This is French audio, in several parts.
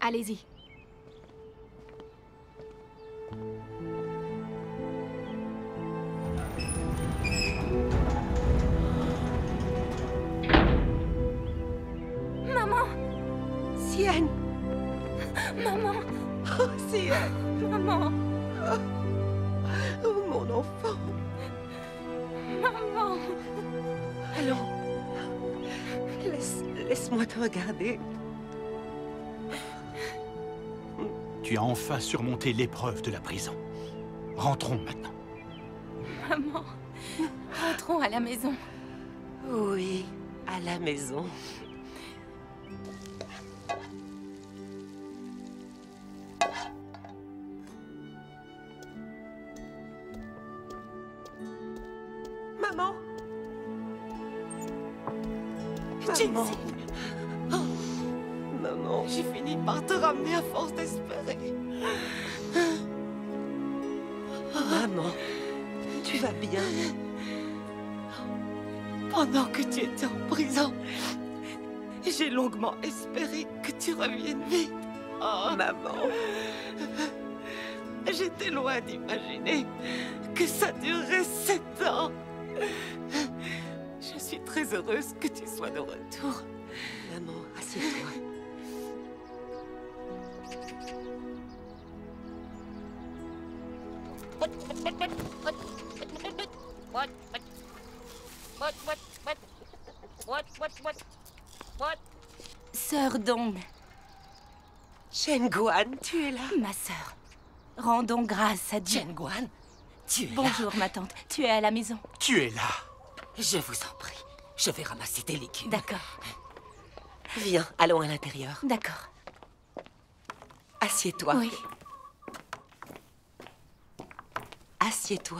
Allez-y. Maman! Sienne! Maman! Oh, Sienne! Maman! Oh, mon enfant! Maman! Allons. Laisse-moi te regarder. Tu as enfin surmonté l'épreuve de la prison. Rentrons maintenant. Maman! Rentrons à la maison. Oui, à la maison. Maman! Maman! Oh, Maman! j'ai fini par te ramener à force d'espérer. Maman! Tu vas bien? Pendant que tu étais en prison, j'ai longuement espéré que tu reviennes vite. Oh, Maman! j'étais loin d'imaginer que ça durerait 7 ans. Je suis très heureuse que tu sois de retour. Maman, assieds-toi. Sœur Dong, Chen Guan, tu es là? ma sœur. Rendons grâce à Dieu. Chen Guan, tu es là. Bonjour, ma tante. Tu es à la maison? Tu es là. Je vous en prie, je vais ramasser tes légumes. D'accord, Viens, allons à l'intérieur. d'accord. Assieds-toi. Oui. Assieds-toi.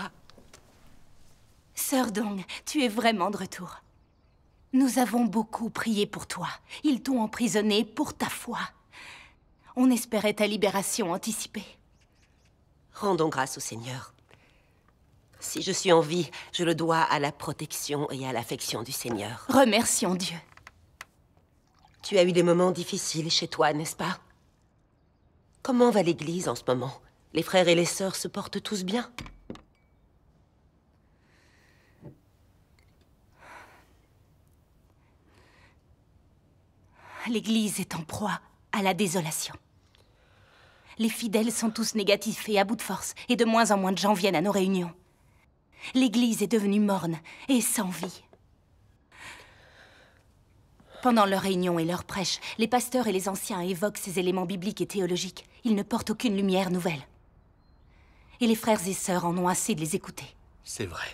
Sœur Dong, tu es vraiment de retour. Nous avons beaucoup prié pour toi. Ils t'ont emprisonné pour ta foi. On espérait ta libération anticipée. Rendons grâce au Seigneur. Si je suis en vie, je le dois à la protection et à l'affection du Seigneur. Remercions Dieu. Tu as eu des moments difficiles chez toi, n'est-ce pas? Comment va l'église en ce moment? Les frères et les sœurs se portent tous bien? L'Église est en proie à la désolation. Les fidèles sont tous négatifs et à bout de force, et de moins en moins de gens viennent à nos réunions. L'Église est devenue morne et sans vie. Pendant leurs réunions et leurs prêches, les pasteurs et les anciens évoquent ces éléments bibliques et théologiques. Ils ne portent aucune lumière nouvelle. Et les frères et sœurs en ont assez de les écouter. C'est vrai.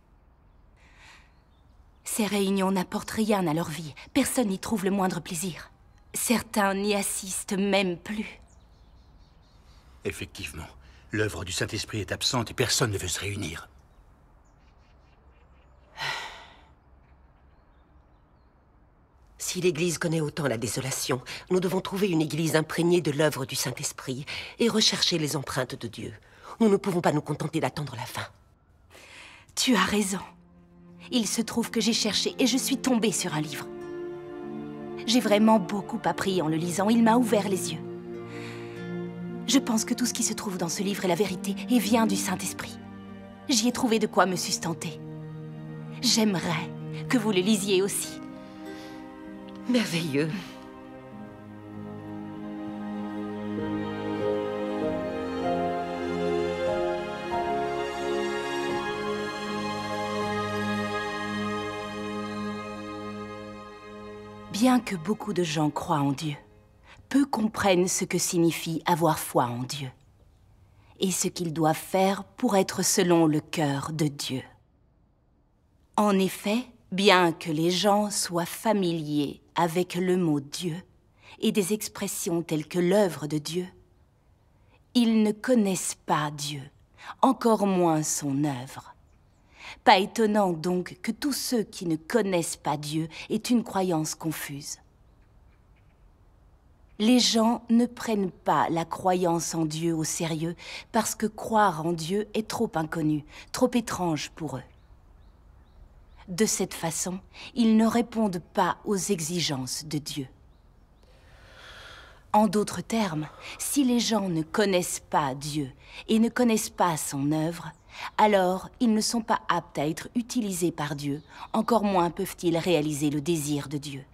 Ces réunions n'apportent rien à leur vie. Personne n'y trouve le moindre plaisir. Certains n'y assistent même plus. Effectivement, l'œuvre du Saint-Esprit est absente et personne ne veut se réunir. Si l'Église connaît autant la désolation, nous devons trouver une Église imprégnée de l'œuvre du Saint-Esprit et rechercher les empreintes de Dieu. Nous ne pouvons pas nous contenter d'attendre la fin. Tu as raison. Il se trouve que j'ai cherché et je suis tombée sur un livre. J'ai vraiment beaucoup appris en le lisant. Il m'a ouvert les yeux. Je pense que tout ce qui se trouve dans ce livre est la vérité et vient du Saint-Esprit. J'y ai trouvé de quoi me sustenter. J'aimerais que vous le lisiez aussi. Merveilleux. Bien que beaucoup de gens croient en Dieu, peu comprennent ce que signifie avoir foi en Dieu et ce qu'ils doivent faire pour être selon le cœur de Dieu. En effet, bien que les gens soient familiers avec le mot Dieu et des expressions telles que l'œuvre de Dieu, ils ne connaissent pas Dieu, encore moins son œuvre. Pas étonnant donc que tous ceux qui ne connaissent pas Dieu aient une croyance confuse. Les gens ne prennent pas la croyance en Dieu au sérieux parce que croire en Dieu est trop inconnu, trop étrange pour eux. De cette façon, ils ne répondent pas aux exigences de Dieu. En d'autres termes, si les gens ne connaissent pas Dieu et ne connaissent pas son œuvre, alors ils ne sont pas aptes à être utilisés par Dieu, encore moins peuvent-ils réaliser le désir de Dieu.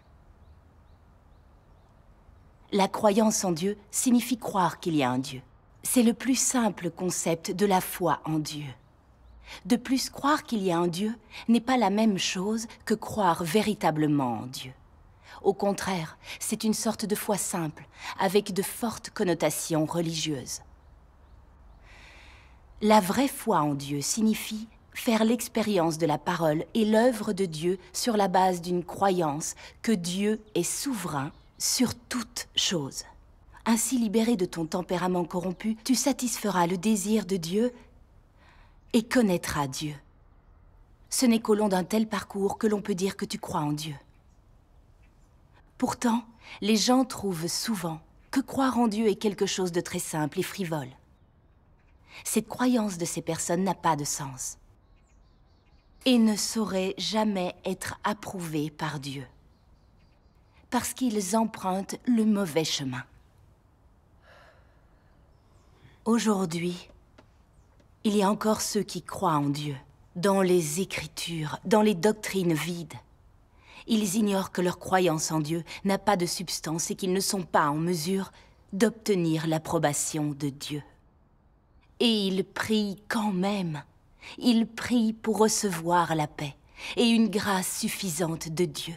La croyance en Dieu signifie croire qu'il y a un Dieu. C'est le plus simple concept de la foi en Dieu. De plus, croire qu'il y a un Dieu n'est pas la même chose que croire véritablement en Dieu. Au contraire, c'est une sorte de foi simple, avec de fortes connotations religieuses. La vraie foi en Dieu signifie faire l'expérience de la parole et l'œuvre de Dieu sur la base d'une croyance que Dieu est souverain sur toute chose. Ainsi libéré de ton tempérament corrompu, tu satisferas le désir de Dieu et connaîtras Dieu. Ce n'est qu'au long d'un tel parcours que l'on peut dire que tu crois en Dieu. Pourtant, les gens trouvent souvent que croire en Dieu est quelque chose de très simple et frivole. Cette croyance de ces personnes n'a pas de sens et ne saurait jamais être approuvée par Dieu, parce qu'ils empruntent le mauvais chemin. Aujourd'hui, il y a encore ceux qui croient en Dieu, dans les Écritures, dans les doctrines vides. Ils ignorent que leur croyance en Dieu n'a pas de substance et qu'ils ne sont pas en mesure d'obtenir l'approbation de Dieu. Et ils prient quand même. Ils prient pour recevoir la paix et une grâce suffisante de Dieu.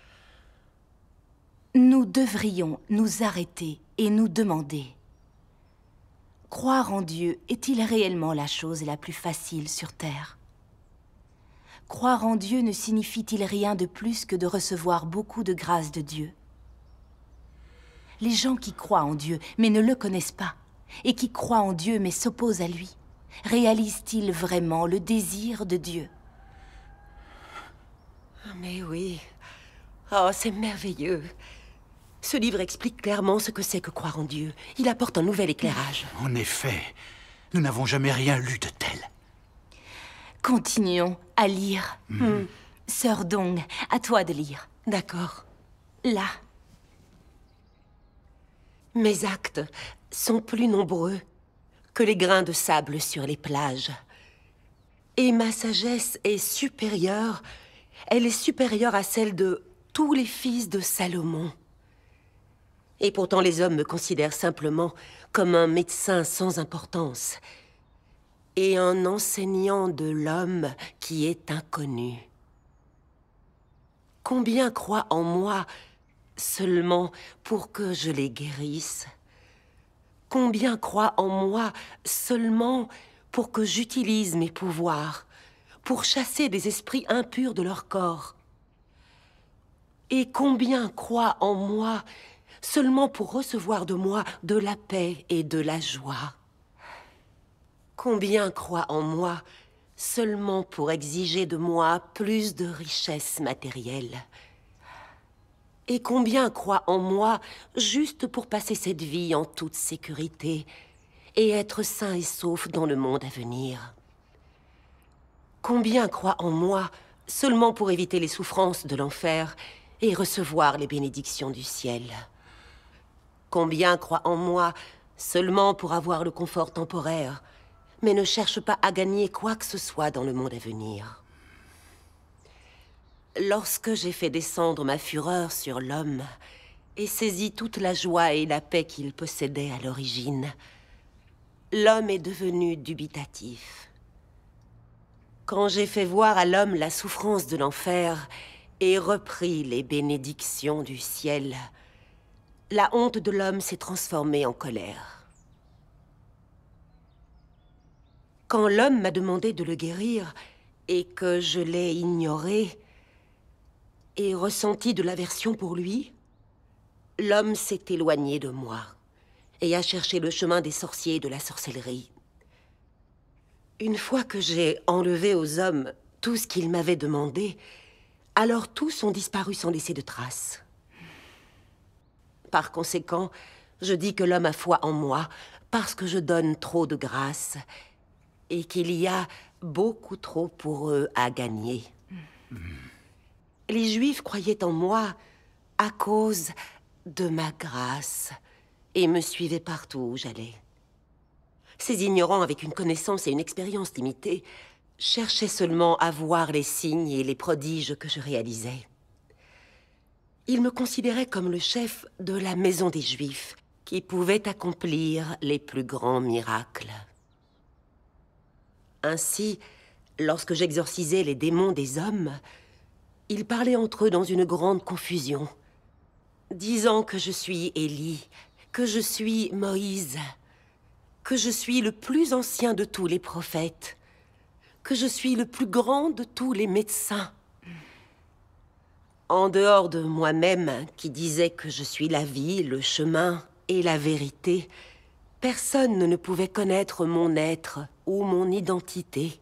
Nous devrions nous arrêter et nous demander: croire en Dieu est-il réellement la chose la plus facile sur terre? Croire en Dieu ne signifie-t-il rien de plus que de recevoir beaucoup de grâce de Dieu? Les gens qui croient en Dieu mais ne le connaissent pas, et qui croient en Dieu mais s'opposent à lui, réalisent-ils vraiment le désir de Dieu? Mais oui. Oh, c'est merveilleux. Ce livre explique clairement ce que c'est que croire en Dieu. Il apporte un nouvel éclairage. En effet, nous n'avons jamais rien lu de tel. Continuons à lire. Sœur Dong, à toi de lire. D'accord. Là. Mes actes sont plus nombreux que les grains de sable sur les plages. Et ma sagesse est supérieure. Elle est supérieure à celle de tous les fils de Salomon. Et pourtant les hommes me considèrent simplement comme un médecin sans importance et un enseignant de l'homme qui est inconnu. Combien croient en moi seulement pour que je les guérisse? Combien croient en moi seulement pour que j'utilise mes pouvoirs, pour chasser des esprits impurs de leur corps? Et combien croient en moi seulement pour recevoir de moi de la paix et de la joie? Combien croient en moi seulement pour exiger de moi plus de richesses matérielles? Et combien croient en moi juste pour passer cette vie en toute sécurité et être sain et sauf dans le monde à venir? Combien croient en moi seulement pour éviter les souffrances de l'enfer et recevoir les bénédictions du ciel? Combien croient en moi seulement pour avoir le confort temporaire, mais ne cherchent pas à gagner quoi que ce soit dans le monde à venir? Lorsque j'ai fait descendre ma fureur sur l'homme et saisi toute la joie et la paix qu'il possédait à l'origine, l'homme est devenu dubitatif. Quand j'ai fait voir à l'homme la souffrance de l'enfer et repris les bénédictions du ciel, la honte de l'homme s'est transformée en colère. Quand l'homme m'a demandé de le guérir et que je l'ai ignoré et ressenti de l'aversion pour lui, l'homme s'est éloigné de moi et a cherché le chemin des sorciers et de la sorcellerie. Une fois que j'ai enlevé aux hommes tout ce qu'ils m'avaient demandé, alors tous ont disparu sans laisser de traces. Par conséquent, je dis que l'homme a foi en moi parce que je donne trop de grâce et qu'il y a beaucoup trop pour eux à gagner. Les Juifs croyaient en moi à cause de ma grâce et me suivaient partout où j'allais. Ces ignorants, avec une connaissance et une expérience limitées, cherchaient seulement à voir les signes et les prodiges que je réalisais. Ils me considéraient comme le chef de la maison des Juifs, qui pouvait accomplir les plus grands miracles. Ainsi, lorsque j'exorcisais les démons des hommes, ils parlaient entre eux dans une grande confusion, disant que je suis Élie, que je suis Moïse, que je suis le plus ancien de tous les prophètes, que je suis le plus grand de tous les médecins. En dehors de moi-même, qui disais que je suis la vie, le chemin et la vérité, personne ne pouvait connaître mon être ou mon identité.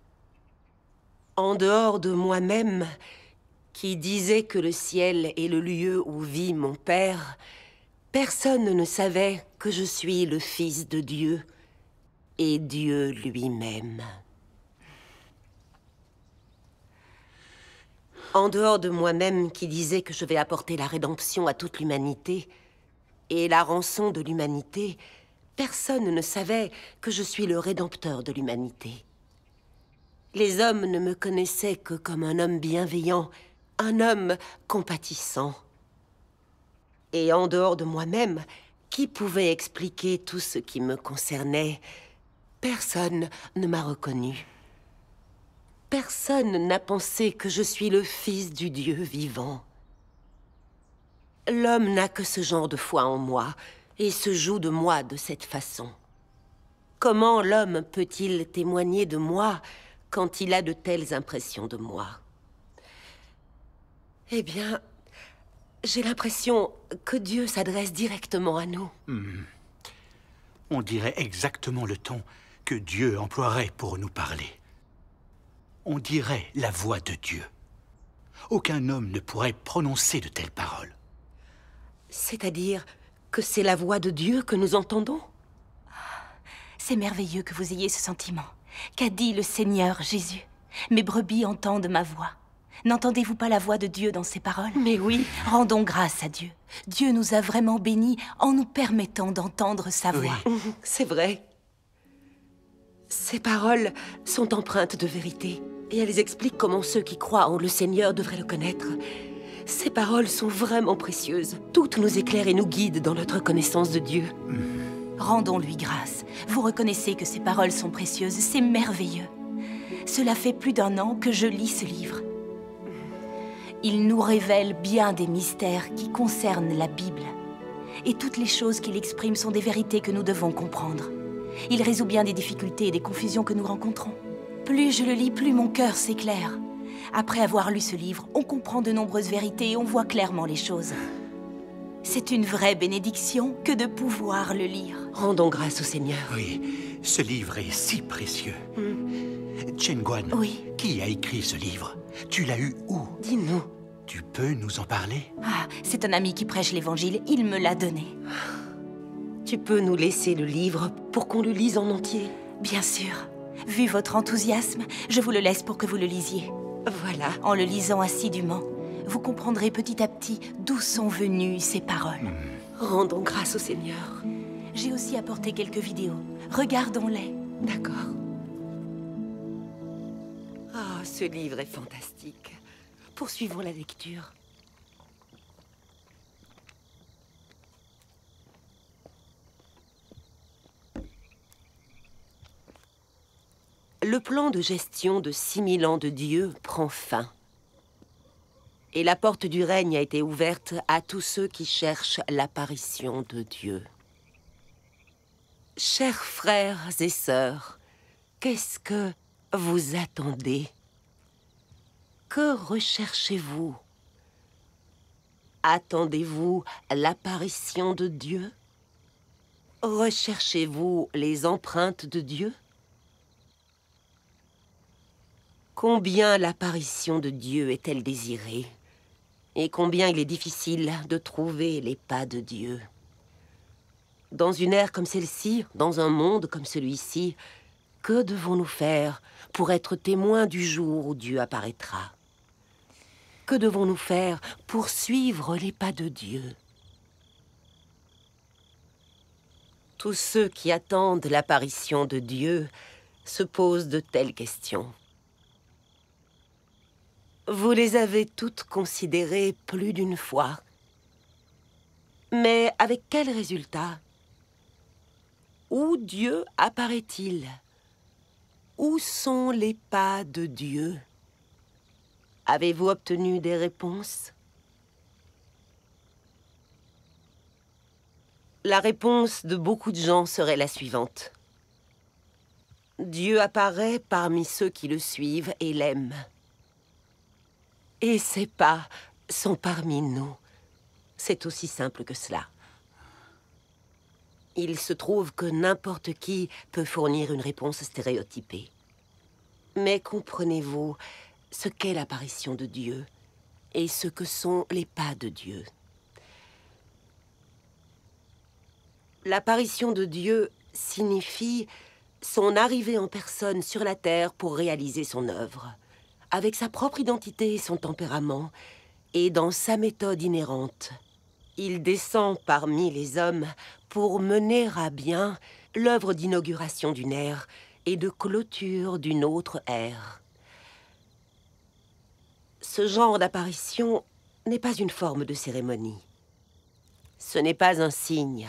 En dehors de moi-même, qui disais que le ciel est le lieu où vit mon Père, personne ne savait que je suis le Fils de Dieu et Dieu lui-même. En dehors de moi-même qui disais que je vais apporter la rédemption à toute l'humanité et la rançon de l'humanité, personne ne savait que je suis le Rédempteur de l'humanité. Les hommes ne me connaissaient que comme un homme bienveillant, un homme compatissant. Et en dehors de moi-même, qui pouvait expliquer tout ce qui me concernait? Personne ne m'a reconnu. Personne n'a pensé que je suis le Fils du Dieu vivant. L'homme n'a que ce genre de foi en moi, et se joue de moi de cette façon. Comment l'homme peut-il témoigner de moi quand il a de telles impressions de moi? Eh bien, j'ai l'impression que Dieu s'adresse directement à nous. On dirait exactement le ton que Dieu emploierait pour nous parler. On dirait la voix de Dieu. Aucun homme ne pourrait prononcer de telles paroles. C'est-à-dire que c'est la voix de Dieu que nous entendons? C'est merveilleux que vous ayez ce sentiment. Qu'a dit le Seigneur Jésus? Mes brebis entendent ma voix. N'entendez-vous pas la voix de Dieu dans ces paroles? Mais oui. Rendons grâce à Dieu. Dieu nous a vraiment bénis en nous permettant d'entendre sa voix. C'est vrai. Ces paroles sont empreintes de vérité. Et elles expliquent comment ceux qui croient en le Seigneur devraient le connaître. Ces paroles sont vraiment précieuses. Toutes nous éclairent et nous guident dans notre connaissance de Dieu. Rendons-lui grâce. Vous reconnaissez que ces paroles sont précieuses. C'est merveilleux. Cela fait plus d'1 an que je lis ce livre. Il nous révèle bien des mystères qui concernent la Bible. Et toutes les choses qu'il exprime sont des vérités que nous devons comprendre. Il résout bien des difficultés et des confusions que nous rencontrons. Plus je le lis, plus mon cœur s'éclaire. Après avoir lu ce livre, on comprend de nombreuses vérités et on voit clairement les choses. C'est une vraie bénédiction que de pouvoir le lire. Rendons grâce au Seigneur. Oui, ce livre est si précieux. Chen Guan, Oui. Qui a écrit ce livre? Tu l'as eu où? Dis-nous. Tu peux nous en parler? Ah, c'est un ami qui prêche l'évangile, il me l'a donné. Tu peux nous laisser le livre pour qu'on le lise en entier? Bien sûr. Vu votre enthousiasme, je vous le laisse pour que vous le lisiez. Voilà. En le lisant assidûment, vous comprendrez petit à petit d'où sont venues ces paroles. Rendons grâce au Seigneur. J'ai aussi apporté quelques vidéos. Regardons-les. D'accord. Ah, ce livre est fantastique. Poursuivons la lecture. Le plan de gestion de 6000 ans de Dieu prend fin. Et la porte du règne a été ouverte à tous ceux qui cherchent l'apparition de Dieu. Chers frères et sœurs, qu'est-ce que vous attendez? Que recherchez-vous? Attendez-vous l'apparition de Dieu? Recherchez-vous les empreintes de Dieu? Combien l'apparition de Dieu est-elle désirée? Et combien il est difficile de trouver les pas de Dieu. Dans une ère comme celle-ci, dans un monde comme celui-ci, que devons-nous faire pour être témoins du jour où Dieu apparaîtra? Que devons-nous faire pour suivre les pas de Dieu? Tous ceux qui attendent l'apparition de Dieu se posent de telles questions. Vous les avez toutes considérées plus d'une fois. Mais avec quel résultat? Où Dieu apparaît-il? Où sont les pas de Dieu? Avez-vous obtenu des réponses? La réponse de beaucoup de gens serait la suivante. Dieu apparaît parmi ceux qui le suivent et l'aiment. Et ses pas sont parmi nous. C'est aussi simple que cela. Il se trouve que n'importe qui peut fournir une réponse stéréotypée. Mais comprenez-vous ce qu'est l'apparition de Dieu et ce que sont les pas de Dieu? L'apparition de Dieu signifie son arrivée en personne sur la terre pour réaliser son œuvre, avec sa propre identité et son tempérament, et dans sa méthode inhérente. Il descend parmi les hommes pour mener à bien l'œuvre d'inauguration d'une ère et de clôture d'une autre ère. Ce genre d'apparition n'est pas une forme de cérémonie. Ce n'est pas un signe,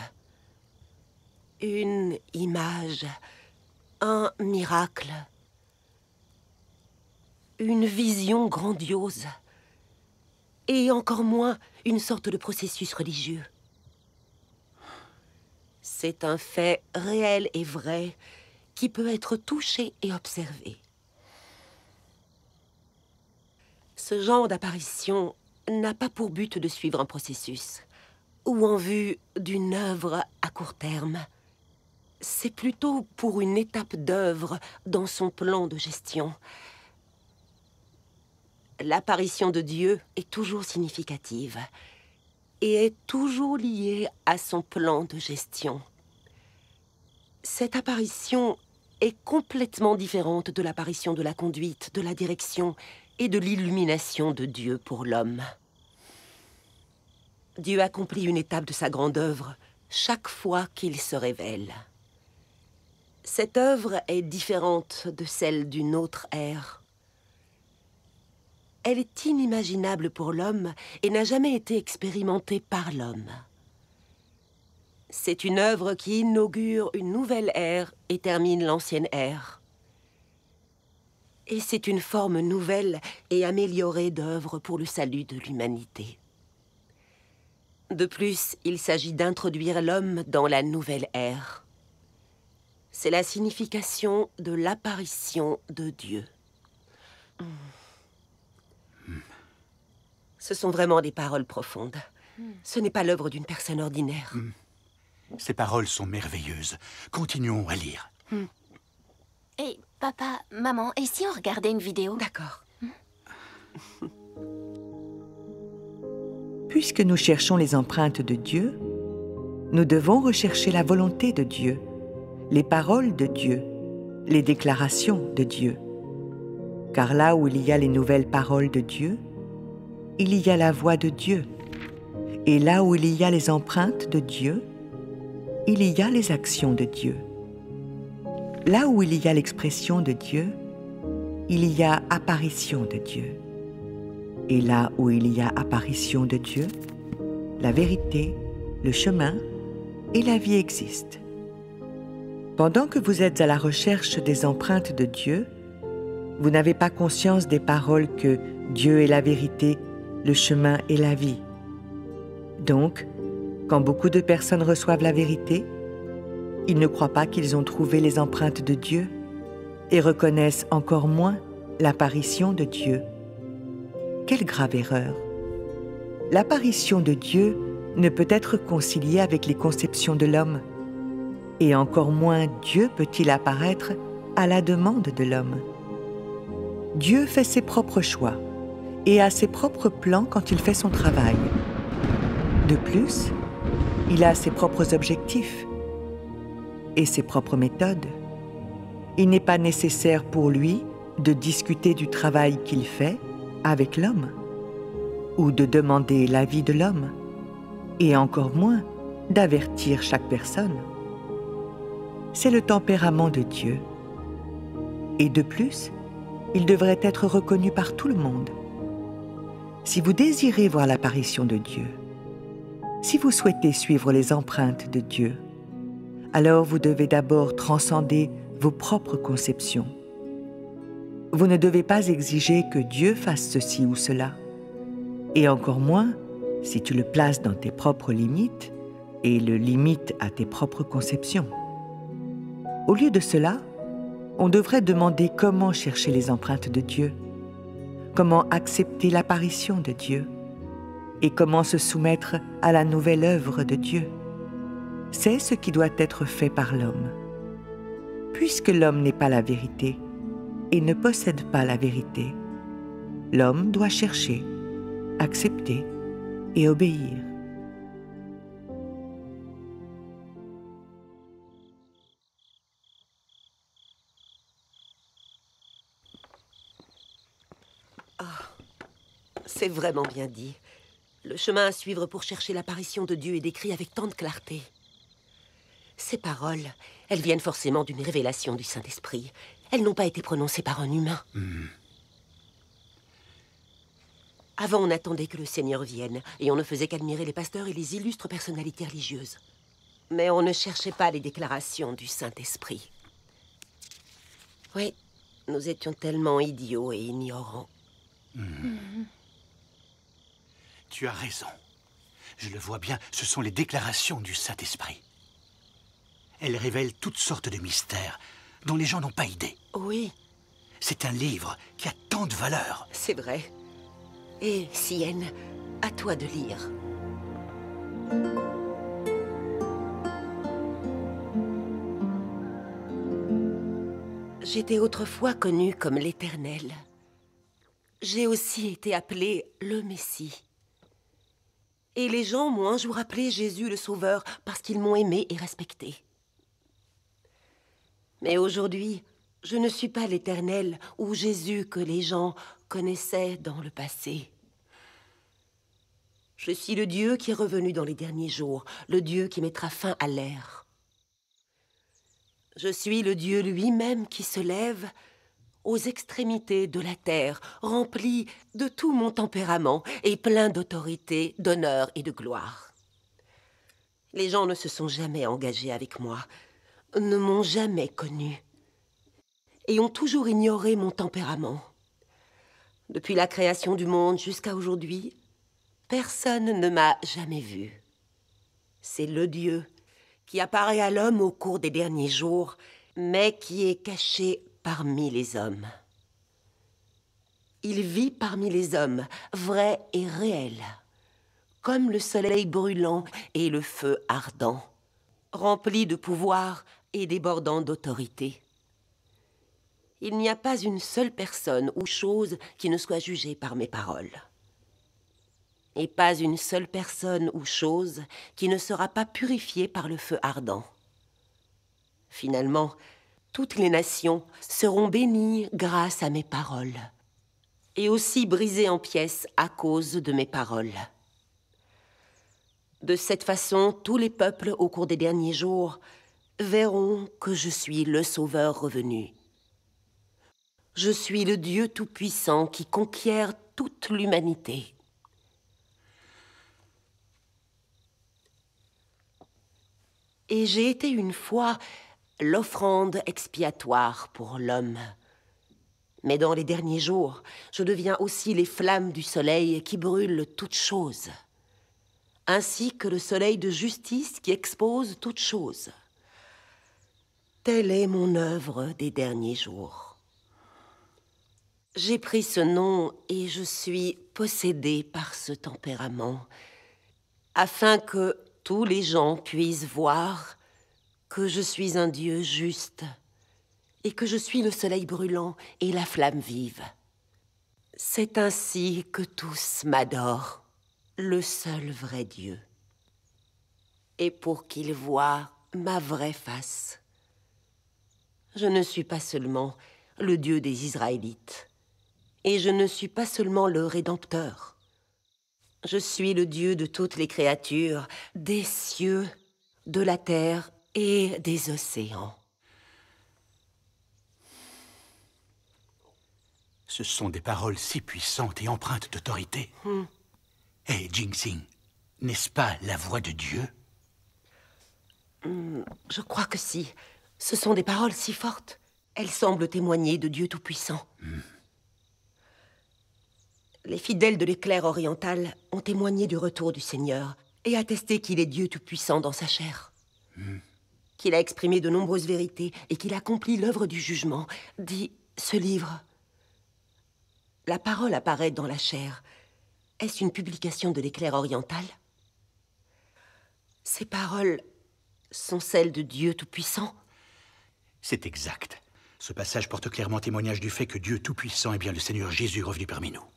une image, un miracle, une vision grandiose, et encore moins une sorte de processus religieux. C'est un fait réel et vrai qui peut être touché et observé. Ce genre d'apparition n'a pas pour but de suivre un processus ou en vue d'une œuvre à court terme. C'est plutôt pour une étape d'œuvre dans son plan de gestion. L'apparition de Dieu est toujours significative et est toujours liée à son plan de gestion. Cette apparition est complètement différente de l'apparition de la conduite, de la direction et de l'illumination de Dieu pour l'homme. Dieu accomplit une étape de sa grande œuvre chaque fois qu'il se révèle. Cette œuvre est différente de celle d'une autre ère. Elle est inimaginable pour l'homme et n'a jamais été expérimentée par l'homme. C'est une œuvre qui inaugure une nouvelle ère et termine l'ancienne ère. Et c'est une forme nouvelle et améliorée d'œuvre pour le salut de l'humanité. De plus, il s'agit d'introduire l'homme dans la nouvelle ère. C'est la signification de l'apparition de Dieu. Ce sont vraiment des paroles profondes. Ce n'est pas l'œuvre d'une personne ordinaire. Ces paroles sont merveilleuses. Continuons à lire. Et papa, maman, et si on regardait une vidéo? D'accord. Puisque nous cherchons les empreintes de Dieu, nous devons rechercher la volonté de Dieu, les paroles de Dieu, les déclarations de Dieu. Car là où il y a les nouvelles paroles de Dieu, il y a la voix de Dieu. Et là où il y a les empreintes de Dieu, il y a les actions de Dieu. Là où il y a l'expression de Dieu, il y a apparition de Dieu. Et là où il y a apparition de Dieu, la vérité, le chemin et la vie existent. Pendant que vous êtes à la recherche des empreintes de Dieu, vous n'avez pas conscience des paroles que Dieu est la vérité, le chemin et la vie. Donc, quand beaucoup de personnes reçoivent la vérité, ils ne croient pas qu'ils ont trouvé les empreintes de Dieu et reconnaissent encore moins l'apparition de Dieu. Quelle grave erreur! L'apparition de Dieu ne peut être conciliée avec les conceptions de l'homme, et encore moins Dieu peut-il apparaître à la demande de l'homme. Dieu fait ses propres choix et a ses propres plans quand il fait son travail. De plus, il a ses propres objectifs et ses propres méthodes. Il n'est pas nécessaire pour lui de discuter du travail qu'il fait avec l'homme, ou de demander l'avis de l'homme, et encore moins d'avertir chaque personne. c'est le tempérament de Dieu. Et de plus, il devrait être reconnu par tout le monde. Si vous désirez voir l'apparition de Dieu, si vous souhaitez suivre les empreintes de Dieu, alors vous devez d'abord transcender vos propres conceptions. Vous ne devez pas exiger que Dieu fasse ceci ou cela, et encore moins si tu le places dans tes propres limites et le limites à tes propres conceptions. Au lieu de cela, on devrait demander comment chercher les empreintes de Dieu, comment accepter l'apparition de Dieu et comment se soumettre à la nouvelle œuvre de Dieu. C'est ce qui doit être fait par l'homme. Puisque l'homme n'est pas la vérité et ne possède pas la vérité, l'homme doit chercher, accepter et obéir. C'est vraiment bien dit. Le chemin à suivre pour chercher l'apparition de Dieu est décrit avec tant de clarté. Ces paroles, elles viennent forcément d'une révélation du Saint-Esprit. Elles n'ont pas été prononcées par un humain. Avant, on attendait que le Seigneur vienne, et on ne faisait qu'admirer les pasteurs et les illustres personnalités religieuses. Mais on ne cherchait pas les déclarations du Saint-Esprit. Oui, nous étions tellement idiots et ignorants. Tu as raison. Je le vois bien, ce sont les déclarations du Saint-Esprit. Elles révèlent toutes sortes de mystères dont les gens n'ont pas idée. Oui. C'est un livre qui a tant de valeur. C'est vrai. Et, Sienne, à toi de lire. J'étais autrefois connu comme l'Éternel. J'ai aussi été appelé le Messie. Et les gens m'ont un jour appelé Jésus le Sauveur parce qu'ils m'ont aimé et respecté. Mais aujourd'hui, je ne suis pas l'Éternel ou Jésus que les gens connaissaient dans le passé. Je suis le Dieu qui est revenu dans les derniers jours, le Dieu qui mettra fin à l'ère. Je suis le Dieu lui-même qui se lève aux extrémités de la terre, rempli de tout mon tempérament et plein d'autorité, d'honneur et de gloire. Les gens ne se sont jamais engagés avec moi, ne m'ont jamais connu et ont toujours ignoré mon tempérament. Depuis la création du monde jusqu'à aujourd'hui, personne ne m'a jamais vu. C'est le Dieu qui apparaît à l'homme au cours des derniers jours, mais qui est caché parmi les hommes. Il vit parmi les hommes, vrai et réel, comme le soleil brûlant et le feu ardent, rempli de pouvoir et débordant d'autorité. Il n'y a pas une seule personne ou chose qui ne soit jugée par mes paroles. Et pas une seule personne ou chose qui ne sera pas purifiée par le feu ardent. Finalement, toutes les nations seront bénies grâce à mes paroles, et aussi brisées en pièces à cause de mes paroles. De cette façon, tous les peuples au cours des derniers jours verront que je suis le Sauveur revenu. Je suis le Dieu tout-puissant qui conquiert toute l'humanité. Et j'ai été une fois l'offrande expiatoire pour l'homme. Mais dans les derniers jours, je deviens aussi les flammes du soleil qui brûlent toutes choses, ainsi que le soleil de justice qui expose toutes choses. Telle est mon œuvre des derniers jours. J'ai pris ce nom et je suis possédée par ce tempérament, afin que tous les gens puissent voir que je suis un Dieu juste et que je suis le soleil brûlant et la flamme vive. C'est ainsi que tous m'adorent, le seul vrai Dieu. Et pour qu'ils voient ma vraie face, je ne suis pas seulement le Dieu des Israélites, et je ne suis pas seulement le Rédempteur. Je suis le Dieu de toutes les créatures, des cieux, de la terre et des océans. Ce sont des paroles si puissantes et empreintes d'autorité. Eh, Jingxing, n'est-ce pas la voix de Dieu? Je crois que si. Ce sont des paroles si fortes. Elles semblent témoigner de Dieu Tout-Puissant. Les fidèles de l'éclair oriental ont témoigné du retour du Seigneur et attesté qu'il est Dieu Tout-Puissant dans sa chair. Qu'il a exprimé de nombreuses vérités et qu'il accomplit l'œuvre du jugement, dit ce livre. La parole apparaît dans la chair. Est-ce une publication de l'éclair oriental? Ces paroles sont celles de Dieu Tout-Puissant? C'est exact. Ce passage porte clairement témoignage du fait que Dieu Tout-Puissant est bien le Seigneur Jésus revenu parmi nous.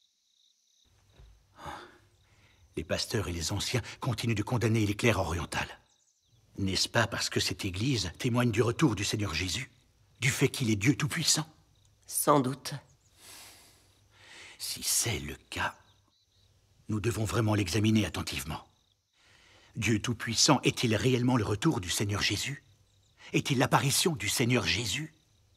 Les pasteurs et les anciens continuent de condamner l'éclair oriental. N'est-ce pas parce que cette Église témoigne du retour du Seigneur Jésus, du fait qu'il est Dieu Tout-Puissant? Sans doute. Si c'est le cas, nous devons vraiment l'examiner attentivement. Dieu Tout-Puissant est-il réellement le retour du Seigneur Jésus? Est-il l'apparition du Seigneur Jésus?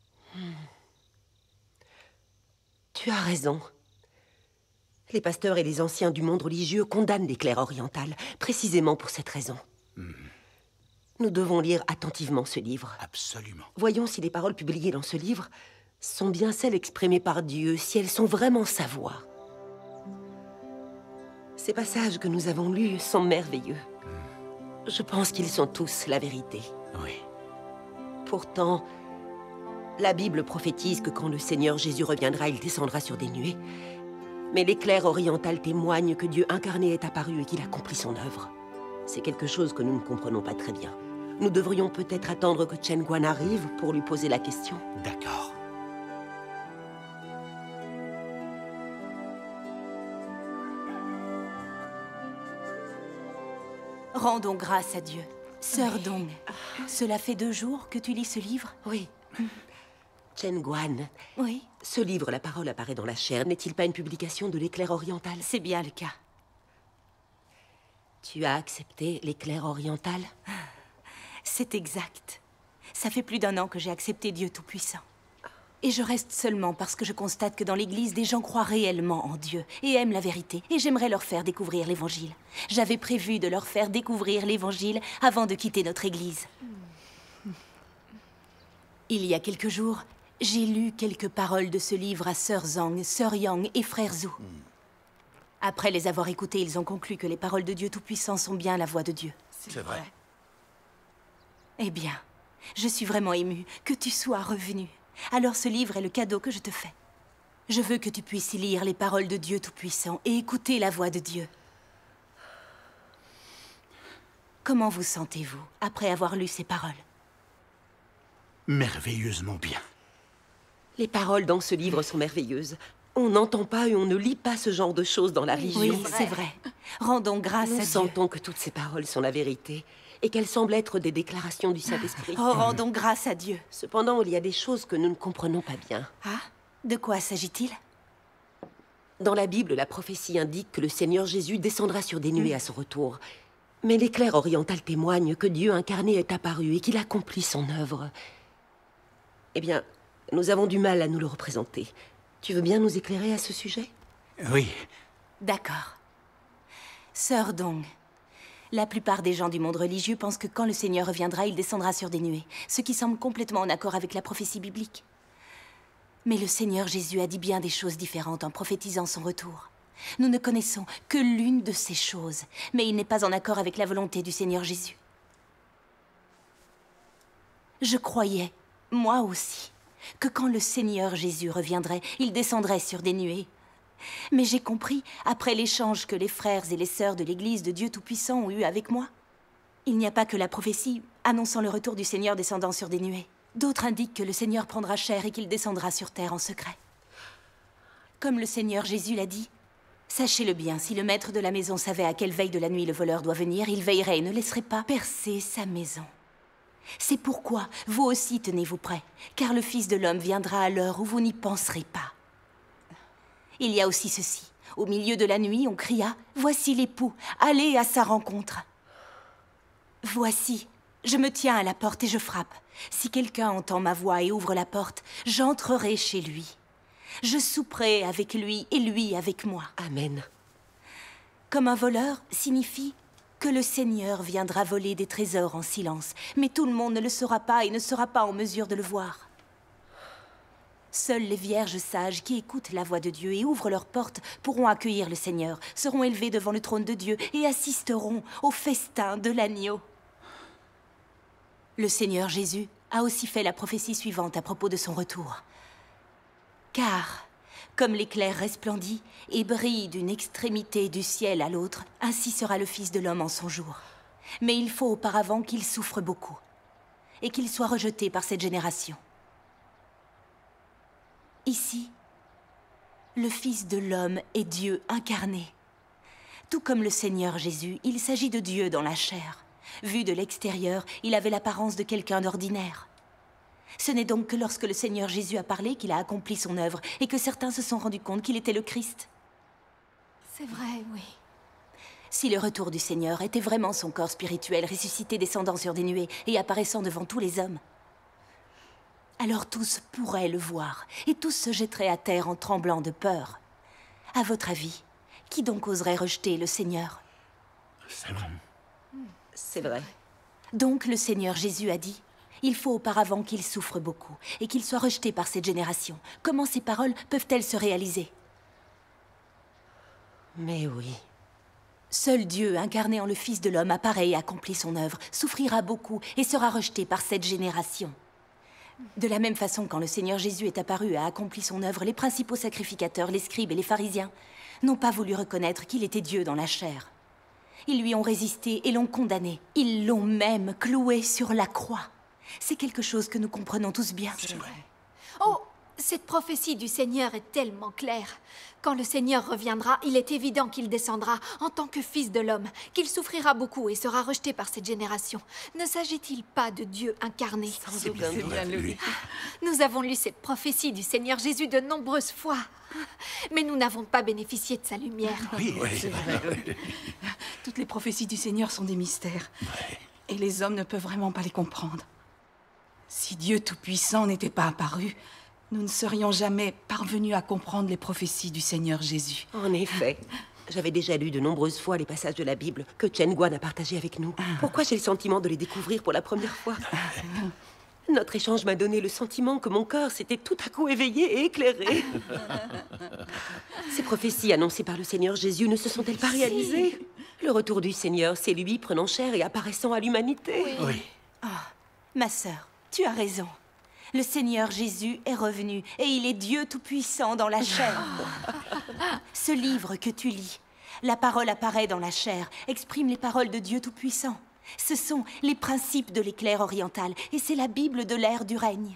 Tu as raison. Les pasteurs et les anciens du monde religieux condamnent l'éclair oriental, précisément pour cette raison. Nous devons lire attentivement ce livre. Absolument. Voyons si les paroles publiées dans ce livre sont bien celles exprimées par Dieu, si elles sont vraiment sa voix. Ces passages que nous avons lus sont merveilleux. Je pense qu'ils sont tous la vérité. Oui. Pourtant, la Bible prophétise que quand le Seigneur Jésus reviendra, il descendra sur des nuées. Mais l'éclair oriental témoigne que Dieu incarné est apparu et qu'il accomplit son œuvre. C'est quelque chose que nous ne comprenons pas très bien. Nous devrions peut-être attendre que Chen Guan arrive pour lui poser la question. D'accord. Rendons grâce à Dieu. Sœur Dong, cela fait 2 jours que tu lis ce livre? Oui. Chen Guan, Oui, ce livre, La parole apparaît dans la chair, n'est-il pas une publication de l'éclair oriental? c'est bien le cas. Tu as accepté l'éclair oriental? C'est exact. Ça fait plus d'1 an que j'ai accepté Dieu Tout-Puissant. Et je reste seulement parce que je constate que dans l'Église, des gens croient réellement en Dieu et aiment la vérité. Et j'aimerais leur faire découvrir l'Évangile. J'avais prévu de leur faire découvrir l'Évangile avant de quitter notre Église. Il y a quelques jours, j'ai lu quelques paroles de ce livre à Sœur Zhang, Sœur Yang et Frère Zhu. Après les avoir écoutées, ils ont conclu que les paroles de Dieu Tout-Puissant sont bien la voix de Dieu. C'est vrai. Eh bien, je suis vraiment émue que tu sois revenu. Alors ce livre est le cadeau que je te fais. Je veux que tu puisses y lire les paroles de Dieu Tout-Puissant et écouter la voix de Dieu. Comment vous sentez-vous après avoir lu ces paroles? Merveilleusement bien. Les paroles dans ce livre sont merveilleuses. On n'entend pas et on ne lit pas ce genre de choses dans la religion. Oui, c'est vrai. Rendons grâce à Nous Dieu. sentons que toutes ces paroles sont la vérité et qu'elles semblent être des déclarations du Saint-Esprit. Oh, rendons grâce à Dieu. Cependant, il y a des choses que nous ne comprenons pas bien. Ah, de quoi s'agit-il? Dans la Bible, la prophétie indique que le Seigneur Jésus descendra sur des nuées à son retour. Mais l'éclair oriental témoigne que Dieu incarné est apparu et qu'il accomplit son œuvre. Eh bien, nous avons du mal à nous le représenter. Tu veux bien nous éclairer à ce sujet? Oui. D'accord. Sœur Dong, la plupart des gens du monde religieux pensent que quand le Seigneur reviendra, il descendra sur des nuées, ce qui semble complètement en accord avec la prophétie biblique. Mais le Seigneur Jésus a dit bien des choses différentes en prophétisant son retour. Nous ne connaissons que l'une de ces choses, mais il n'est pas en accord avec la volonté du Seigneur Jésus. Je croyais, moi aussi, que quand le Seigneur Jésus reviendrait, il descendrait sur des nuées. Mais j'ai compris, après l'échange que les frères et les sœurs de l'Église de Dieu Tout-Puissant ont eu avec moi, il n'y a pas que la prophétie annonçant le retour du Seigneur descendant sur des nuées. D'autres indiquent que le Seigneur prendra chair et qu'il descendra sur terre en secret. Comme le Seigneur Jésus l'a dit, sachez-le bien, si le maître de la maison savait à quelle veille de la nuit le voleur doit venir, il veillerait et ne laisserait pas percer sa maison. C'est pourquoi vous aussi tenez-vous prêts, car le Fils de l'homme viendra à l'heure où vous n'y penserez pas. Il y a aussi ceci. Au milieu de la nuit, on cria « Voici l'époux, allez à sa rencontre !» Voici, je me tiens à la porte et je frappe. Si quelqu'un entend ma voix et ouvre la porte, j'entrerai chez lui. Je souperai avec lui et lui avec moi. Amen. Comme un voleur signifie que le Seigneur viendra voler des trésors en silence, mais tout le monde ne le saura pas et ne sera pas en mesure de le voir. Seules les vierges sages qui écoutent la voix de Dieu et ouvrent leurs portes pourront accueillir le Seigneur, seront élevées devant le trône de Dieu et assisteront au festin de l'agneau. Le Seigneur Jésus a aussi fait la prophétie suivante à propos de son retour. Car, comme l'éclair resplendit et brille d'une extrémité du ciel à l'autre, ainsi sera le Fils de l'homme en son jour. Mais il faut auparavant qu'il souffre beaucoup et qu'il soit rejeté par cette génération. Ici, le Fils de l'homme est Dieu incarné. Tout comme le Seigneur Jésus, il s'agit de Dieu dans la chair. Vu de l'extérieur, il avait l'apparence de quelqu'un d'ordinaire. Ce n'est donc que lorsque le Seigneur Jésus a parlé qu'il a accompli son œuvre et que certains se sont rendus compte qu'il était le Christ. C'est vrai, oui. Si le retour du Seigneur était vraiment son corps spirituel ressuscité descendant sur des nuées et apparaissant devant tous les hommes, alors tous pourraient le voir, et tous se jetteraient à terre en tremblant de peur. À votre avis, qui donc oserait rejeter le Seigneur? C'est vrai. Donc le Seigneur Jésus a dit, il faut auparavant qu'il souffre beaucoup, et qu'il soit rejeté par cette génération. Comment ces paroles peuvent-elles se réaliser? Mais oui. Seul Dieu, incarné en le Fils de l'homme, apparaît et accomplit son œuvre, souffrira beaucoup et sera rejeté par cette génération. De la même façon, quand le Seigneur Jésus est apparu et a accompli son œuvre, les principaux sacrificateurs, les scribes et les pharisiens, n'ont pas voulu reconnaître qu'il était Dieu dans la chair. Ils lui ont résisté et l'ont condamné. Ils l'ont même cloué sur la croix. C'est quelque chose que nous comprenons tous bien. C'est vrai. Oh, cette prophétie du Seigneur est tellement claire. Quand le Seigneur reviendra, il est évident qu'il descendra en tant que Fils de l'homme, qu'il souffrira beaucoup et sera rejeté par cette génération. Ne s'agit-il pas de Dieu incarné? C'est bien lui. Nous avons lu cette prophétie du Seigneur Jésus de nombreuses fois, mais nous n'avons pas bénéficié de sa lumière. Oui, C'est vrai. Toutes les prophéties du Seigneur sont des mystères. Et les hommes ne peuvent vraiment pas les comprendre. Si Dieu Tout-Puissant n'était pas apparu, nous ne serions jamais parvenus à comprendre les prophéties du Seigneur Jésus. En effet. J'avais déjà lu de nombreuses fois les passages de la Bible que Chen Guan a partagés avec nous. Pourquoi j'ai le sentiment de les découvrir pour la première fois? Notre échange m'a donné le sentiment que mon cœur s'était tout à coup éveillé et éclairé. Ces prophéties annoncées par le Seigneur Jésus ne se sont-elles pas réalisées? Le retour du Seigneur, c'est lui prenant chair et apparaissant à l'humanité. oui. Ma sœur, tu as raison. Le Seigneur Jésus est revenu et il est Dieu Tout-Puissant dans la chair. Ce livre que tu lis, la parole apparaît dans la chair, exprime les paroles de Dieu Tout-Puissant. Ce sont les principes de l'éclair oriental et c'est la Bible de l'ère du règne.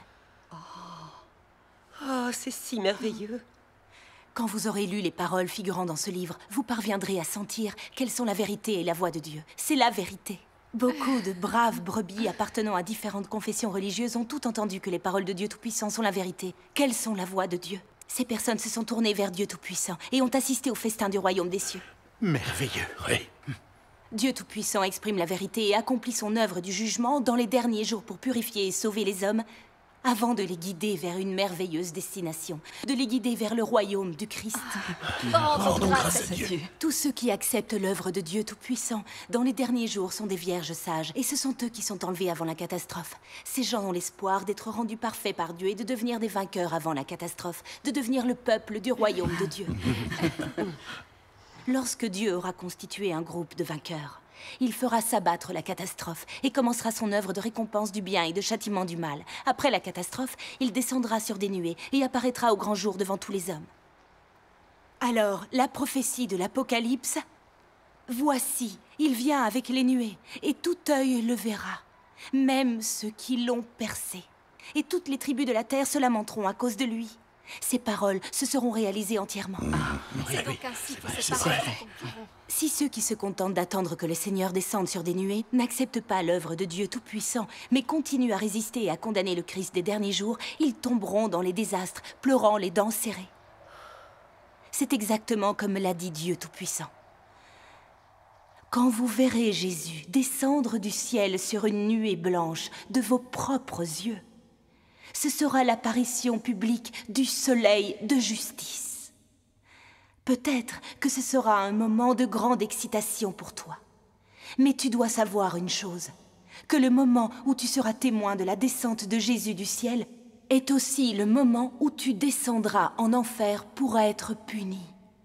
Oh, c'est si merveilleux. Quand vous aurez lu les paroles figurant dans ce livre, vous parviendrez à sentir quelles sont la vérité et la voix de Dieu. C'est la vérité. Beaucoup de braves brebis appartenant à différentes confessions religieuses ont tout entendu que les paroles de Dieu Tout-Puissant sont la vérité. Quelles sont la voix de Dieu? Ces personnes se sont tournées vers Dieu Tout-Puissant et ont assisté au festin du royaume des cieux. Merveilleux, oui. Dieu Tout-Puissant exprime la vérité et accomplit son œuvre du jugement dans les derniers jours pour purifier et sauver les hommes, avant de les guider vers une merveilleuse destination, de les guider vers le royaume du Christ. Rendons grâce à Dieu. Dieu. Tous ceux qui acceptent l'œuvre de Dieu Tout-Puissant dans les derniers jours sont des vierges sages, et ce sont eux qui sont enlevés avant la catastrophe. Ces gens ont l'espoir d'être rendus parfaits par Dieu et de devenir des vainqueurs avant la catastrophe, de devenir le peuple du royaume de Dieu. Lorsque Dieu aura constitué un groupe de vainqueurs, il fera s'abattre la catastrophe et commencera son œuvre de récompense du bien et de châtiment du mal. Après la catastrophe, il descendra sur des nuées et apparaîtra au grand jour devant tous les hommes. Alors, la prophétie de l'Apocalypse, voici, il vient avec les nuées, et tout œil le verra, même ceux qui l'ont percé. Et toutes les tribus de la terre se lamenteront à cause de lui. Ces paroles se seront réalisées entièrement. C'est donc ainsi que ces c'est paroles vrai. s'accompliront. Si ceux qui se contentent d'attendre que le Seigneur descende sur des nuées n'acceptent pas l'œuvre de Dieu Tout-Puissant, mais continuent à résister et à condamner le Christ des derniers jours, ils tomberont dans les désastres, pleurant les dents serrées. C'est exactement comme l'a dit Dieu Tout-Puissant. Quand vous verrez Jésus descendre du ciel sur une nuée blanche de vos propres yeux, Ce sera l'apparition publique du soleil de justice. Peut-être que ce sera un moment de grande excitation pour toi. Mais tu dois savoir une chose, que le moment où tu seras témoin de la descente de Jésus du ciel est aussi le moment où tu descendras en enfer pour être puni.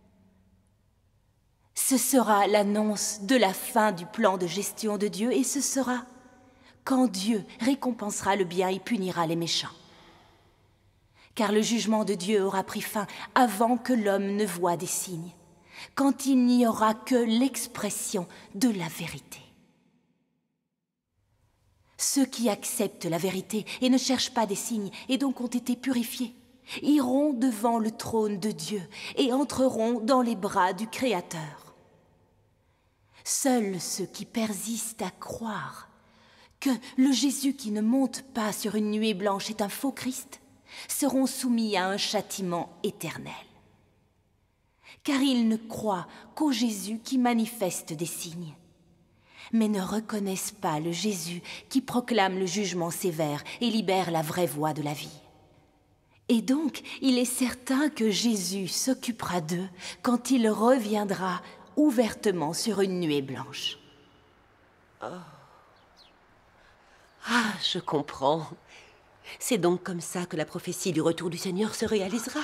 Ce sera l'annonce de la fin du plan de gestion de Dieu et ce sera quand Dieu récompensera le bien et punira les méchants. Car le jugement de Dieu aura pris fin avant que l'homme ne voie des signes, quand il n'y aura que l'expression de la vérité. Ceux qui acceptent la vérité et ne cherchent pas des signes et donc ont été purifiés, iront devant le trône de Dieu et entreront dans les bras du Créateur. Seuls ceux qui persistent à croire que le Jésus qui ne monte pas sur une nuée blanche est un faux Christ seront soumis à un châtiment éternel. Car ils ne croient qu'au Jésus qui manifeste des signes, mais ne reconnaissent pas le Jésus qui proclame le jugement sévère et libère la vraie voie de la vie. Et donc, il est certain que Jésus s'occupera d'eux quand il reviendra ouvertement sur une nuée blanche. Ah, je comprends. C'est donc comme ça que la prophétie du retour du Seigneur se réalisera.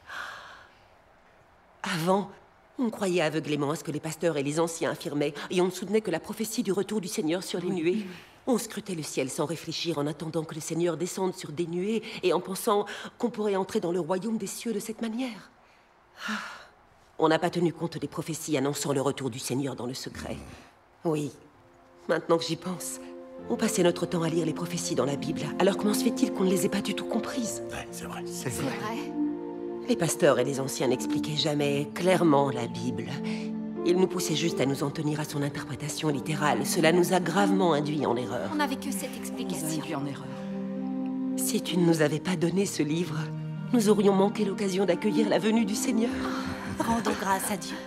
Avant, on croyait aveuglément à ce que les pasteurs et les anciens affirmaient, et on soutenait que la prophétie du retour du Seigneur sur les nuées. On scrutait le ciel sans réfléchir en attendant que le Seigneur descende sur des nuées et en pensant qu'on pourrait entrer dans le royaume des cieux de cette manière. On n'a pas tenu compte des prophéties annonçant le retour du Seigneur dans le secret. Oui, maintenant que j'y pense, on passait notre temps à lire les prophéties dans la Bible. Alors comment se fait-il qu'on ne les ait pas du tout comprises? Ouais, c'est vrai. C'est vrai. Les pasteurs et les anciens n'expliquaient jamais clairement la Bible. Ils nous poussaient juste à nous en tenir à son interprétation littérale. Cela nous a gravement induits en erreur. On n'avait que cette Nous a explication. induits en erreur. Si tu ne nous avais pas donné ce livre, nous aurions manqué l'occasion d'accueillir la venue du Seigneur. Rendons grâce à Dieu.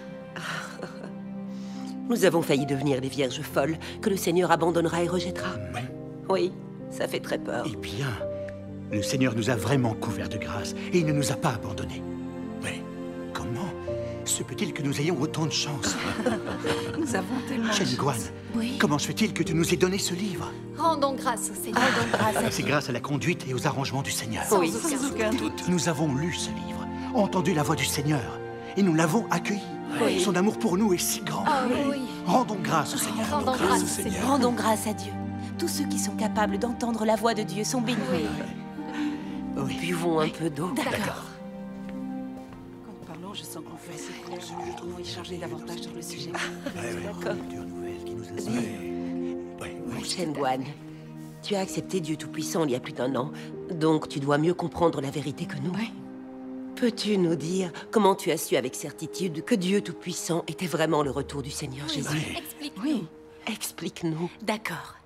Nous avons failli devenir des vierges folles que le Seigneur abandonnera et rejettera. Oui, ça fait très peur. Eh bien, le Seigneur nous a vraiment couverts de grâce et il ne nous a pas abandonnés. Mais comment se peut-il que nous ayons autant de chance? Nous avons tellement de Chen chance. Guan, Oui. comment se fait-il que tu nous aies donné ce livre? Rendons grâce au Seigneur. Rendons grâce à C'est Dieu. grâce à la conduite et aux arrangements du Seigneur. Oui. Sans aucun doute. Nous avons lu ce livre, entendu la voix du Seigneur et nous l'avons accueilli. Oui. Son amour pour nous est si grand. Ah oui. Rendons grâce au Seigneur. Rendons grâce au Seigneur. Rendons grâce à Dieu. Tous ceux qui sont capables d'entendre la voix de Dieu sont bénis. Oui. Buvons un peu d'eau. D'accord. Quand nous parlons, je sens qu'on fait assez clair. Je trouve échanger davantage sur le sujet. D'accord. Dure nouvelle qui nous a Oui. Ouais. Chen Guan, tu as accepté Dieu Tout-Puissant il y a plus d'1 an, donc tu dois mieux comprendre la vérité que nous. Oui. Peux-tu nous dire comment tu as su avec certitude que Dieu Tout-Puissant était vraiment le retour du Seigneur Jésus? Explique-nous. Oui. Explique-nous. D'accord.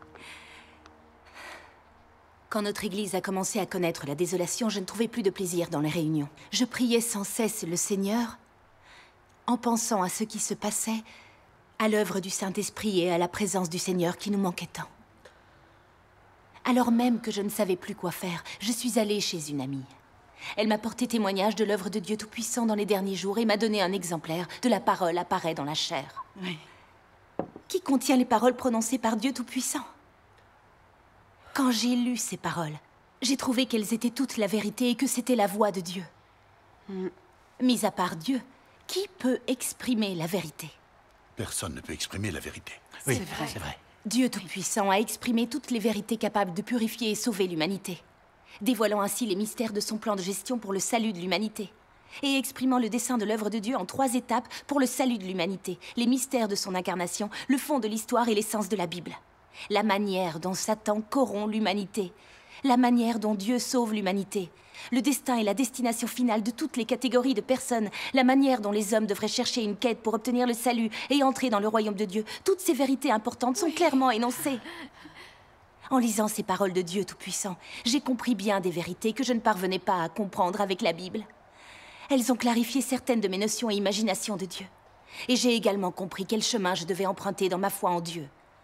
Quand notre Église a commencé à connaître la désolation, je ne trouvais plus de plaisir dans les réunions. Je priais sans cesse le Seigneur, en pensant à ce qui se passait, à l'œuvre du Saint-Esprit et à la présence du Seigneur qui nous manquait tant. Alors même que je ne savais plus quoi faire, je suis allée chez une amie. Elle m'a porté témoignage de l'œuvre de Dieu Tout-Puissant dans les derniers jours et m'a donné un exemplaire de la parole apparaît dans la chair, Oui. qui contient les paroles prononcées par Dieu Tout-Puissant. Quand j'ai lu ces paroles, j'ai trouvé qu'elles étaient toutes la vérité et que c'était la voix de Dieu. Mis à part Dieu, qui peut exprimer la vérité? Personne ne peut exprimer la vérité. Oui, C'est vrai. c'est vrai. Dieu Tout-Puissant a exprimé toutes les vérités capables de purifier et sauver l'humanité, dévoilant ainsi les mystères de son plan de gestion pour le salut de l'humanité, et exprimant le dessein de l'œuvre de Dieu en 3 étapes pour le salut de l'humanité, les mystères de son incarnation, le fond de l'histoire et l'essence de la Bible. La manière dont Satan corrompt l'humanité, la manière dont Dieu sauve l'humanité, le destin et la destination finale de toutes les catégories de personnes, la manière dont les hommes devraient chercher une quête pour obtenir le salut et entrer dans le royaume de Dieu. Toutes ces vérités importantes sont clairement énoncées. En lisant ces paroles de Dieu Tout-Puissant, j'ai compris bien des vérités que je ne parvenais pas à comprendre avec la Bible. Elles ont clarifié certaines de mes notions et imaginations de Dieu. Et j'ai également compris quel chemin je devais emprunter dans ma foi en Dieu.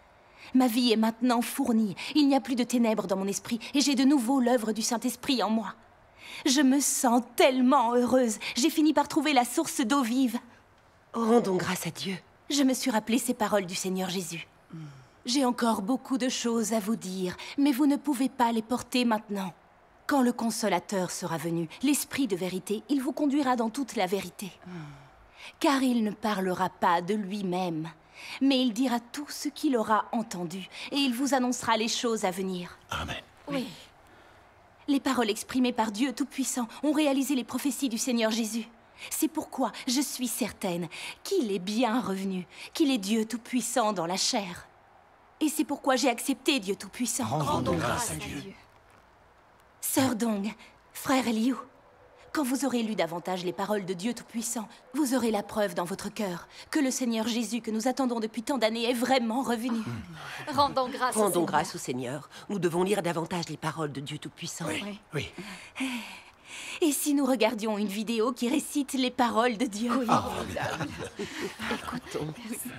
Ma vie est maintenant fournie. Il n'y a plus de ténèbres dans mon esprit et j'ai de nouveau l'œuvre du Saint-Esprit en moi. Je me sens tellement heureuse. J'ai fini par trouver la source d'eau vive. Rendons grâce à Dieu. Je me suis rappelé ces paroles du Seigneur Jésus. J'ai encore beaucoup de choses à vous dire, mais vous ne pouvez pas les porter maintenant. Quand le Consolateur sera venu, l'Esprit de vérité, il vous conduira dans toute la vérité. Car il ne parlera pas de lui-même, mais il dira tout ce qu'il aura entendu, et il vous annoncera les choses à venir. Amen. Oui. Les paroles exprimées par Dieu Tout-Puissant ont réalisé les prophéties du Seigneur Jésus. C'est pourquoi je suis certaine qu'il est bien revenu, qu'il est Dieu Tout-Puissant dans la chair. Et c'est pourquoi j'ai accepté Dieu Tout-Puissant. Rendons grâce à Dieu. Sœur Dong, frère Liu, quand vous aurez lu davantage les paroles de Dieu Tout-Puissant, vous aurez la preuve dans votre cœur que le Seigneur Jésus que nous attendons depuis tant d'années est vraiment revenu. Rendons grâce Rendons grâce au Seigneur. Nous devons lire davantage les paroles de Dieu Tout-Puissant. Oui. Et si nous regardions une vidéo qui récite les paroles de Dieu? Oui. Écoutons.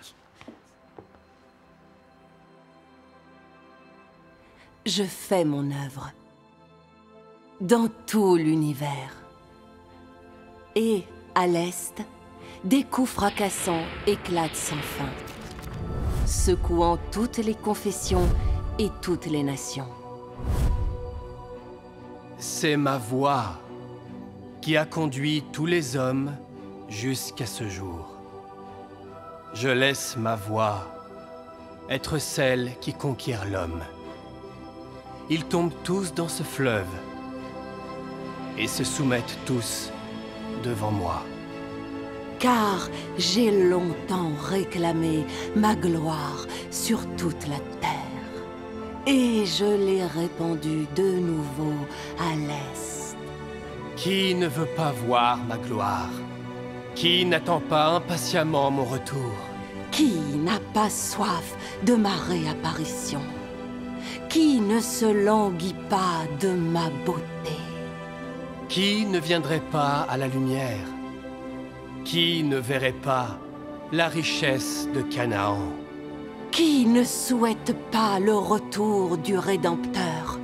Je fais mon œuvre dans tout l'univers. Et, à l'Est, des coups fracassants éclatent sans fin, secouant toutes les confessions et toutes les nations. C'est ma voix qui a conduit tous les hommes jusqu'à ce jour. Je laisse ma voix être celle qui conquiert l'homme. Ils tombent tous dans ce fleuve et se soumettent tous devant moi. Car j'ai longtemps réclamé ma gloire sur toute la terre. Et je l'ai répandue de nouveau à l'Est. Qui ne veut pas voir ma gloire? Qui n'attend pas impatiemment mon retour? Qui n'a pas soif de ma réapparition? Qui ne se languit pas de ma beauté? Qui ne viendrait pas à la lumière? Qui ne verrait pas la richesse de Canaan? Qui ne souhaite pas le retour du Rédempteur?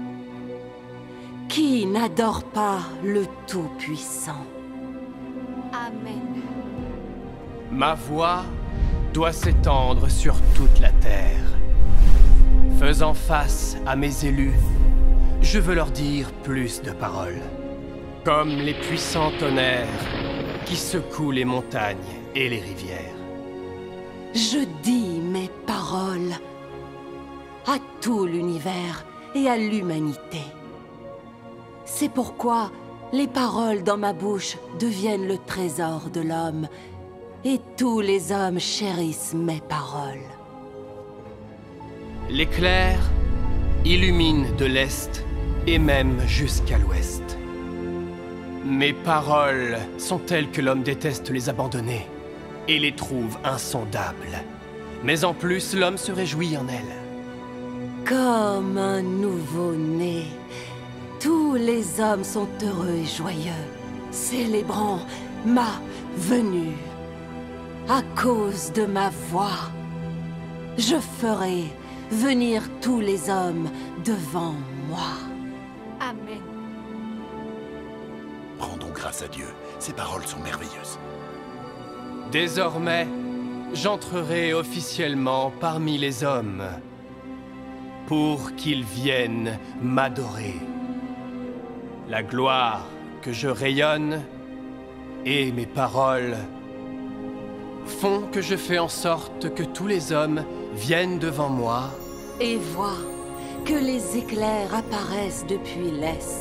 Qui n'adore pas le Tout-Puissant? Amen. Ma voix doit s'étendre sur toute la terre. Faisant face à mes élus, je veux leur dire plus de paroles. Comme les puissants tonnerres qui secouent les montagnes et les rivières. Je dis mes paroles à tout l'univers et à l'humanité. C'est pourquoi les paroles dans ma bouche deviennent le trésor de l'homme, et tous les hommes chérissent mes paroles. L'éclair illumine de l'Est et même jusqu'à l'Ouest. Mes paroles sont telles que l'homme déteste les abandonner et les trouve insondables. Mais en plus, l'homme se réjouit en elles. Comme un nouveau-né, tous les hommes sont heureux et joyeux, célébrant ma venue. À cause de ma voix, je ferai venir tous les hommes devant moi. Amen. Rendons grâce à Dieu. Ces paroles sont merveilleuses. Désormais, j'entrerai officiellement parmi les hommes pour qu'ils viennent m'adorer. La gloire que je rayonne et mes paroles font que je fais en sorte que tous les hommes viennent devant moi et voient que les éclairs apparaissent depuis l'Est.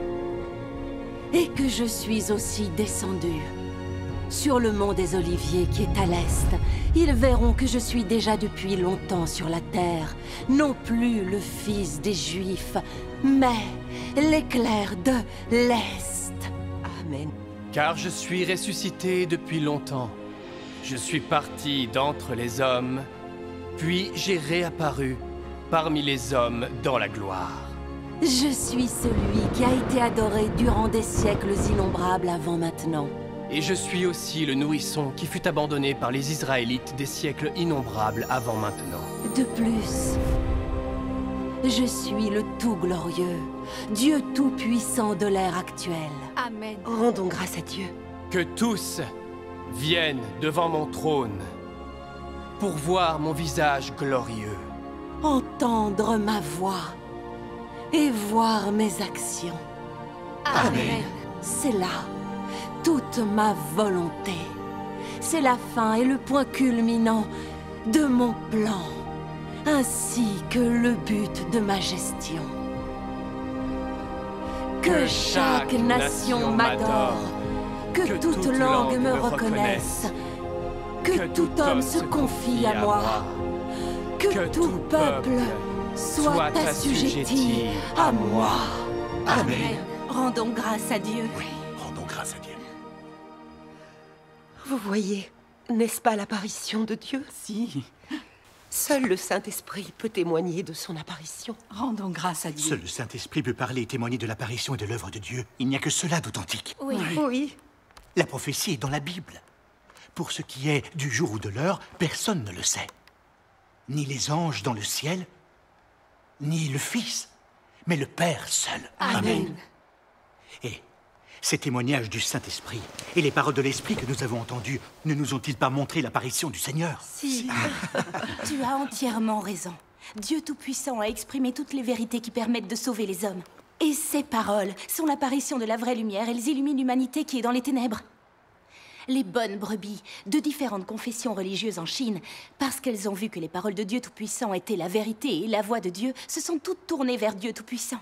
Et que je suis aussi descendu sur le mont des Oliviers qui est à l'Est. Ils verront que je suis déjà depuis longtemps sur la terre, non plus le fils des Juifs, mais l'éclair de l'Est. Amen. Car je suis ressuscité depuis longtemps. Je suis parti d'entre les hommes, puis j'ai réapparu parmi les hommes dans la gloire. Je suis celui qui a été adoré durant des siècles innombrables avant maintenant. Et je suis aussi le nourrisson qui fut abandonné par les Israélites des siècles innombrables avant maintenant. De plus, je suis le Tout-Glorieux, Dieu Tout-Puissant de l'ère actuelle. Amen. Rendons grâce à Dieu. Que tous viennent devant mon trône pour voir mon visage glorieux. Entendre ma voix et voir mes actions. Amen. C'est là toute ma volonté. C'est la fin et le point culminant de mon plan, ainsi que le but de ma gestion. Que chaque nation m'adore, que toute langue me reconnaisse, que tout homme se confie à moi, que tout peuple soit assujetti à moi. Amen. Rendons grâce à Dieu. Oui, rendons grâce à Dieu. Vous voyez, n'est-ce pas l'apparition de Dieu? Si, Seul le Saint-Esprit peut témoigner de son apparition. rendons grâce à Dieu. Seul le Saint-Esprit peut parler et témoigner de l'apparition et de l'œuvre de Dieu. Il n'y a que cela d'authentique. Oui. Oui. La prophétie est dans la Bible. Pour ce qui est du jour ou de l'heure, personne ne le sait. Ni les anges dans le ciel, ni le Fils, mais le Père seul. Amen. Et ces témoignages du Saint-Esprit et les paroles de l'Esprit que nous avons entendues ne nous ont-ils pas montré l'apparition du Seigneur? Si. Tu as entièrement raison. Dieu Tout-Puissant a exprimé toutes les vérités qui permettent de sauver les hommes. Et ces paroles sont l'apparition de la vraie lumière. Elles illuminent l'humanité qui est dans les ténèbres. Les bonnes brebis de différentes confessions religieuses en Chine, parce qu'elles ont vu que les paroles de Dieu Tout-Puissant étaient la vérité et la voix de Dieu, se sont toutes tournées vers Dieu Tout-Puissant.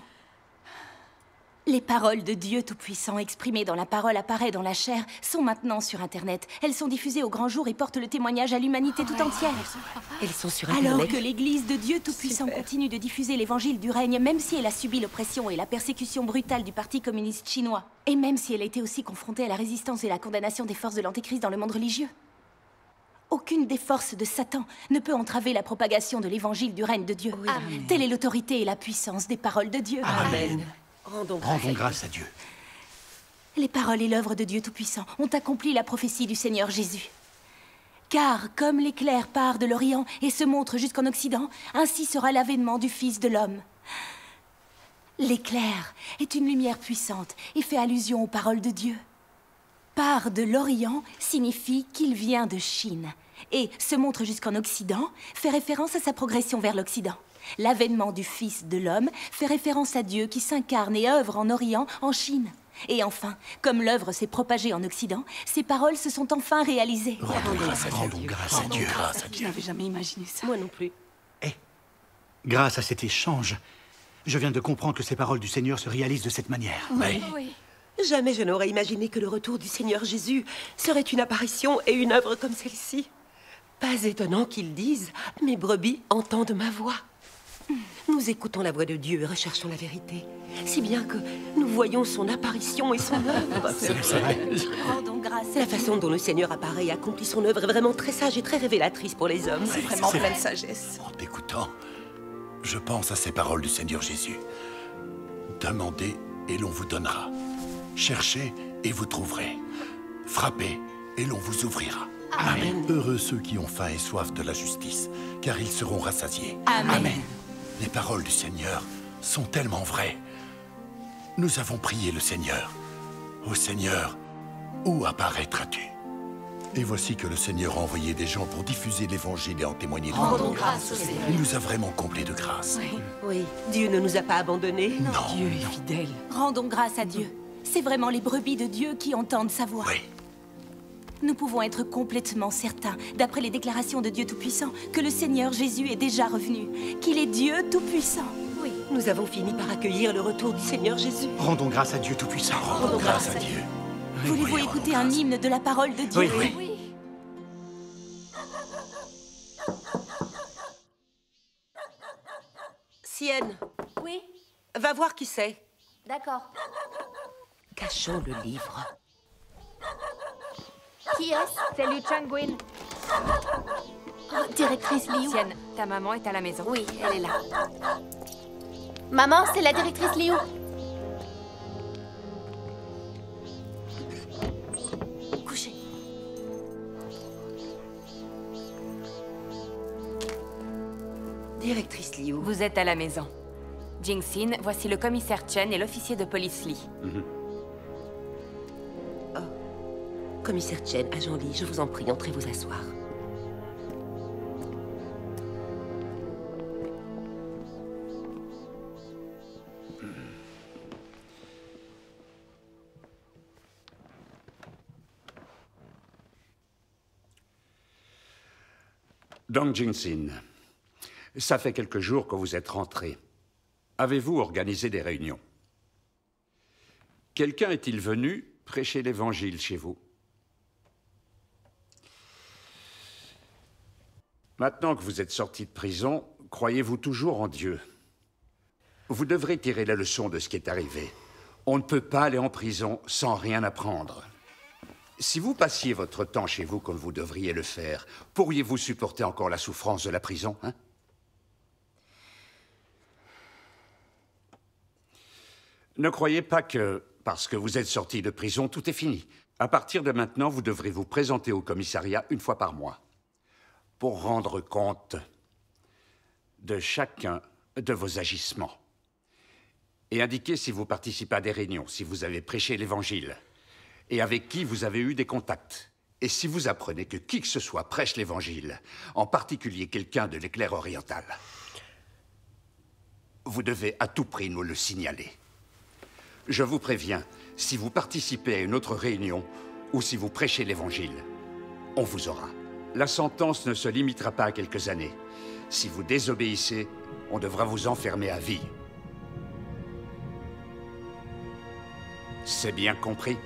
Les paroles de Dieu Tout-Puissant exprimées dans la parole apparaît dans la chair sont maintenant sur Internet. Elles sont diffusées au grand jour et portent le témoignage à l'humanité tout entière. Elles sont sur Internet. Alors que l'Église de Dieu Tout-Puissant Super. continue de diffuser l'évangile du règne, même si elle a subi l'oppression et la persécution brutale du Parti communiste chinois, et même si elle a été aussi confrontée à la résistance et la condamnation des forces de l'Antéchrist dans le monde religieux. Aucune des forces de Satan ne peut entraver la propagation de l'évangile du règne de Dieu. Amen. Telle est l'autorité et la puissance des paroles de Dieu. Amen. Rendons grâce. Rendons grâce à Dieu. Les paroles et l'œuvre de Dieu Tout-Puissant ont accompli la prophétie du Seigneur Jésus. Car comme l'éclair part de l'Orient et se montre jusqu'en Occident, ainsi sera l'avènement du Fils de l'homme. L'éclair est une lumière puissante et fait allusion aux paroles de Dieu. Part de l'Orient signifie qu'il vient de Chine. Et se montre jusqu'en Occident fait référence à sa progression vers l'Occident. L'avènement du Fils de l'homme fait référence à Dieu qui s'incarne et œuvre en Orient, en Chine. Et enfin, comme l'œuvre s'est propagée en Occident, ces paroles se sont enfin réalisées. Rendons grâce à Dieu. Rendons grâce à Dieu. Grâce à Je Dieu. n'avais jamais imaginé ça. Moi non plus. Grâce à cet échange, je viens de comprendre que ces paroles du Seigneur se réalisent de cette manière. Oui. Oui. Jamais je n'aurais imaginé que le retour du Seigneur Jésus serait une apparition et une œuvre comme celle-ci. Pas étonnant qu'ils disent « Mes brebis entendent ma voix ». Nous écoutons la voix de Dieu et recherchons la vérité. Si bien que nous voyons son apparition et son œuvre. C'est vrai. Rendons grâce à La Dieu. façon dont le Seigneur apparaît et accomplit son œuvre est vraiment très sage et très révélatrice pour les hommes. C'est vraiment c'est plein de vrai. sagesse. En t'écoutant, je pense à ces paroles du Seigneur Jésus. Demandez et l'on vous donnera. Cherchez et vous trouverez. Frappez et l'on vous ouvrira. Amen. Heureux ceux qui ont faim et soif de la justice, car ils seront rassasiés. Amen. Les paroles du Seigneur sont tellement vraies. Nous avons prié le Seigneur. Ô Seigneur, où apparaîtras-tu? Et voici que le Seigneur a envoyé des gens pour diffuser l'Évangile et en témoigner devant Rendons nous. grâce au Seigneur. Il nous a vraiment comblés de grâce. Oui, Dieu ne nous a pas abandonnés. Non. Dieu est fidèle. Rendons grâce à Dieu. C'est vraiment les brebis de Dieu qui entendent sa voix. Oui. Nous pouvons être complètement certains, d'après les déclarations de Dieu Tout-Puissant, que le Seigneur Jésus est déjà revenu, qu'il est Dieu Tout-Puissant. Oui. Nous avons fini par accueillir le retour du Seigneur Jésus. Rendons grâce à Dieu Tout-Puissant. Rendons grâce à Dieu. Voulez-vous Oui, écouter rendons un grâce. hymne de la parole de Dieu? Oui, oui. Oui. Sienne, Oui. va voir qui c'est. D'accord. Cachons le livre. Qui est-ce? C'est Liu Changwin. Oh, directrice Liu. Tienne, ta maman est à la maison. Oui, elle est là. Maman, c'est la directrice Liu. Couchez. Vous êtes à la maison. Jing-Sin, voici le commissaire Chen et l'officier de police Lee. Commissaire Chen, agent Lee, je vous en prie, entrez vous asseoir. Dong Jing-Sin, ça fait quelques jours que vous êtes rentré. Avez-vous organisé des réunions? Quelqu'un est-il venu prêcher l'évangile chez vous? Maintenant que vous êtes sorti de prison, croyez-vous toujours en Dieu? Vous devrez tirer la leçon de ce qui est arrivé. On ne peut pas aller en prison sans rien apprendre. Si vous passiez votre temps chez vous comme vous devriez le faire, pourriez-vous supporter encore la souffrance de la prison, hein? Ne croyez pas que, parce que vous êtes sorti de prison, tout est fini. À partir de maintenant, vous devrez vous présenter au commissariat une fois par mois pour rendre compte de chacun de vos agissements et indiquer si vous participez à des réunions, si vous avez prêché l'Évangile et avec qui vous avez eu des contacts. Et si vous apprenez que qui que ce soit prêche l'Évangile, en particulier quelqu'un de l'Éclair oriental, vous devez à tout prix nous le signaler. Je vous préviens, si vous participez à une autre réunion ou si vous prêchez l'Évangile, on vous aura. La sentence ne se limitera pas à quelques années. Si vous désobéissez, on devra vous enfermer à vie. C'est bien compris?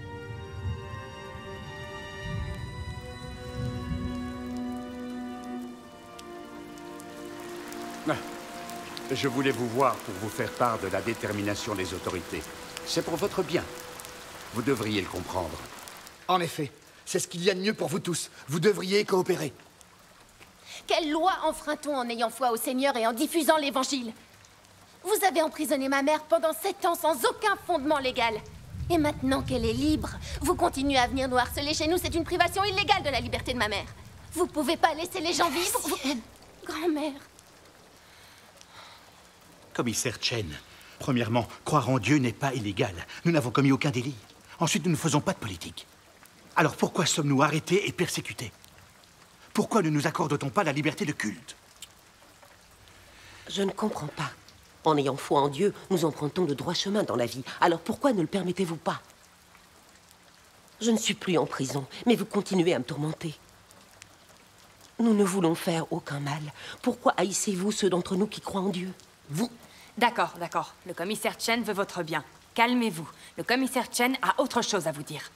Je voulais vous voir pour vous faire part de la détermination des autorités. C'est pour votre bien. Vous devriez le comprendre. En effet, c'est ce qu'il y a de mieux pour vous tous. Vous devriez coopérer. Quelle loi enfreint-on en ayant foi au Seigneur et en diffusant l'Évangile? Vous avez emprisonné ma mère pendant 7 ans sans aucun fondement légal. Et maintenant qu'elle est libre, vous continuez à venir nous harceler chez nous. C'est une privation illégale de la liberté de ma mère. Vous pouvez pas laisser les gens vivre. Grand-mère. Commissaire Chen, premièrement, croire en Dieu n'est pas illégal. Nous n'avons commis aucun délit. Ensuite, nous ne faisons pas de politique. Alors pourquoi sommes-nous arrêtés et persécutés? Pourquoi ne nous accorde-t-on pas la liberté de culte? Je ne comprends pas. En ayant foi en Dieu, nous empruntons le droit chemin dans la vie. Alors pourquoi ne le permettez-vous pas? Je ne suis plus en prison, mais vous continuez à me tourmenter. Nous ne voulons faire aucun mal. Pourquoi haïssez-vous ceux d'entre nous qui croient en Dieu? Vous... D'accord, d'accord. Le commissaire Chen veut votre bien. Calmez-vous. Le commissaire Chen a autre chose à vous dire.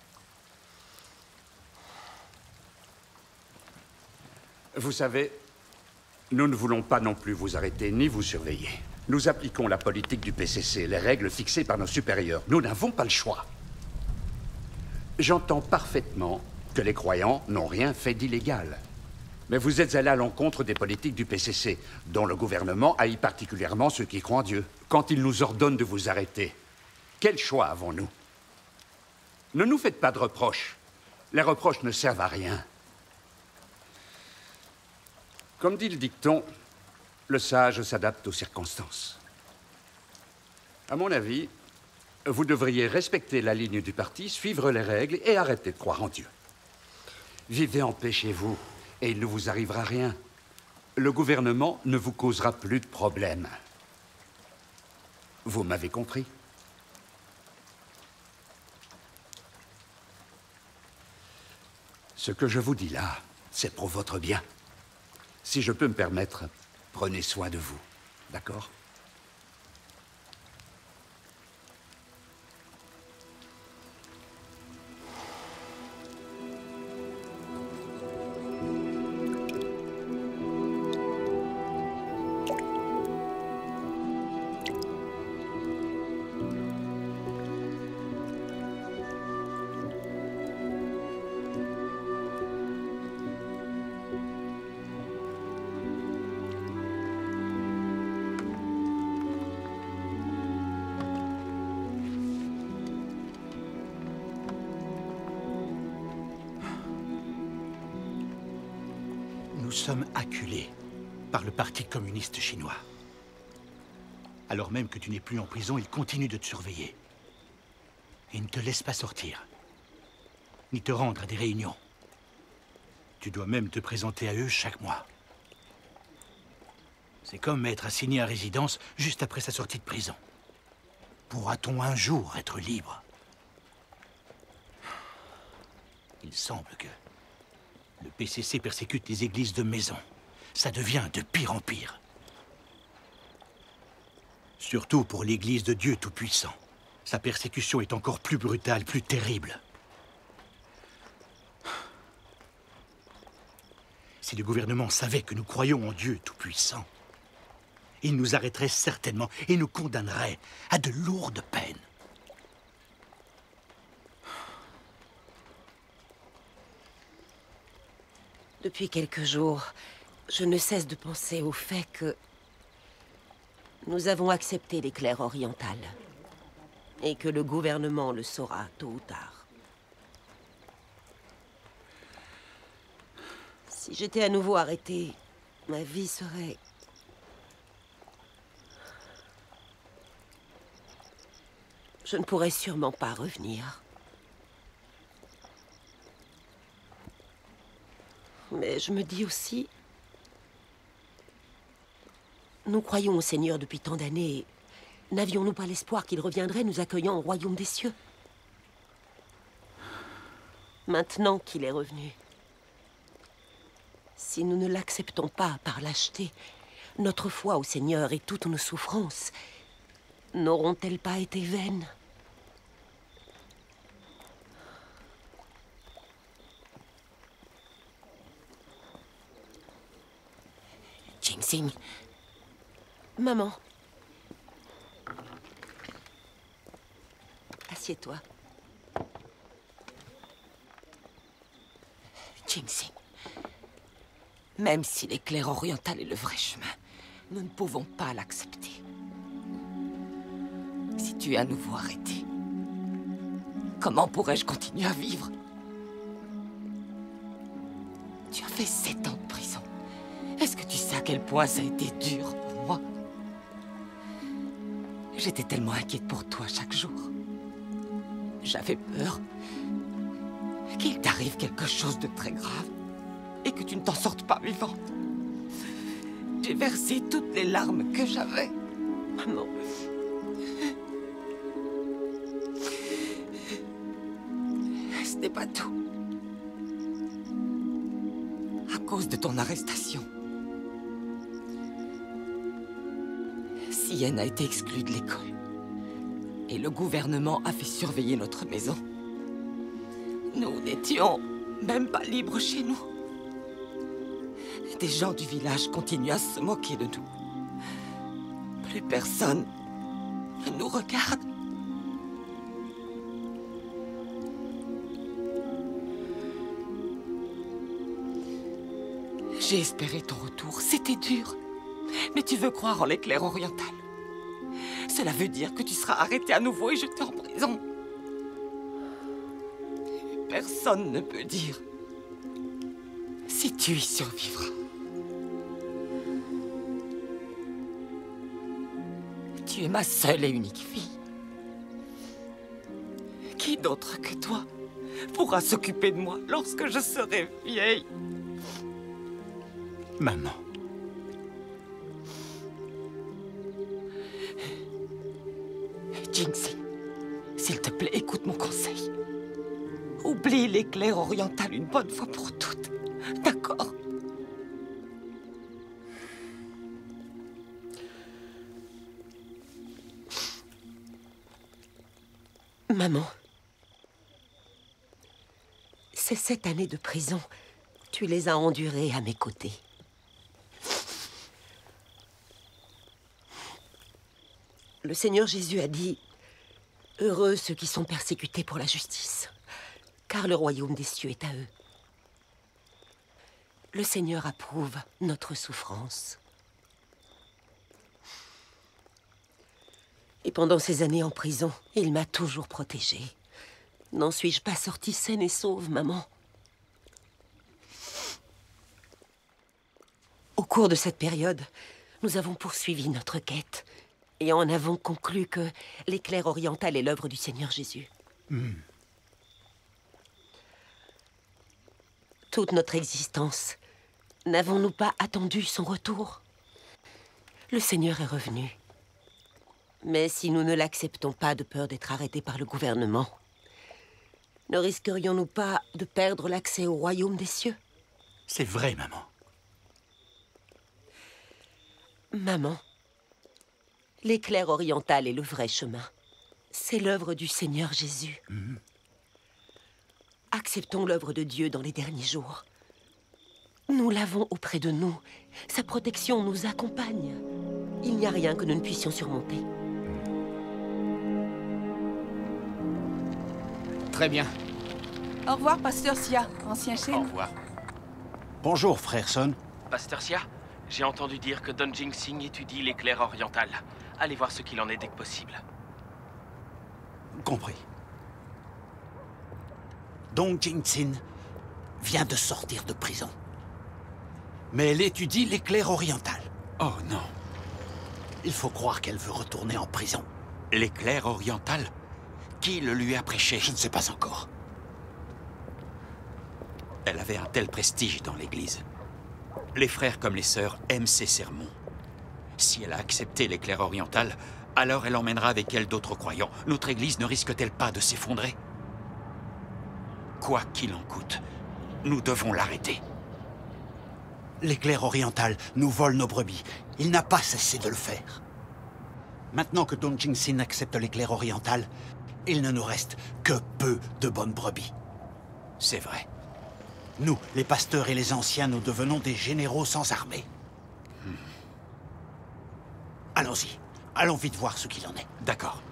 Vous savez, nous ne voulons pas non plus vous arrêter ni vous surveiller. Nous appliquons la politique du PCC, les règles fixées par nos supérieurs. Nous n'avons pas le choix. J'entends parfaitement que les croyants n'ont rien fait d'illégal. Mais vous êtes allé à l'encontre des politiques du PCC, dont le gouvernement haït particulièrement ceux qui croient en Dieu. Quand il nous ordonne de vous arrêter, quel choix avons-nous? Ne nous faites pas de reproches. Les reproches ne servent à rien. Comme dit le dicton, le sage s'adapte aux circonstances. À mon avis, vous devriez respecter la ligne du parti, suivre les règles et arrêter de croire en Dieu. Vivez en paix chez vous. Et il ne vous arrivera rien. Le gouvernement ne vous causera plus de problèmes. Vous m'avez compris? Ce que je vous dis là, c'est pour votre bien. Si je peux me permettre, prenez soin de vous. D'accord? Nous sommes acculés par le Parti communiste chinois. Alors même que tu n'es plus en prison, ils continuent de te surveiller. Ils ne te laissent pas sortir, ni te rendre à des réunions. Tu dois même te présenter à eux chaque mois. C'est comme être assigné à résidence juste après sa sortie de prison. Pourra-t-on un jour être libre? Il semble que le PCC persécute les églises de maison. Ça devient de pire en pire. Surtout pour l'église de Dieu Tout-Puissant. Sa persécution est encore plus brutale, plus terrible. Si le gouvernement savait que nous croyons en Dieu Tout-Puissant, il nous arrêterait certainement et nous condamnerait à de lourdes peines. Depuis quelques jours, je ne cesse de penser au fait que nous avons accepté les clercs orientales et que le gouvernement le saura tôt ou tard. Si j'étais à nouveau arrêtée, ma vie serait... Je ne pourrais sûrement pas revenir. Mais je me dis aussi... Nous croyons au Seigneur depuis tant d'années. N'avions-nous pas l'espoir qu'il reviendrait nous accueillant au royaume des cieux? Maintenant qu'il est revenu, si nous ne l'acceptons pas par lâcheté, notre foi au Seigneur et toutes nos souffrances n'auront-elles pas été vaines? Jing-Xing. Maman. Assieds-toi. Jing-Xing. Même si l'éclair oriental est le vrai chemin, nous ne pouvons pas l'accepter. Si tu es à nouveau arrêté, comment pourrais-je continuer à vivre? Tu as fait 7 ans de prison. Est-ce que tu sais à quel point ça a été dur pour moi? J'étais tellement inquiète pour toi chaque jour. J'avais peur qu'il t'arrive quelque chose de très grave et que tu ne t'en sortes pas vivante. J'ai versé toutes les larmes que j'avais. Maman. Ce n'est pas tout. À cause de ton arrestation, Sienne a été exclue de l'école. Et le gouvernement a fait surveiller notre maison. Nous n'étions même pas libres chez nous. Des gens du village continuent à se moquer de nous. Plus personne ne nous regarde. J'ai espéré ton retour. C'était dur. Mais tu veux croire en l'éclair oriental. Cela veut dire que tu seras arrêté à nouveau et jeté en prison. Personne ne peut dire si tu y survivras. Tu es ma seule et unique fille. Qui d'autre que toi pourra s'occuper de moi lorsque je serai vieille? Maman. Jing-Xing, s'il te plaît, écoute mon conseil. Oublie l'éclair oriental une bonne fois pour toutes. D'accord? Maman, ces 7 années de prison, tu les as endurées à mes côtés. Le Seigneur Jésus a dit « Heureux ceux qui sont persécutés pour la justice, car le royaume des cieux est à eux. » Le Seigneur approuve notre souffrance. Et pendant ces années en prison, il m'a toujours protégée. N'en suis-je pas sortie saine et sauve, maman? Au cours de cette période, nous avons poursuivi notre quête. Et en avons conclu que l'éclair oriental est l'œuvre du Seigneur Jésus. Toute notre existence, n'avons-nous pas attendu son retour? Le Seigneur est revenu. Mais si nous ne l'acceptons pas de peur d'être arrêtés par le gouvernement, ne risquerions-nous pas de perdre l'accès au royaume des cieux? C'est vrai, maman. Maman, l'éclair oriental est le vrai chemin. C'est l'œuvre du Seigneur Jésus. Acceptons l'œuvre de Dieu dans les derniers jours. Nous l'avons auprès de nous. Sa protection nous accompagne. Il n'y a rien que nous ne puissions surmonter. Très bien. Au revoir, Pasteur Sia, ancien chêne. Au revoir. Bonjour, frère Son. Pasteur Sia, j'ai entendu dire que Don Jing-Sing étudie l'éclair oriental. Allez voir ce qu'il en est dès que possible. Compris. Dong Jing-Sin vient de sortir de prison. Mais elle étudie l'éclair oriental. Oh non. Il faut croire qu'elle veut retourner en prison. L'éclair oriental? Qui le lui a prêché? Je ne sais pas encore. Elle avait un tel prestige dans l'Église. Les frères comme les sœurs aiment ses sermons. Si elle a accepté l'éclair oriental, alors elle emmènera avec elle d'autres croyants. Notre Église ne risque-t-elle pas de s'effondrer? Quoi qu'il en coûte, nous devons l'arrêter. L'éclair oriental nous vole nos brebis. Il n'a pas cessé de le faire. Maintenant que Dong Jing-Sin accepte l'éclair oriental, il ne nous reste que peu de bonnes brebis. C'est vrai. Nous, les pasteurs et les anciens, nous devenons des généraux sans armée. Allons-y. Allons vite voir ce qu'il en est. D'accord.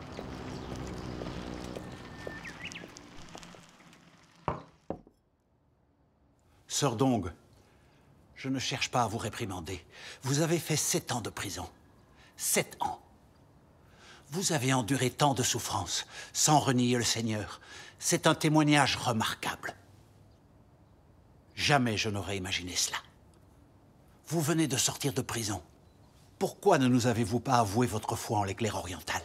Sœur Dong, je ne cherche pas à vous réprimander. Vous avez fait 7 ans de prison. 7 ans. Vous avez enduré tant de souffrances, sans renier le Seigneur. C'est un témoignage remarquable. Jamais je n'aurais imaginé cela. Vous venez de sortir de prison. Pourquoi ne nous avez-vous pas avoué votre foi en l'éclair oriental?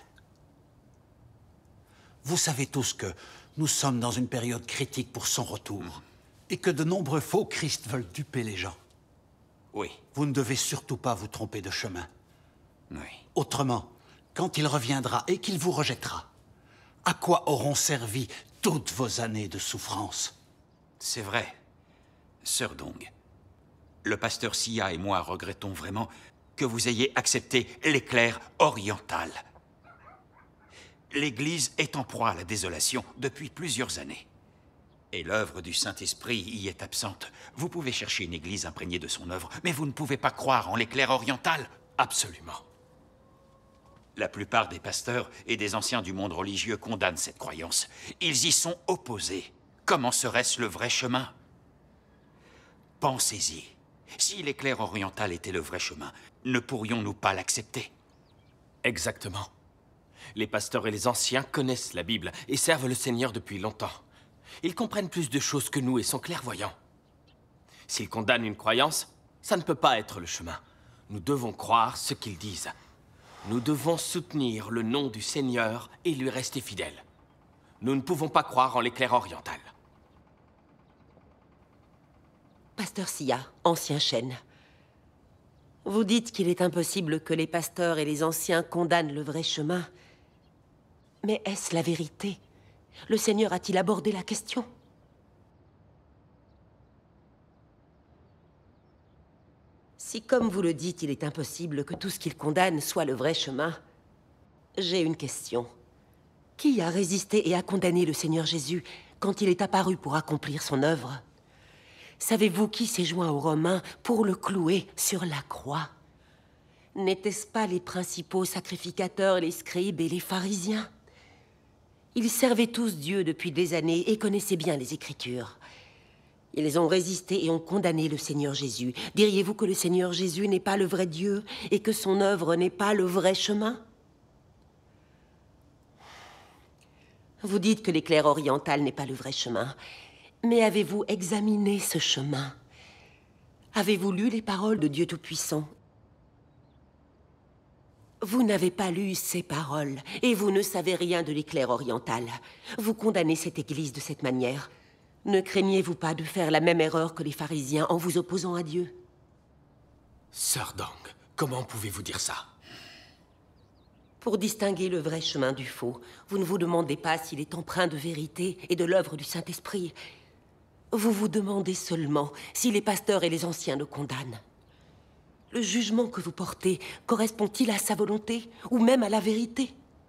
Vous savez tous que nous sommes dans une période critique pour son retour, et que de nombreux faux Christ veulent duper les gens. Oui. Vous ne devez surtout pas vous tromper de chemin. Oui. Autrement, quand il reviendra et qu'il vous rejettera, à quoi auront servi toutes vos années de souffrance? C'est vrai. Sœur Dong, le pasteur Sia et moi regrettons vraiment que vous ayez accepté l'éclair oriental. L'Église est en proie à la désolation depuis plusieurs années. Et l'œuvre du Saint-Esprit y est absente. Vous pouvez chercher une Église imprégnée de son œuvre, mais vous ne pouvez pas croire en l'éclair oriental. Absolument. La plupart des pasteurs et des anciens du monde religieux condamnent cette croyance. Ils y sont opposés. Comment serait-ce le vrai chemin? Pensez-y. Si l'éclair oriental était le vrai chemin, ne pourrions-nous pas l'accepter? Exactement. Les pasteurs et les anciens connaissent la Bible et servent le Seigneur depuis longtemps. Ils comprennent plus de choses que nous et sont clairvoyants. S'ils condamnent une croyance, ça ne peut pas être le chemin. Nous devons croire ce qu'ils disent. Nous devons soutenir le nom du Seigneur et lui rester fidèles. Nous ne pouvons pas croire en l'éclair oriental. Pasteur Sia, ancien chêne. Vous dites qu'il est impossible que les pasteurs et les anciens condamnent le vrai chemin. Mais est-ce la vérité? Le Seigneur a-t-il abordé la question? Si, comme vous le dites, il est impossible que tout ce qu'il condamne soit le vrai chemin, j'ai une question. Qui a résisté et a condamné le Seigneur Jésus quand il est apparu pour accomplir son œuvre? Savez-vous qui s'est joint aux Romains pour le clouer sur la croix? N'étaient-ce pas les principaux sacrificateurs, les scribes et les pharisiens? Ils servaient tous Dieu depuis des années et connaissaient bien les Écritures. Ils ont résisté et ont condamné le Seigneur Jésus. Diriez-vous que le Seigneur Jésus n'est pas le vrai Dieu et que son œuvre n'est pas le vrai chemin? Vous dites que l'éclair oriental n'est pas le vrai chemin. Mais avez-vous examiné ce chemin? Avez-vous lu les paroles de Dieu Tout-Puissant? Vous n'avez pas lu ces paroles, et vous ne savez rien de l'éclair oriental. Vous condamnez cette église de cette manière. Ne craignez-vous pas de faire la même erreur que les pharisiens en vous opposant à Dieu? Sœur Dang, comment pouvez-vous dire ça? Pour distinguer le vrai chemin du faux, vous ne vous demandez pas s'il est empreint de vérité et de l'œuvre du Saint-Esprit. Vous vous demandez seulement si les pasteurs et les anciens le condamnent. Le jugement que vous portez correspond-il à sa volonté ou même à la vérité?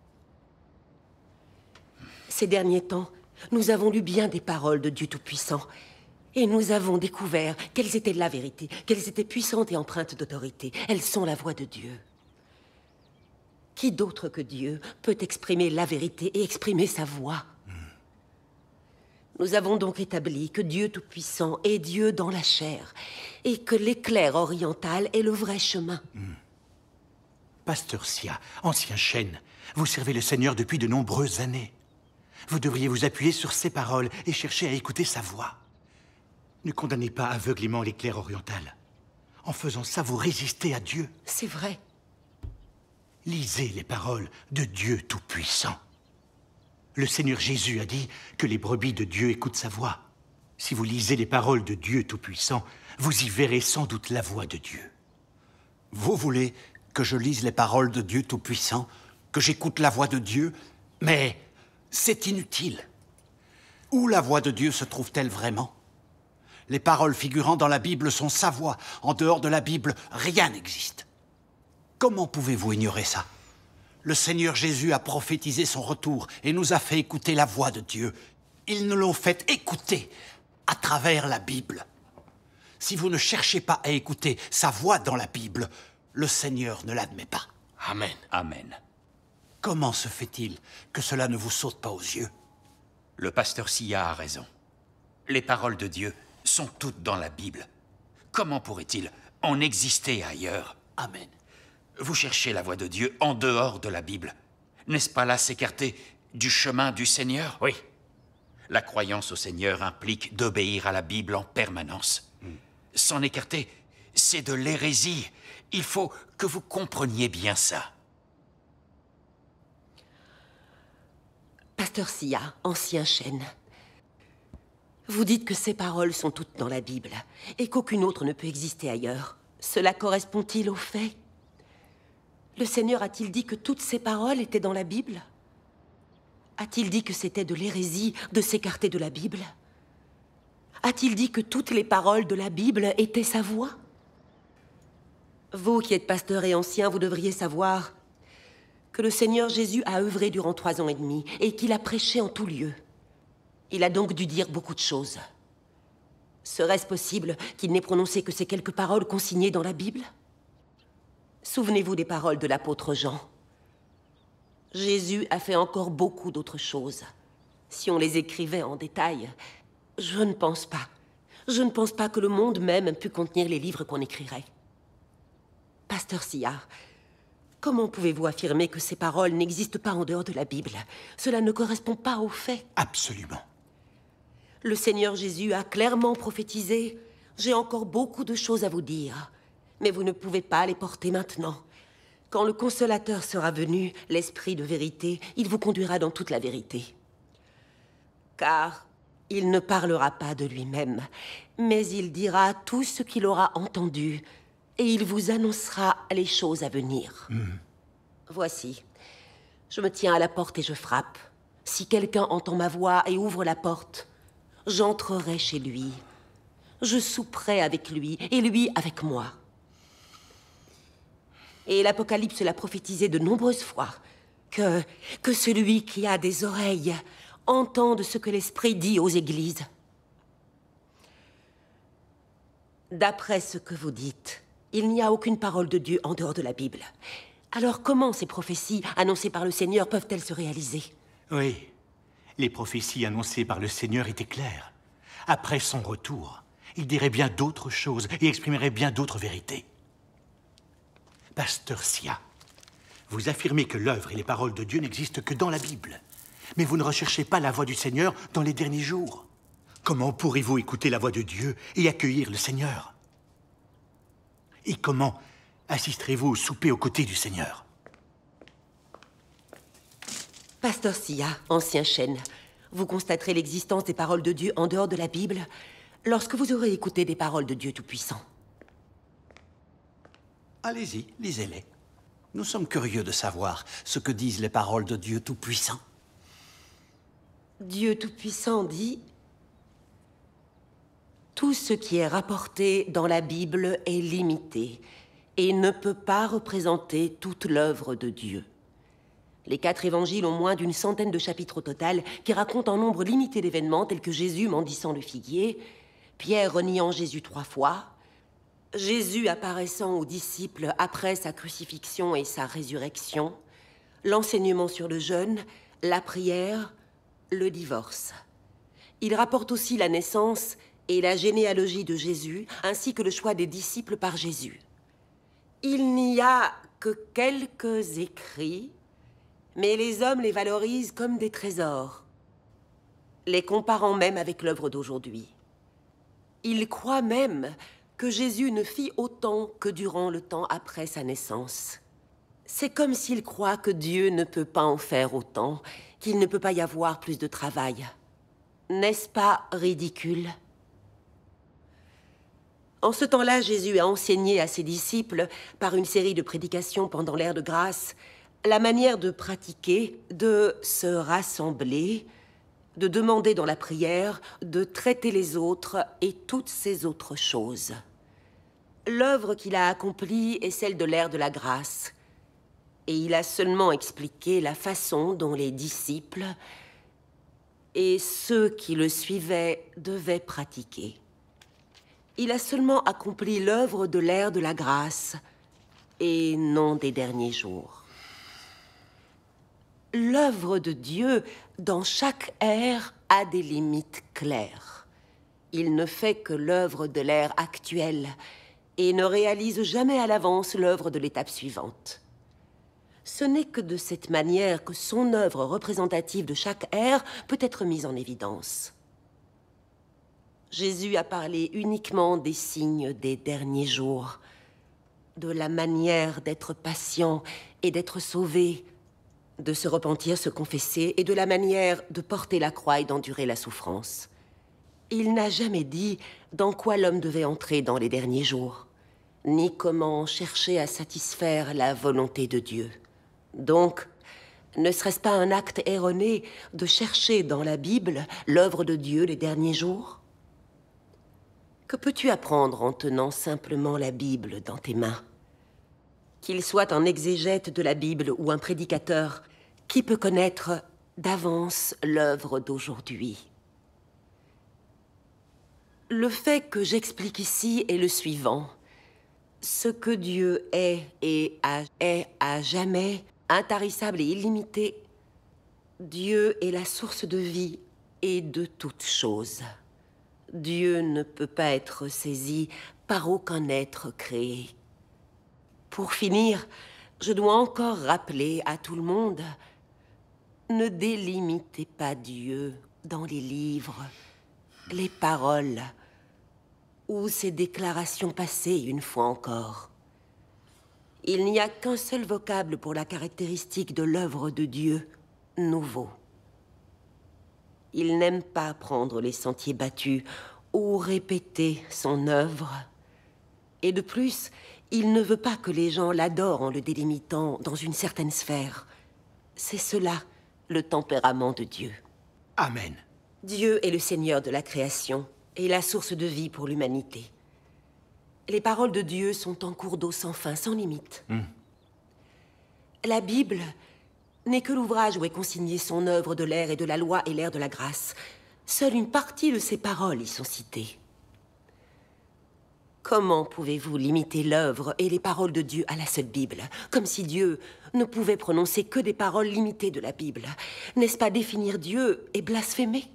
Ces derniers temps, nous avons lu bien des paroles de Dieu Tout-Puissant et nous avons découvert qu'elles étaient la vérité, qu'elles étaient puissantes et empreintes d'autorité. Elles sont la voix de Dieu. Qui d'autre que Dieu peut exprimer la vérité et exprimer sa voix? Nous avons donc établi que Dieu Tout-Puissant est Dieu dans la chair et que l'éclair oriental est le vrai chemin. Pasteur Sia, ancien chêne, vous servez le Seigneur depuis de nombreuses années. Vous devriez vous appuyer sur ses paroles et chercher à écouter sa voix. Ne condamnez pas aveuglément l'éclair oriental. En faisant ça, vous résistez à Dieu. C'est vrai. Lisez les paroles de Dieu Tout-Puissant. Le Seigneur Jésus a dit que les brebis de Dieu écoutent sa voix. Si vous lisez les paroles de Dieu Tout-Puissant, vous y verrez sans doute la voix de Dieu. Vous voulez que je lise les paroles de Dieu Tout-Puissant, que j'écoute la voix de Dieu? Mais c'est inutile. Où la voix de Dieu se trouve-t-elle vraiment? Les paroles figurant dans la Bible sont sa voix. En dehors de la Bible, rien n'existe. Comment pouvez-vous ignorer ça? Le Seigneur Jésus a prophétisé son retour et nous a fait écouter la voix de Dieu. Ils nous l'ont fait écouter à travers la Bible. Si vous ne cherchez pas à écouter sa voix dans la Bible, le Seigneur ne l'admet pas. Amen. Amen. Comment se fait-il que cela ne vous saute pas aux yeux? Le pasteur Sia a raison. Les paroles de Dieu sont toutes dans la Bible. Comment pourrait-il en exister ailleurs? Amen. Vous cherchez la voix de Dieu en dehors de la Bible. N'est-ce pas là s'écarter du chemin du Seigneur? Oui. La croyance au Seigneur implique d'obéir à la Bible en permanence. S'en écarter, c'est de l'hérésie. Il faut que vous compreniez bien ça. Pasteur Sia, ancien chêne, vous dites que ces paroles sont toutes dans la Bible et qu'aucune autre ne peut exister ailleurs. Cela correspond-il aux faits? Le Seigneur a-t-il dit que toutes ces paroles étaient dans la Bible? A-t-il dit que c'était de l'hérésie de s'écarter de la Bible? A-t-il dit que toutes les paroles de la Bible étaient sa voix? Vous qui êtes pasteur et ancien, vous devriez savoir que le Seigneur Jésus a œuvré durant 3 ans et demi et qu'il a prêché en tout lieu. Il a donc dû dire beaucoup de choses. Serait-ce possible qu'il n'ait prononcé que ces quelques paroles consignées dans la Bible? Souvenez-vous des paroles de l'apôtre Jean. Jésus a fait encore beaucoup d'autres choses. Si on les écrivait en détail, je ne pense pas. Je ne pense pas que le monde même pût contenir les livres qu'on écrirait. Pasteur Sia, comment pouvez-vous affirmer que ces paroles n'existent pas en dehors de la Bible? Cela ne correspond pas aux faits. Absolument. Le Seigneur Jésus a clairement prophétisé « J'ai encore beaucoup de choses à vous dire, mais vous ne pouvez pas les porter maintenant. Quand le Consolateur sera venu, l'Esprit de vérité, il vous conduira dans toute la vérité. Car il ne parlera pas de lui-même, mais il dira tout ce qu'il aura entendu, et il vous annoncera les choses à venir. Voici, je me tiens à la porte et je frappe. Si quelqu'un entend ma voix et ouvre la porte, j'entrerai chez lui. Je souperai avec lui, et lui avec moi. » Et l'Apocalypse l'a prophétisé de nombreuses fois, que celui qui a des oreilles entende ce que l'Esprit dit aux églises. D'après ce que vous dites, il n'y a aucune parole de Dieu en dehors de la Bible. Alors comment ces prophéties annoncées par le Seigneur peuvent-elles se réaliser? Oui, les prophéties annoncées par le Seigneur étaient claires. Après son retour, il dirait bien d'autres choses et exprimerait bien d'autres vérités. Pasteur Sia, vous affirmez que l'œuvre et les paroles de Dieu n'existent que dans la Bible. Mais vous ne recherchez pas la voix du Seigneur dans les derniers jours. Comment pourrez-vous écouter la voix de Dieu et accueillir le Seigneur? Et comment assisterez-vous au souper aux côtés du Seigneur? Pasteur Sia, ancien chêne, vous constaterez l'existence des paroles de Dieu en dehors de la Bible lorsque vous aurez écouté des paroles de Dieu Tout-Puissant. Allez-y, lisez-les. Nous sommes curieux de savoir ce que disent les paroles de Dieu Tout-Puissant. Dieu Tout-Puissant dit: tout ce qui est rapporté dans la Bible est limité et ne peut pas représenter toute l'œuvre de Dieu. Les 4 évangiles ont moins d'une centaine de chapitres au total qui racontent un nombre limité d'événements tels que Jésus mendicant le figuier, Pierre reniant Jésus 3 fois, Jésus apparaissant aux disciples après sa crucifixion et sa résurrection, l'enseignement sur le jeûne, la prière, le divorce. Il rapporte aussi la naissance et la généalogie de Jésus, ainsi que le choix des disciples par Jésus. Il n'y a que quelques écrits, mais les hommes les valorisent comme des trésors, les comparant même avec l'œuvre d'aujourd'hui. Ils croient même que Jésus ne fit autant que durant le temps après sa naissance. C'est comme s'ils croient que Dieu ne peut pas en faire autant, qu'il ne peut pas y avoir plus de travail. N'est-ce pas ridicule ? En ce temps-là, Jésus a enseigné à ses disciples, par une série de prédications pendant l'ère de grâce, la manière de pratiquer, de se rassembler, de demander dans la prière, de traiter les autres et toutes ces autres choses. L'œuvre qu'il a accomplie est celle de l'ère de la grâce, et il a seulement expliqué la façon dont les disciples et ceux qui le suivaient devaient pratiquer. Il a seulement accompli l'œuvre de l'ère de la grâce et non des derniers jours. L'œuvre de Dieu, dans chaque ère, a des limites claires. Il ne fait que l'œuvre de l'ère actuelle et ne réalise jamais à l'avance l'œuvre de l'étape suivante. Ce n'est que de cette manière que son œuvre représentative de chaque ère peut être mise en évidence. Jésus a parlé uniquement des signes des derniers jours, de la manière d'être patient et d'être sauvé, de se repentir, se confesser, et de la manière de porter la croix et d'endurer la souffrance. Il n'a jamais dit dans quoi l'homme devait entrer dans les derniers jours, ni comment chercher à satisfaire la volonté de Dieu. Donc, ne serait-ce pas un acte erroné de chercher dans la Bible l'œuvre de Dieu les derniers jours ? Que peux-tu apprendre en tenant simplement la Bible dans tes mains ? Qu'il soit un exégète de la Bible ou un prédicateur, qui peut connaître d'avance l'œuvre d'aujourd'hui ? Le fait que j'explique ici est le suivant. Ce que Dieu est et est à jamais, intarissable et illimité, Dieu est la source de vie et de toutes choses. Dieu ne peut pas être saisi par aucun être créé. Pour finir, je dois encore rappeler à tout le monde, ne délimitez pas Dieu dans les livres, les paroles ou ses déclarations passées une fois encore. Il n'y a qu'un seul vocable pour la caractéristique de l'œuvre de Dieu, nouveau. Il n'aime pas prendre les sentiers battus ou répéter son œuvre. Et de plus, il ne veut pas que les gens l'adorent en le délimitant dans une certaine sphère. C'est cela, le tempérament de Dieu. Amen. Dieu est le Seigneur de la création et la source de vie pour l'humanité. Les paroles de Dieu sont un cours d'eau sans fin, sans limite. La Bible n'est que l'ouvrage où est consignée son œuvre de l'ère et de la loi et l'ère de la grâce. Seule une partie de ses paroles y sont citées. Comment pouvez-vous limiter l'œuvre et les paroles de Dieu à la seule Bible, comme si Dieu ne pouvait prononcer que des paroles limitées de la Bible? N'est-ce pas définir Dieu et blasphémer?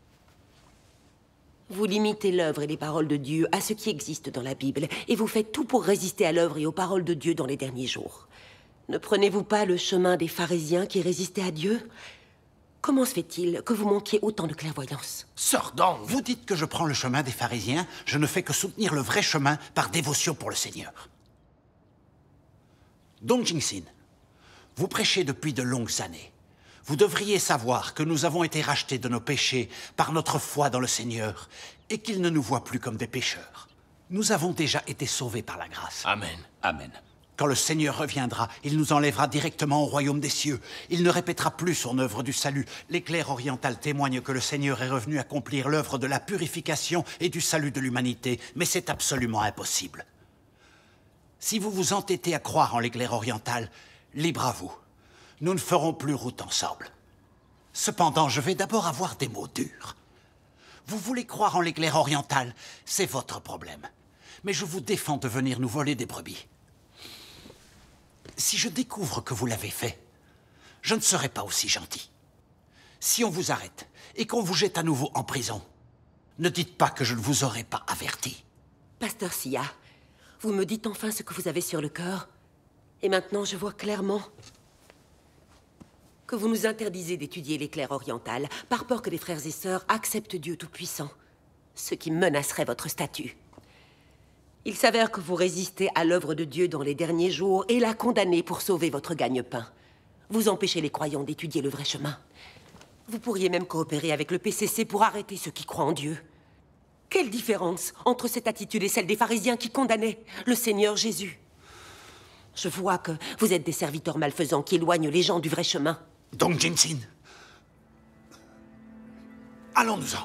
Vous limitez l'œuvre et les paroles de Dieu à ce qui existe dans la Bible, et vous faites tout pour résister à l'œuvre et aux paroles de Dieu dans les derniers jours. Ne prenez-vous pas le chemin des pharisiens qui résistaient à Dieu? Comment se fait-il que vous manquiez autant de clairvoyance? Sors donc! Vous dites que je prends le chemin des pharisiens, je ne fais que soutenir le vrai chemin par dévotion pour le Seigneur. Dong Jingxin, vous prêchez depuis de longues années. Vous devriez savoir que nous avons été rachetés de nos péchés par notre foi dans le Seigneur et qu'il ne nous voit plus comme des pécheurs. Nous avons déjà été sauvés par la grâce. Amen. Amen. Quand le Seigneur reviendra, il nous enlèvera directement au royaume des cieux. Il ne répétera plus son œuvre du salut. L'éclair oriental témoigne que le Seigneur est revenu accomplir l'œuvre de la purification et du salut de l'humanité, mais c'est absolument impossible. Si vous vous entêtez à croire en l'éclair oriental, libre à vous. Nous ne ferons plus route ensemble. Cependant, je vais d'abord avoir des mots durs. Vous voulez croire en l'éclair oriental, c'est votre problème. Mais je vous défends de venir nous voler des brebis. Si je découvre que vous l'avez fait, je ne serai pas aussi gentil. Si on vous arrête et qu'on vous jette à nouveau en prison, ne dites pas que je ne vous aurais pas averti. Pasteur Sia, vous me dites enfin ce que vous avez sur le cœur. Et maintenant, je vois clairement que vous nous interdisez d'étudier l'éclair oriental par peur que les frères et sœurs acceptent Dieu Tout-Puissant, ce qui menacerait votre statut. Il s'avère que vous résistez à l'œuvre de Dieu dans les derniers jours et la condamnez pour sauver votre gagne-pain. Vous empêchez les croyants d'étudier le vrai chemin. Vous pourriez même coopérer avec le PCC pour arrêter ceux qui croient en Dieu. Quelle différence entre cette attitude et celle des pharisiens qui condamnaient le Seigneur Jésus? Je vois que vous êtes des serviteurs malfaisants qui éloignent les gens du vrai chemin. Donc, Jinsin, allons-nous-en.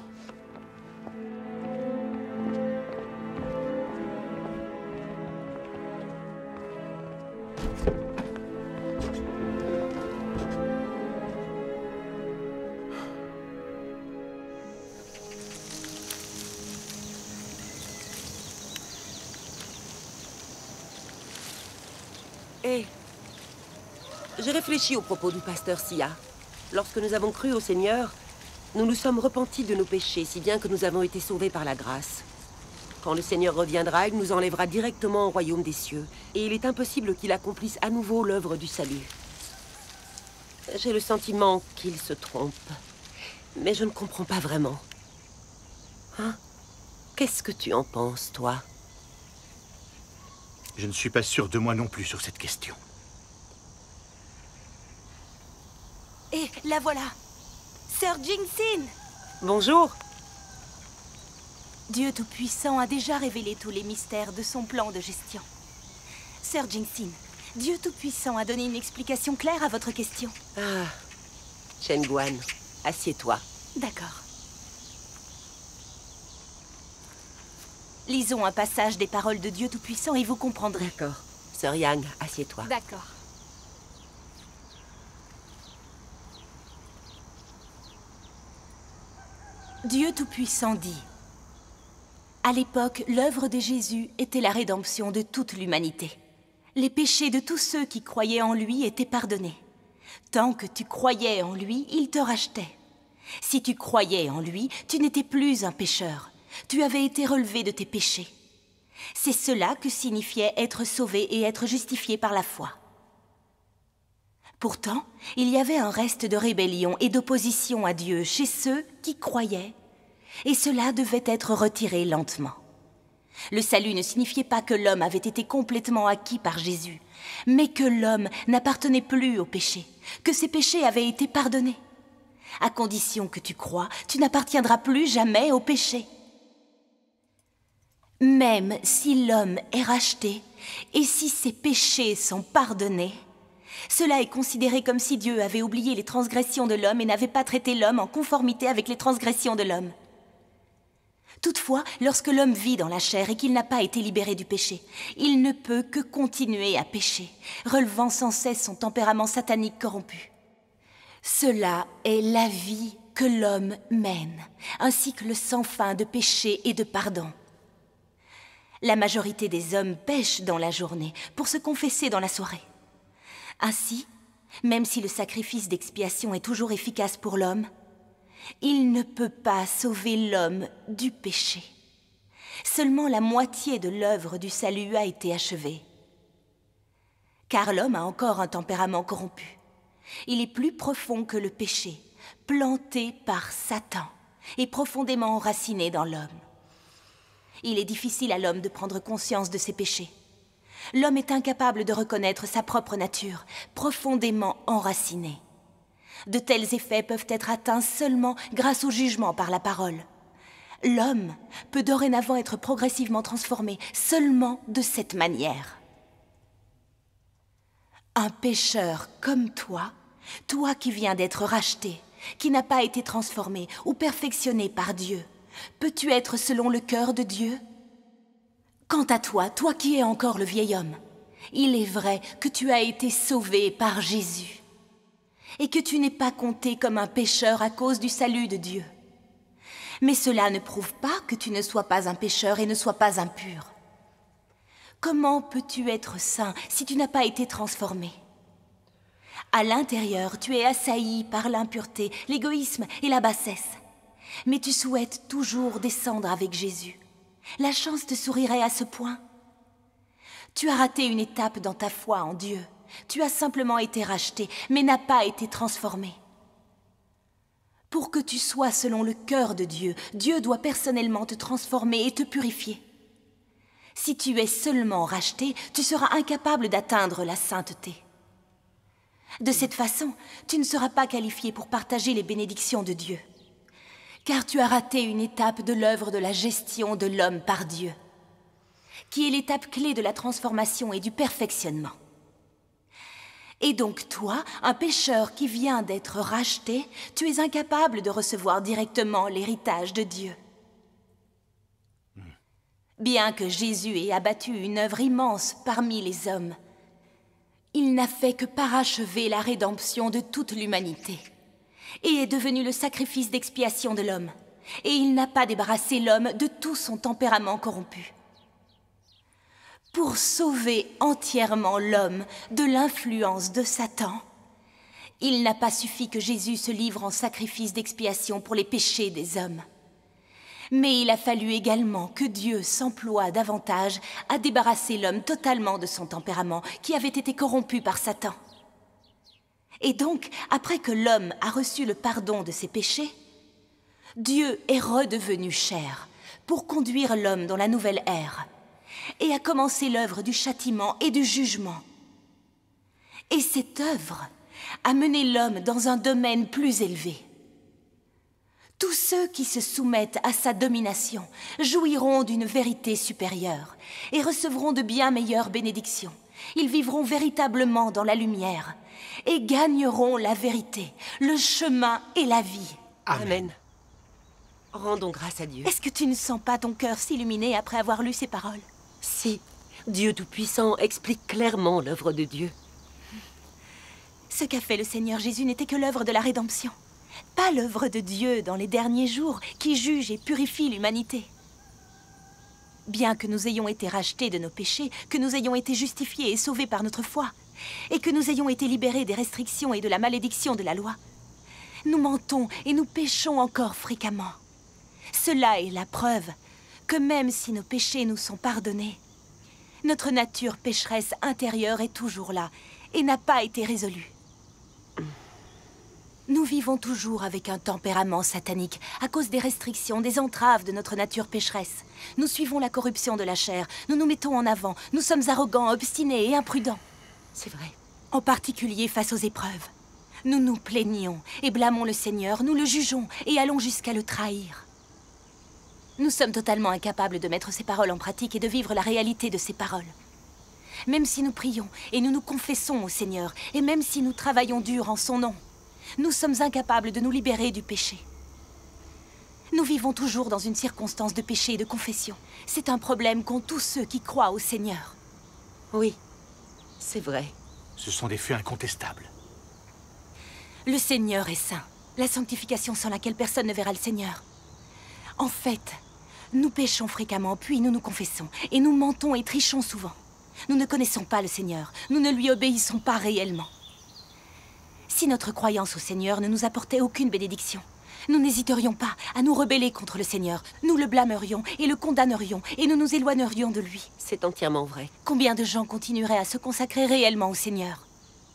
Hé, j'ai réfléchi aux propos du pasteur Sia. Lorsque nous avons cru au Seigneur, nous nous sommes repentis de nos péchés, si bien que nous avons été sauvés par la grâce. Quand le Seigneur reviendra, il nous enlèvera directement au royaume des cieux, et il est impossible qu'il accomplisse à nouveau l'œuvre du salut. J'ai le sentiment qu'il se trompe, mais je ne comprends pas vraiment. Hein? Qu'est-ce que tu en penses, toi? Je ne suis pas sûr de moi non plus sur cette question. Et la voilà, Sœur Jinsin. Bonjour. Dieu Tout-Puissant a déjà révélé tous les mystères de son plan de gestion. Sœur Jinsin, Dieu Tout-Puissant a donné une explication claire à votre question. Ah, Chen Guan, assieds-toi. D'accord. Lisons un passage des paroles de Dieu Tout-Puissant et vous comprendrez. D'accord. Sœur Yang, assieds-toi. D'accord. Dieu Tout-Puissant dit: à l'époque, l'œuvre de Jésus était la rédemption de toute l'humanité. Les péchés de tous ceux qui croyaient en lui étaient pardonnés. Tant que tu croyais en lui, il te rachetait. Si tu croyais en lui, tu n'étais plus un pécheur. Tu avais été relevé de tes péchés. C'est cela que signifiait être sauvé et être justifié par la foi. Pourtant, il y avait un reste de rébellion et d'opposition à Dieu chez ceux qui croyaient, et cela devait être retiré lentement. Le salut ne signifiait pas que l'homme avait été complètement acquis par Jésus, mais que l'homme n'appartenait plus au péché, que ses péchés avaient été pardonnés. À condition que tu crois, tu n'appartiendras plus jamais au péché. Même si l'homme est racheté et si ses péchés sont pardonnés, cela est considéré comme si Dieu avait oublié les transgressions de l'homme et n'avait pas traité l'homme en conformité avec les transgressions de l'homme. Toutefois, lorsque l'homme vit dans la chair et qu'il n'a pas été libéré du péché, il ne peut que continuer à pécher, relevant sans cesse son tempérament satanique corrompu. Cela est la vie que l'homme mène, ainsi que le sans fin de péché et de pardon. La majorité des hommes pêchent dans la journée pour se confesser dans la soirée. Ainsi, même si le sacrifice d'expiation est toujours efficace pour l'homme, il ne peut pas sauver l'homme du péché. Seulement la moitié de l'œuvre du salut a été achevée. Car l'homme a encore un tempérament corrompu. Il est plus profond que le péché, planté par Satan et profondément enraciné dans l'homme. Il est difficile à l'homme de prendre conscience de ses péchés. L'homme est incapable de reconnaître sa propre nature, profondément enracinée. De tels effets peuvent être atteints seulement grâce au jugement par la parole. L'homme peut dorénavant être progressivement transformé seulement de cette manière. Un pécheur comme toi, toi qui viens d'être racheté, qui n'a pas été transformé ou perfectionné par Dieu, peux-tu être selon le cœur de Dieu? Quant à toi, toi qui es encore le vieil homme, il est vrai que tu as été sauvé par Jésus et que tu n'es pas compté comme un pécheur à cause du salut de Dieu. Mais cela ne prouve pas que tu ne sois pas un pécheur et ne sois pas impur. Comment peux-tu être saint si tu n'as pas été transformé? À l'intérieur, tu es assailli par l'impureté, l'égoïsme et la bassesse. Mais tu souhaites toujours descendre avec Jésus. La chance te sourirait à ce point? Tu as raté une étape dans ta foi en Dieu. Tu as simplement été racheté, mais n'as pas été transformé. Pour que tu sois selon le cœur de Dieu, Dieu doit personnellement te transformer et te purifier. Si tu es seulement racheté, tu seras incapable d'atteindre la sainteté. De cette façon, tu ne seras pas qualifié pour partager les bénédictions de Dieu, car tu as raté une étape de l'œuvre de la gestion de l'homme par Dieu, qui est l'étape clé de la transformation et du perfectionnement. Et donc toi, un pécheur qui vient d'être racheté, tu es incapable de recevoir directement l'héritage de Dieu. Bien que Jésus ait abattu une œuvre immense parmi les hommes, il n'a fait que parachever la rédemption de toute l'humanité et est devenu le sacrifice d'expiation de l'homme. Et il n'a pas débarrassé l'homme de tout son tempérament corrompu. Pour sauver entièrement l'homme de l'influence de Satan, il n'a pas suffi que Jésus se livre en sacrifice d'expiation pour les péchés des hommes. Mais il a fallu également que Dieu s'emploie davantage à débarrasser l'homme totalement de son tempérament qui avait été corrompu par Satan. Et donc, après que l'homme a reçu le pardon de ses péchés, Dieu est redevenu chair pour conduire l'homme dans la nouvelle ère et a commencé l'œuvre du châtiment et du jugement. Et cette œuvre a mené l'homme dans un domaine plus élevé. Tous ceux qui se soumettent à sa domination jouiront d'une vérité supérieure et recevront de bien meilleures bénédictions. Ils vivront véritablement dans la lumière et gagneront la vérité, le chemin et la vie. Amen. Rendons grâce à Dieu. Est-ce que tu ne sens pas ton cœur s'illuminer après avoir lu ces paroles? Si, Dieu Tout-Puissant explique clairement l'œuvre de Dieu. Ce qu'a fait le Seigneur Jésus n'était que l'œuvre de la rédemption, pas l'œuvre de Dieu dans les derniers jours qui juge et purifie l'humanité. Bien que nous ayons été rachetés de nos péchés, que nous ayons été justifiés et sauvés par notre foi, et que nous ayons été libérés des restrictions et de la malédiction de la loi, nous mentons et nous péchons encore fréquemment. Cela est la preuve que même si nos péchés nous sont pardonnés, notre nature pécheresse intérieure est toujours là et n'a pas été résolue. Nous vivons toujours avec un tempérament satanique à cause des restrictions, des entraves de notre nature pécheresse. Nous suivons la corruption de la chair, nous nous mettons en avant, nous sommes arrogants, obstinés et imprudents. C'est vrai. En particulier face aux épreuves. Nous nous plaignons et blâmons le Seigneur, nous le jugeons et allons jusqu'à le trahir. Nous sommes totalement incapables de mettre ces paroles en pratique et de vivre la réalité de ces paroles. Même si nous prions et nous nous confessons au Seigneur, et même si nous travaillons dur en son nom, nous sommes incapables de nous libérer du péché. Nous vivons toujours dans une circonstance de péché et de confession. C'est un problème qu'ont tous ceux qui croient au Seigneur. Oui, c'est vrai. Ce sont des faits incontestables. Le Seigneur est saint, la sanctification sans laquelle personne ne verra le Seigneur. En fait, nous péchons fréquemment, puis nous nous confessons, et nous mentons et trichons souvent. Nous ne connaissons pas le Seigneur, nous ne lui obéissons pas réellement. Si notre croyance au Seigneur ne nous apportait aucune bénédiction, nous n'hésiterions pas à nous rebeller contre le Seigneur. Nous le blâmerions et le condamnerions et nous nous éloignerions de lui. C'est entièrement vrai. Combien de gens continueraient à se consacrer réellement au Seigneur?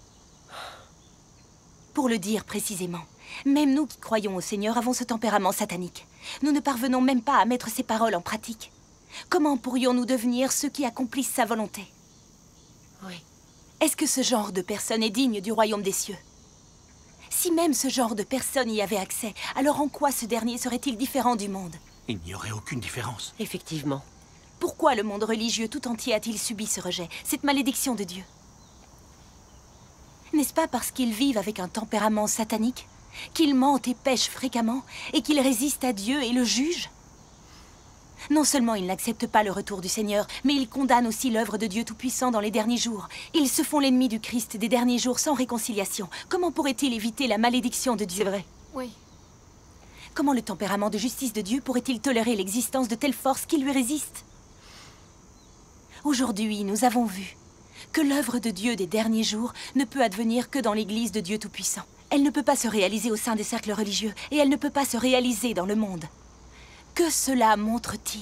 Pour le dire précisément, même nous qui croyons au Seigneur avons ce tempérament satanique. Nous ne parvenons même pas à mettre ces paroles en pratique. Comment pourrions-nous devenir ceux qui accomplissent sa volonté? Oui. Est-ce que ce genre de personne est digne du royaume des cieux? Si même ce genre de personne y avait accès, alors en quoi ce dernier serait-il différent du monde? Il n'y aurait aucune différence. Effectivement. Pourquoi le monde religieux tout entier a-t-il subi ce rejet, cette malédiction de Dieu? N'est-ce pas parce qu'ils vivent avec un tempérament satanique, qu'ils mentent et pêchent fréquemment, et qu'ils résistent à Dieu et le jugent? Non seulement ils n'acceptent pas le retour du Seigneur, mais ils condamnent aussi l'œuvre de Dieu Tout-Puissant dans les derniers jours. Ils se font l'ennemi du Christ des derniers jours sans réconciliation. Comment pourraient-ils éviter la malédiction de Dieu? C'est vrai. Oui. Comment le tempérament de justice de Dieu pourrait-il tolérer l'existence de telles forces qui lui résistent? Aujourd'hui, nous avons vu que l'œuvre de Dieu des derniers jours ne peut advenir que dans l'Église de Dieu Tout-Puissant. Elle ne peut pas se réaliser au sein des cercles religieux, et elle ne peut pas se réaliser dans le monde. Que cela montre-t-il?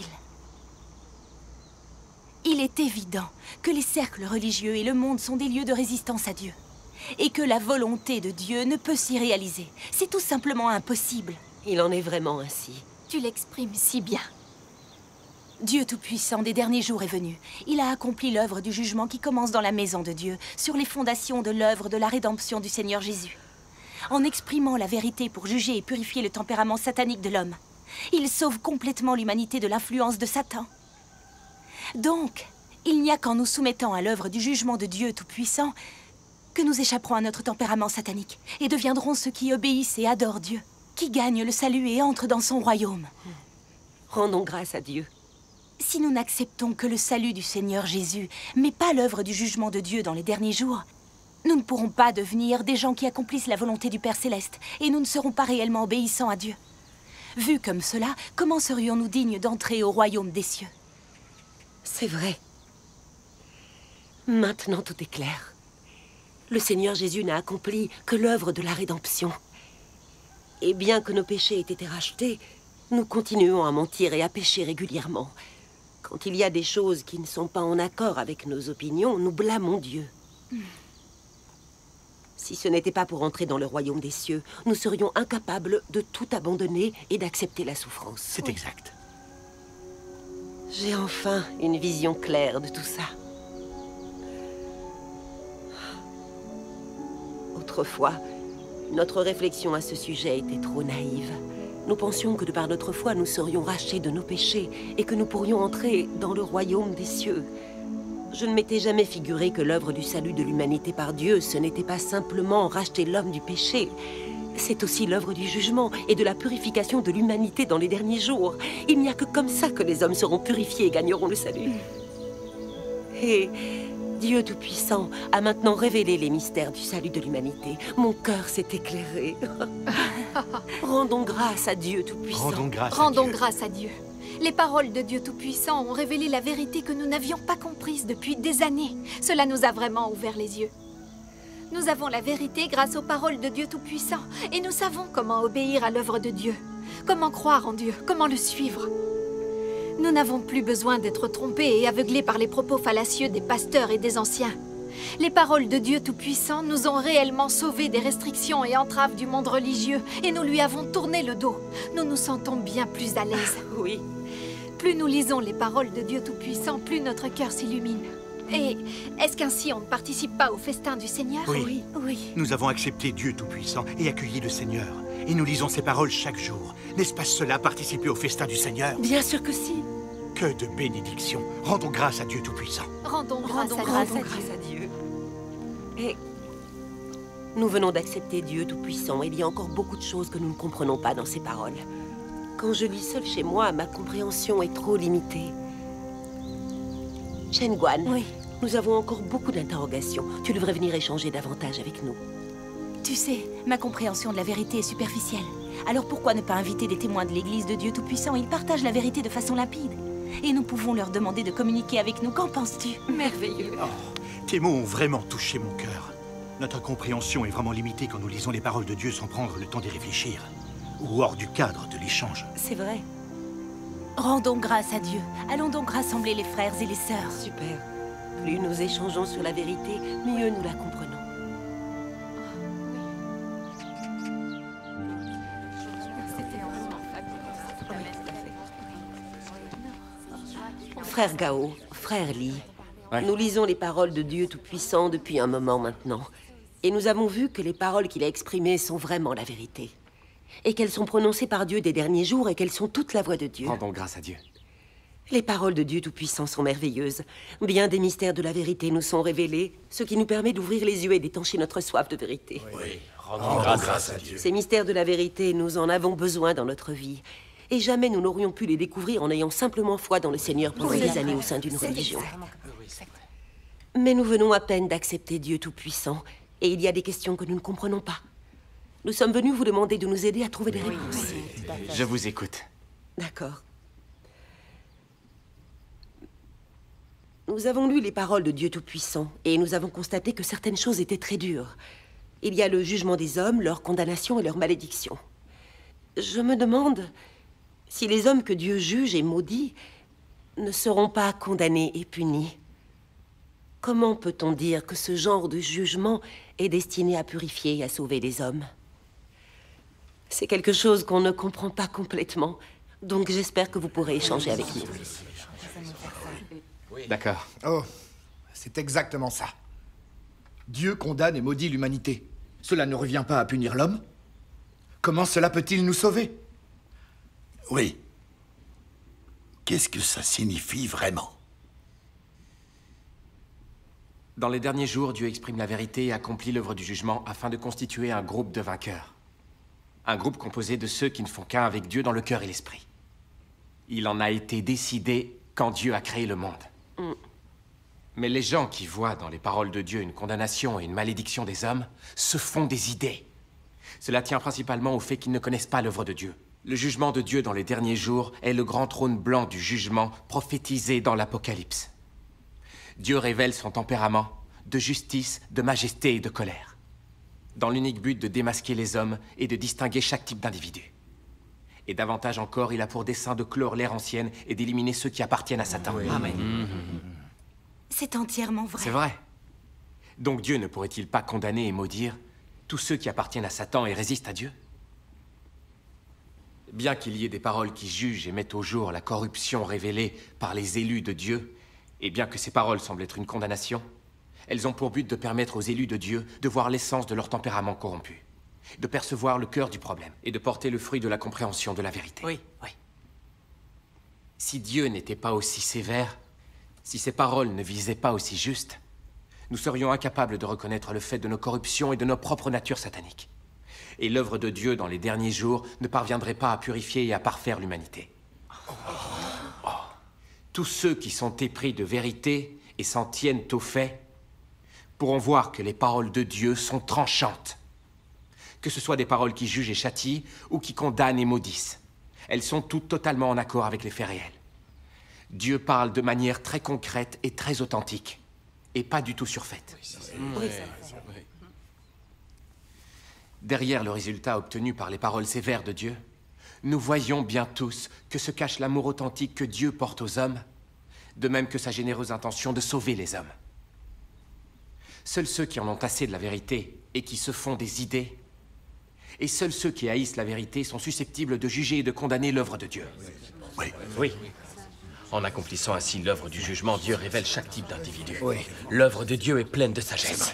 Il est évident que les cercles religieux et le monde sont des lieux de résistance à Dieu, et que la volonté de Dieu ne peut s'y réaliser. C'est tout simplement impossible. Il en est vraiment ainsi. Tu l'exprimes si bien. Dieu Tout-Puissant des derniers jours est venu. Il a accompli l'œuvre du jugement qui commence dans la maison de Dieu, sur les fondations de l'œuvre de la rédemption du Seigneur Jésus. En exprimant la vérité pour juger et purifier le tempérament satanique de l'homme, il sauve complètement l'humanité de l'influence de Satan. Donc, il n'y a qu'en nous soumettant à l'œuvre du jugement de Dieu Tout-Puissant que nous échapperons à notre tempérament satanique et deviendrons ceux qui obéissent et adorent Dieu, qui gagnent le salut et entrent dans son royaume. Rendons grâce à Dieu. Si nous n'acceptons que le salut du Seigneur Jésus, mais pas l'œuvre du jugement de Dieu dans les derniers jours, nous ne pourrons pas devenir des gens qui accomplissent la volonté du Père Céleste, et nous ne serons pas réellement obéissants à Dieu. Vu comme cela, comment serions-nous dignes d'entrer au royaume des cieux? C'est vrai. Maintenant tout est clair. Le Seigneur Jésus n'a accompli que l'œuvre de la rédemption. Et bien que nos péchés aient été rachetés, nous continuons à mentir et à pécher régulièrement. Quand il y a des choses qui ne sont pas en accord avec nos opinions, nous blâmons Dieu. Si ce n'était pas pour entrer dans le royaume des cieux, nous serions incapables de tout abandonner et d'accepter la souffrance. C'est exact. J'ai enfin une vision claire de tout ça. Autrefois, notre réflexion à ce sujet était trop naïve. Nous pensions que de par notre foi, nous serions rachetés de nos péchés et que nous pourrions entrer dans le royaume des cieux. Je ne m'étais jamais figuré que l'œuvre du salut de l'humanité par Dieu, ce n'était pas simplement racheter l'homme du péché. C'est aussi l'œuvre du jugement et de la purification de l'humanité dans les derniers jours. Il n'y a que comme ça que les hommes seront purifiés et gagneront le salut. Et Dieu Tout-Puissant a maintenant révélé les mystères du salut de l'humanité. Mon cœur s'est éclairé. Rendons grâce à Dieu Tout-Puissant. Rendons grâce à Dieu. Les paroles de Dieu Tout-Puissant ont révélé la vérité que nous n'avions pas comprise depuis des années. Cela nous a vraiment ouvert les yeux. Nous avons la vérité grâce aux paroles de Dieu Tout-Puissant et nous savons comment obéir à l'œuvre de Dieu, comment croire en Dieu, comment le suivre. Nous n'avons plus besoin d'être trompés et aveuglés par les propos fallacieux des pasteurs et des anciens. Les paroles de Dieu Tout-Puissant nous ont réellement sauvés des restrictions et entraves du monde religieux et nous lui avons tourné le dos. Nous nous sentons bien plus à l'aise. Oui. Plus nous lisons les paroles de Dieu Tout-Puissant, plus notre cœur s'illumine. Et est-ce qu'ainsi on ne participe pas au festin du Seigneur? Oui. Nous avons accepté Dieu Tout-Puissant et accueilli le Seigneur. Et nous lisons ses paroles chaque jour. N'est-ce pas cela, participer au festin du Seigneur? Bien sûr que si. Que de bénédictions. Rendons grâce à Dieu Tout-Puissant. Rendons grâce à Dieu. Et nous venons d'accepter Dieu Tout-Puissant. Il y a encore beaucoup de choses que nous ne comprenons pas dans ses paroles. Quand je lis seul chez moi, ma compréhension est trop limitée. Shen Guan, nous avons encore beaucoup d'interrogations. Tu devrais venir échanger davantage avec nous. Tu sais, ma compréhension de la vérité est superficielle. Alors pourquoi ne pas inviter des témoins de l'Église de Dieu Tout-Puissant? Ils partagent la vérité de façon limpide. Et nous pouvons leur demander de communiquer avec nous. Qu'en penses-tu? Merveilleux. Oh, tes mots ont vraiment touché mon cœur. Notre compréhension est vraiment limitée quand nous lisons les paroles de Dieu sans prendre le temps d'y réfléchir. Ou hors du cadre de l'échange. C'est vrai. Rendons grâce à Dieu. Allons donc rassembler les frères et les sœurs. Super. Plus nous échangeons sur la vérité, mieux nous la comprenons. Frère Gao, frère Li, nous lisons les paroles de Dieu Tout-Puissant depuis un moment maintenant. Et nous avons vu que les paroles qu'il a exprimées sont vraiment la vérité. Et qu'elles sont prononcées par Dieu des derniers jours et qu'elles sont toute la voix de Dieu. Rendons grâce à Dieu. Les paroles de Dieu Tout-Puissant sont merveilleuses. Bien des mystères de la vérité nous sont révélés, ce qui nous permet d'ouvrir les yeux et d'étancher notre soif de vérité. Oui, rendons grâce à Dieu. Ces mystères de la vérité, nous en avons besoin dans notre vie. Et jamais nous n'aurions pu les découvrir en ayant simplement foi dans le Seigneur pendant des années au sein d'une religion. Mais nous venons à peine d'accepter Dieu Tout-Puissant, et il y a des questions que nous ne comprenons pas. Nous sommes venus vous demander de nous aider à trouver des réponses. Je vous écoute. D'accord. Nous avons lu les paroles de Dieu Tout-Puissant, et nous avons constaté que certaines choses étaient très dures. Il y a le jugement des hommes, leur condamnation et leur malédiction. Je me demande si les hommes que Dieu juge et maudit ne seront pas condamnés et punis. Comment peut-on dire que ce genre de jugement est destiné à purifier et à sauver les hommes? C'est quelque chose qu'on ne comprend pas complètement, donc j'espère que vous pourrez échanger avec nous. D'accord. Oh, c'est exactement ça. Dieu condamne et maudit l'humanité. Cela ne revient pas à punir l'homme? Comment cela peut-il nous sauver? Oui. Qu'est-ce que ça signifie vraiment? Dans les derniers jours, Dieu exprime la vérité et accomplit l'œuvre du jugement afin de constituer un groupe de vainqueurs. Un groupe composé de ceux qui ne font qu'un avec Dieu dans le cœur et l'esprit. Il en a été décidé quand Dieu a créé le monde. Mais les gens qui voient dans les paroles de Dieu une condamnation et une malédiction des hommes se font des idées. Cela tient principalement au fait qu'ils ne connaissent pas l'œuvre de Dieu. Le jugement de Dieu dans les derniers jours est le grand trône blanc du jugement prophétisé dans l'Apocalypse. Dieu révèle son tempérament de justice, de majesté et de colère, dans l'unique but de démasquer les hommes et de distinguer chaque type d'individu. Et davantage encore, il a pour dessein de clore l'ère ancienne et d'éliminer ceux qui appartiennent à Satan. Oui. Amen. C'est entièrement vrai. C'est vrai. Donc Dieu ne pourrait-il pas condamner et maudire tous ceux qui appartiennent à Satan et résistent à Dieu? Bien qu'il y ait des paroles qui jugent et mettent au jour la corruption révélée par les élus de Dieu, et bien que ces paroles semblent être une condamnation, elles ont pour but de permettre aux élus de Dieu de voir l'essence de leur tempérament corrompu, de percevoir le cœur du problème et de porter le fruit de la compréhension de la vérité. Oui, oui. Si Dieu n'était pas aussi sévère, si ses paroles ne visaient pas aussi juste, nous serions incapables de reconnaître le fait de nos corruptions et de nos propres natures sataniques. Et l'œuvre de Dieu dans les derniers jours ne parviendrait pas à purifier et à parfaire l'humanité. Oh. Tous ceux qui sont épris de vérité et s'en tiennent aux faits pourront voir que les paroles de Dieu sont tranchantes. Que ce soit des paroles qui jugent et châtient ou qui condamnent et maudissent. Elles sont toutes totalement en accord avec les faits réels. Dieu parle de manière très concrète et très authentique, et pas du tout surfaite. Oui. Derrière le résultat obtenu par les paroles sévères de Dieu, nous voyons bien tous que se cache l'amour authentique que Dieu porte aux hommes, de même que sa généreuse intention de sauver les hommes. Seuls ceux qui en ont assez de la vérité et qui se font des idées, et seuls ceux qui haïssent la vérité sont susceptibles de juger et de condamner l'œuvre de Dieu. Oui. En accomplissant ainsi l'œuvre du jugement, Dieu révèle chaque type d'individu. Oui. L'œuvre de Dieu est pleine de sagesse.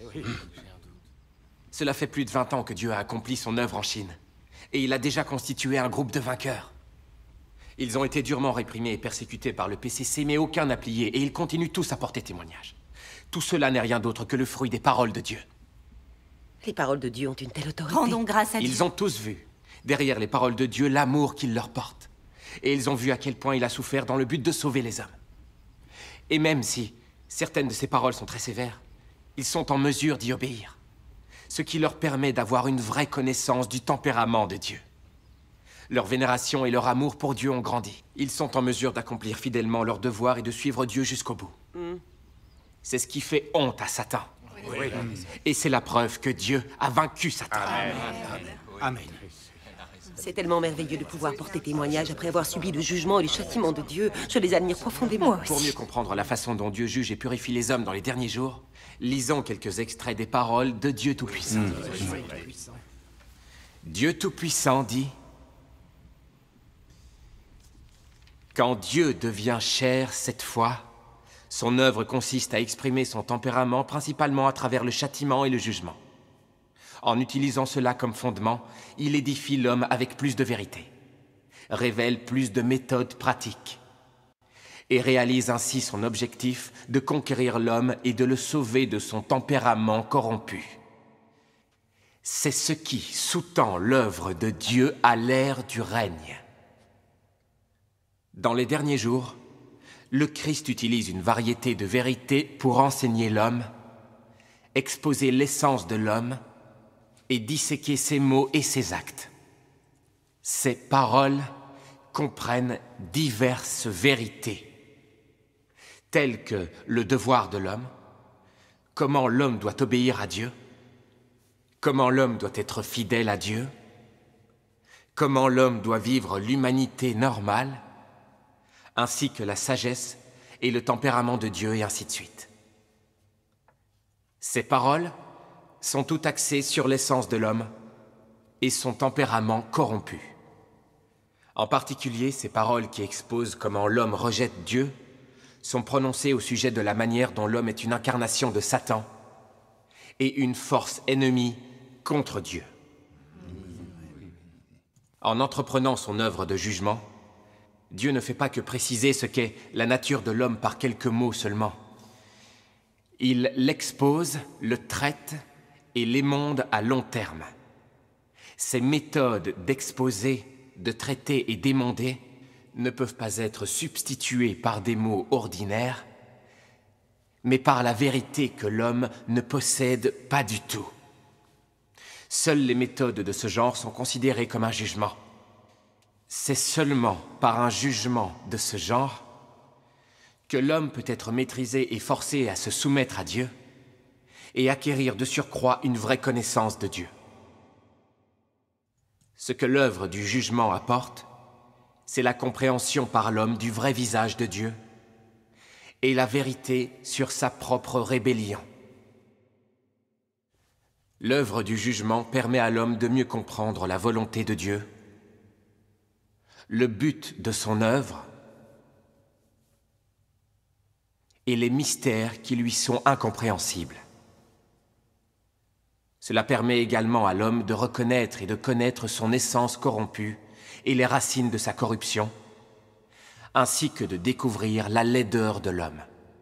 Cela fait plus de 20 ans que Dieu a accompli son œuvre en Chine, et il a déjà constitué un groupe de vainqueurs. Ils ont été durement réprimés et persécutés par le PCC, mais aucun n'a plié, et ils continuent tous à porter témoignage. Tout cela n'est rien d'autre que le fruit des paroles de Dieu. Les paroles de Dieu ont une telle autorité. Rendons grâce à Dieu. Ils ont tous vu, derrière les paroles de Dieu, l'amour qu'il leur porte. Et ils ont vu à quel point il a souffert dans le but de sauver les hommes. Et même si certaines de ces paroles sont très sévères, ils sont en mesure d'y obéir. Ce qui leur permet d'avoir une vraie connaissance du tempérament de Dieu. Leur vénération et leur amour pour Dieu ont grandi. Ils sont en mesure d'accomplir fidèlement leur devoir et de suivre Dieu jusqu'au bout. C'est ce qui fait honte à Satan. Oui. Et c'est la preuve que Dieu a vaincu Satan. Amen. Amen. C'est tellement merveilleux de pouvoir porter témoignage après avoir subi le jugement et le châtiment de Dieu. Je les admire profondément. Pour mieux comprendre la façon dont Dieu juge et purifie les hommes dans les derniers jours, lisons quelques extraits des paroles de Dieu Tout-Puissant. Dieu Tout-Puissant dit: quand Dieu devient chair cette fois, Son œuvre consiste à exprimer son tempérament principalement à travers le châtiment et le jugement. En utilisant cela comme fondement, il édifie l'homme avec plus de vérité, révèle plus de méthodes pratiques et réalise ainsi son objectif de conquérir l'homme et de le sauver de son tempérament corrompu. C'est ce qui sous-tend l'œuvre de Dieu à l'ère du règne. Dans les derniers jours, le Christ utilise une variété de vérités pour enseigner l'homme, exposer l'essence de l'homme et disséquer ses mots et ses actes. Ces paroles comprennent diverses vérités, telles que le devoir de l'homme, comment l'homme doit obéir à Dieu, comment l'homme doit être fidèle à Dieu, comment l'homme doit vivre l'humanité normale, ainsi que la sagesse et le tempérament de Dieu, et ainsi de suite. Ces paroles sont toutes axées sur l'essence de l'homme et son tempérament corrompu. En particulier, ces paroles qui exposent comment l'homme rejette Dieu sont prononcées au sujet de la manière dont l'homme est une incarnation de Satan et une force ennemie contre Dieu. En entreprenant son œuvre de jugement, Dieu ne fait pas que préciser ce qu'est la nature de l'homme par quelques mots seulement. Il l'expose, le traite et l'émonde à long terme. Ces méthodes d'exposer, de traiter et d'émonder ne peuvent pas être substituées par des mots ordinaires, mais par la vérité que l'homme ne possède pas du tout. Seules les méthodes de ce genre sont considérées comme un jugement. C'est seulement par un jugement de ce genre que l'homme peut être maîtrisé et forcé à se soumettre à Dieu et acquérir de surcroît une vraie connaissance de Dieu. Ce que l'œuvre du jugement apporte, c'est la compréhension par l'homme du vrai visage de Dieu et la vérité sur sa propre rébellion. L'œuvre du jugement permet à l'homme de mieux comprendre la volonté de Dieu, le but de son œuvre et les mystères qui lui sont incompréhensibles. Cela permet également à l'homme de reconnaître et de connaître son essence corrompue et les racines de sa corruption, ainsi que de découvrir la laideur de l'homme.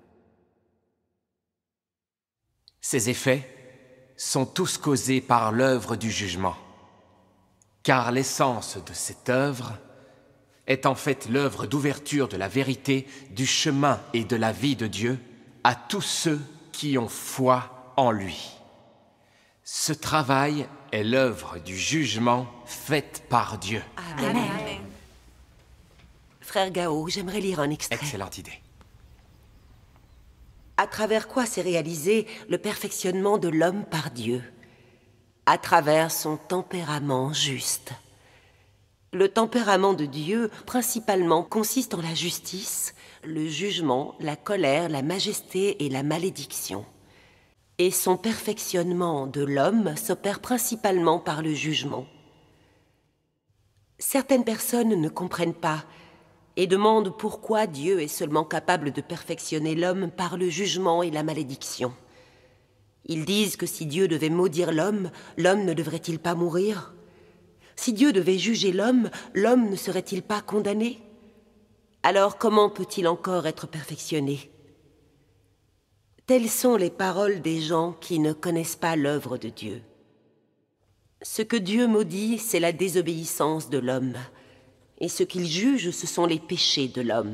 Ces effets sont tous causés par l'œuvre du jugement, car l'essence de cette œuvre est en fait l'œuvre d'ouverture de la vérité, du chemin et de la vie de Dieu à tous ceux qui ont foi en lui. Ce travail est l'œuvre du jugement faite par Dieu. Amen. Frère Gao, j'aimerais lire un extrait. Excellente idée. À travers quoi s'est réalisé le perfectionnement de l'homme par Dieu? À travers son tempérament juste. Le tempérament de Dieu, principalement, consiste en la justice, le jugement, la colère, la majesté et la malédiction. Et son perfectionnement de l'homme s'opère principalement par le jugement. Certaines personnes ne comprennent pas et demandent pourquoi Dieu est seulement capable de perfectionner l'homme par le jugement et la malédiction. Ils disent que si Dieu devait maudire l'homme, l'homme ne devrait-il pas mourir ? Si Dieu devait juger l'homme, l'homme ne serait-il pas condamné? Alors comment peut-il encore être perfectionné? Telles sont les paroles des gens qui ne connaissent pas l'œuvre de Dieu. Ce que Dieu maudit, c'est la désobéissance de l'homme, et ce qu'il juge, ce sont les péchés de l'homme.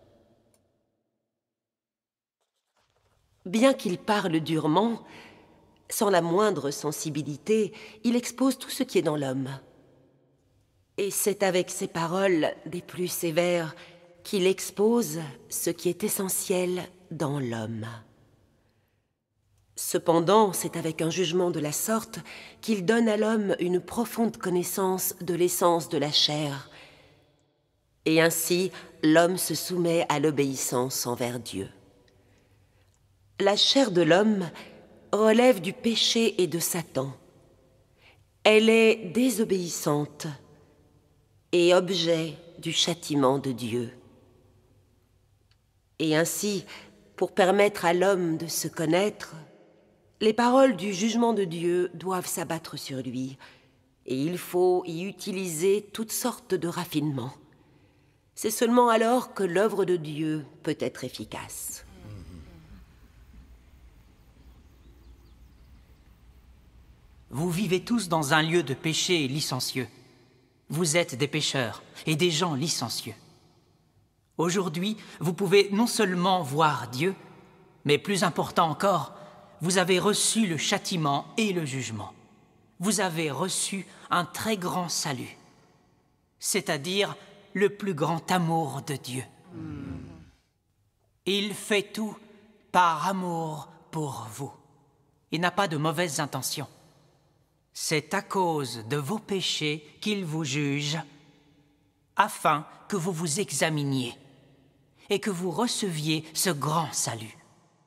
Bien qu'il parle durement, sans la moindre sensibilité, il expose tout ce qui est dans l'homme. Et c'est avec ces paroles des plus sévères qu'il expose ce qui est essentiel dans l'homme. Cependant, c'est avec un jugement de la sorte qu'il donne à l'homme une profonde connaissance de l'essence de la chair. Et ainsi, l'homme se soumet à l'obéissance envers Dieu. La chair de l'homme relève du péché et de Satan. Elle est désobéissante et objet du châtiment de Dieu. Et ainsi, Pour permettre à l'homme de se connaître, les paroles du jugement de Dieu doivent s'abattre sur lui, et il faut y utiliser toutes sortes de raffinements. C'est seulement alors que l'œuvre de Dieu peut être efficace. Vous vivez tous dans un lieu de péché licencieux. Vous êtes des pécheurs et des gens licencieux. Aujourd'hui, vous pouvez non seulement voir Dieu, mais plus important encore, vous avez reçu le châtiment et le jugement. Vous avez reçu un très grand salut, c'est-à-dire le plus grand amour de Dieu. Il fait tout par amour pour vous. Il n'a pas de mauvaises intentions. C'est à cause de vos péchés qu'il vous juge, afin que vous vous examiniez et que vous receviez ce grand salut.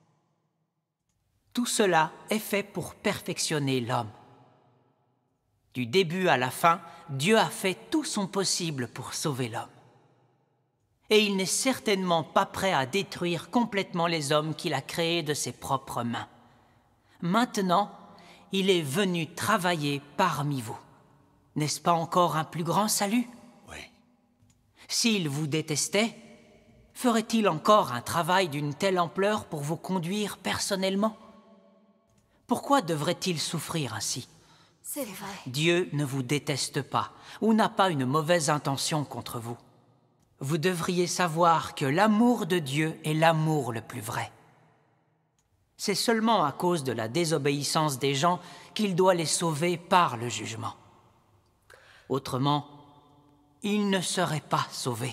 Tout cela est fait pour perfectionner l'homme. Du début à la fin, Dieu a fait tout son possible pour sauver l'homme. Et il n'est certainement pas prêt à détruire complètement les hommes qu'il a créés de ses propres mains. Maintenant, il est venu travailler parmi vous. N'est-ce pas encore un plus grand salut? Oui. S'il vous détestait, ferait-il encore un travail d'une telle ampleur pour vous conduire personnellement? Pourquoi devrait-il souffrir ainsi? C'est vrai. Dieu ne vous déteste pas ou n'a pas une mauvaise intention contre vous. Vous devriez savoir que l'amour de Dieu est l'amour le plus vrai. C'est seulement à cause de la désobéissance des gens qu'il doit les sauver par le jugement. Autrement, ils ne seraient pas sauvés.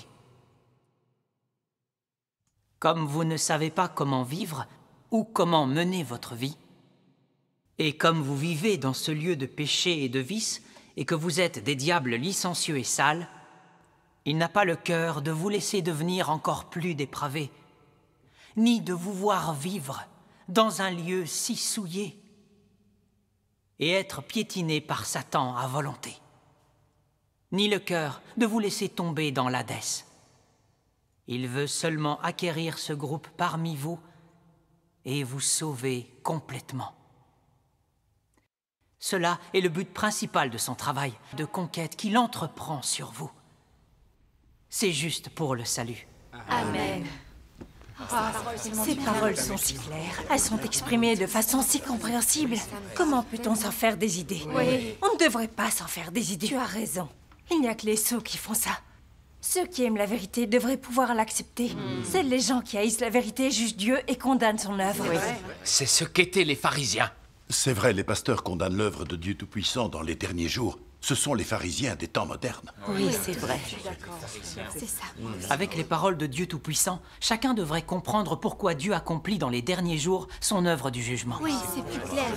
Comme vous ne savez pas comment vivre ou comment mener votre vie, et comme vous vivez dans ce lieu de péché et de vice, et que vous êtes des diables licencieux et sales, il n'a pas le cœur de vous laisser devenir encore plus dépravés, ni de vous voir vivre dans un lieu si souillé et être piétiné par Satan à volonté, ni le cœur de vous laisser tomber dans l'Hadès. Il veut seulement acquérir ce groupe parmi vous et vous sauver complètement. Cela est le but principal de son travail de conquête qu'il entreprend sur vous. C'est juste pour le salut. Amen. Ces paroles sont si claires, elles sont exprimées de façon si compréhensible. Comment peut-on s'en faire des idées? Oui. On ne devrait pas s'en faire des idées. Tu as raison. Il n'y a que les sots qui font ça. Ceux qui aiment la vérité devraient pouvoir l'accepter. Seuls les gens qui haïssent la vérité jugent Dieu et condamnent son œuvre. C'est ce qu'étaient les pharisiens. C'est vrai, les pasteurs condamnent l'œuvre de Dieu Tout-Puissant dans les derniers jours. Ce sont les pharisiens des temps modernes. Oui, c'est vrai. C'est ça. Avec les paroles de Dieu Tout-Puissant, chacun devrait comprendre pourquoi Dieu accomplit dans les derniers jours son œuvre du jugement. Oui, c'est plus clair.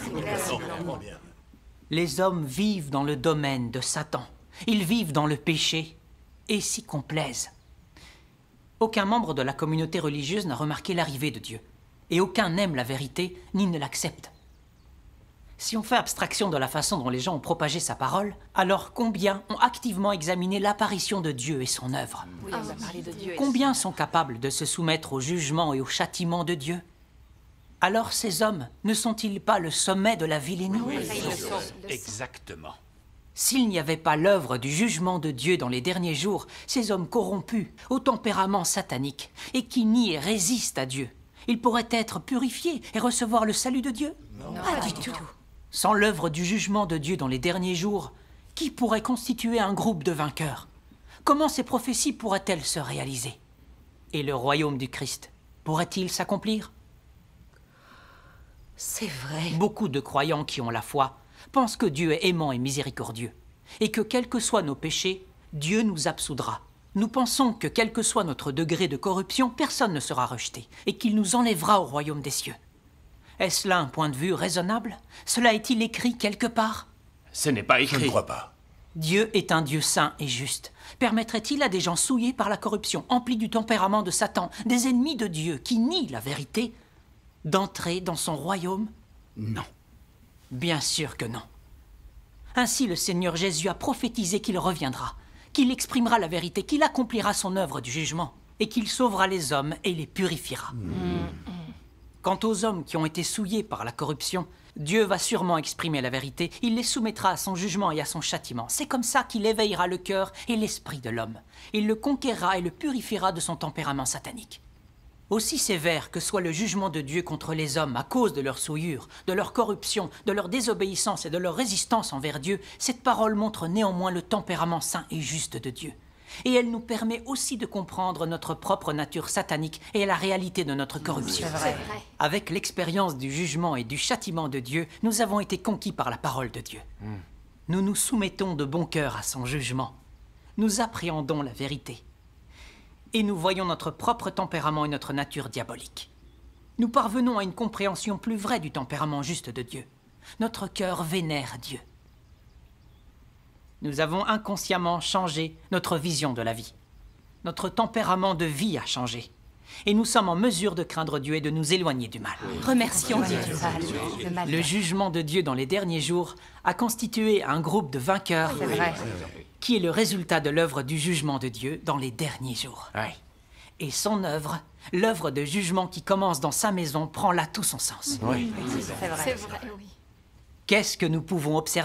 Les hommes vivent dans le domaine de Satan. Ils vivent dans le péché et s'y complaisent. Aucun membre de la communauté religieuse n'a remarqué l'arrivée de Dieu. Et aucun n'aime la vérité ni ne l'accepte. Si on fait abstraction de la façon dont les gens ont propagé sa parole, alors combien ont activement examiné l'apparition de Dieu et son œuvre? Combien sont capables de se soumettre au jugement et au châtiment de Dieu? Alors ces hommes ne sont-ils pas le sommet de la vilainie? Exactement. S'il n'y avait pas l'œuvre du jugement de Dieu dans les derniers jours, ces hommes corrompus, au tempérament satanique, et qui nient et résistent à Dieu, ils pourraient être purifiés et recevoir le salut de Dieu? Pas du tout. Sans l'œuvre du jugement de Dieu dans les derniers jours, qui pourrait constituer un groupe de vainqueurs? Comment ces prophéties pourraient-elles se réaliser? Et le royaume du Christ pourrait-il s'accomplir? C'est vrai. Beaucoup de croyants qui ont la foi pensent que Dieu est aimant et miséricordieux, et que quels que soient nos péchés, Dieu nous absoudra. Nous pensons que quel que soit notre degré de corruption, personne ne sera rejeté, et qu'il nous enlèvera au royaume des cieux. Est-ce là un point de vue raisonnable? Cela est-il écrit quelque part? Ce n'est pas écrit. Je ne crois pas. Dieu est un Dieu saint et juste. Permettrait-il à des gens souillés par la corruption, emplis du tempérament de Satan, des ennemis de Dieu qui nient la vérité, d'entrer dans son royaume? Non. Bien sûr que non. Ainsi le Seigneur Jésus a prophétisé qu'il reviendra, qu'il exprimera la vérité, qu'il accomplira son œuvre du jugement, et qu'il sauvera les hommes et les purifiera. Quant aux hommes qui ont été souillés par la corruption, Dieu va sûrement exprimer la vérité. Il les soumettra à son jugement et à son châtiment. C'est comme ça qu'il éveillera le cœur et l'esprit de l'homme. Il le conquérera et le purifiera de son tempérament satanique. Aussi sévère que soit le jugement de Dieu contre les hommes à cause de leur souillure, de leur corruption, de leur désobéissance et de leur résistance envers Dieu, cette parole montre néanmoins le tempérament saint et juste de Dieu. Et elle nous permet aussi de comprendre notre propre nature satanique et la réalité de notre corruption. C'est vrai. Avec l'expérience du jugement et du châtiment de Dieu, nous avons été conquis par la parole de Dieu. Nous nous soumettons de bon cœur à son jugement. Nous appréhendons la vérité. Et nous voyons notre propre tempérament et notre nature diabolique. Nous parvenons à une compréhension plus vraie du tempérament juste de Dieu. Notre cœur vénère Dieu. Nous avons inconsciemment changé notre vision de la vie. Notre tempérament de vie a changé. Et nous sommes en mesure de craindre Dieu et de nous éloigner du mal. Remercions Dieu. Le jugement de Dieu dans les derniers jours a constitué un groupe de vainqueurs qui est le résultat de l'œuvre du jugement de Dieu dans les derniers jours. Et son œuvre, l'œuvre de jugement qui commence dans sa maison, prend là tout son sens. C'est vrai, oui. Qu'est-ce que nous pouvons observer ?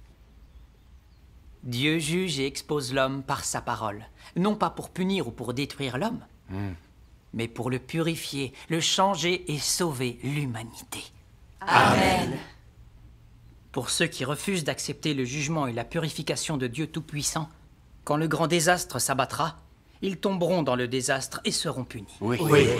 Dieu juge et expose l'homme par sa parole, non pas pour punir ou pour détruire l'homme, mais pour le purifier, le changer et sauver l'humanité. Amen. Pour ceux qui refusent d'accepter le jugement et la purification de Dieu Tout-Puissant, quand le grand désastre s'abattra, ils tomberont dans le désastre et seront punis. Oui.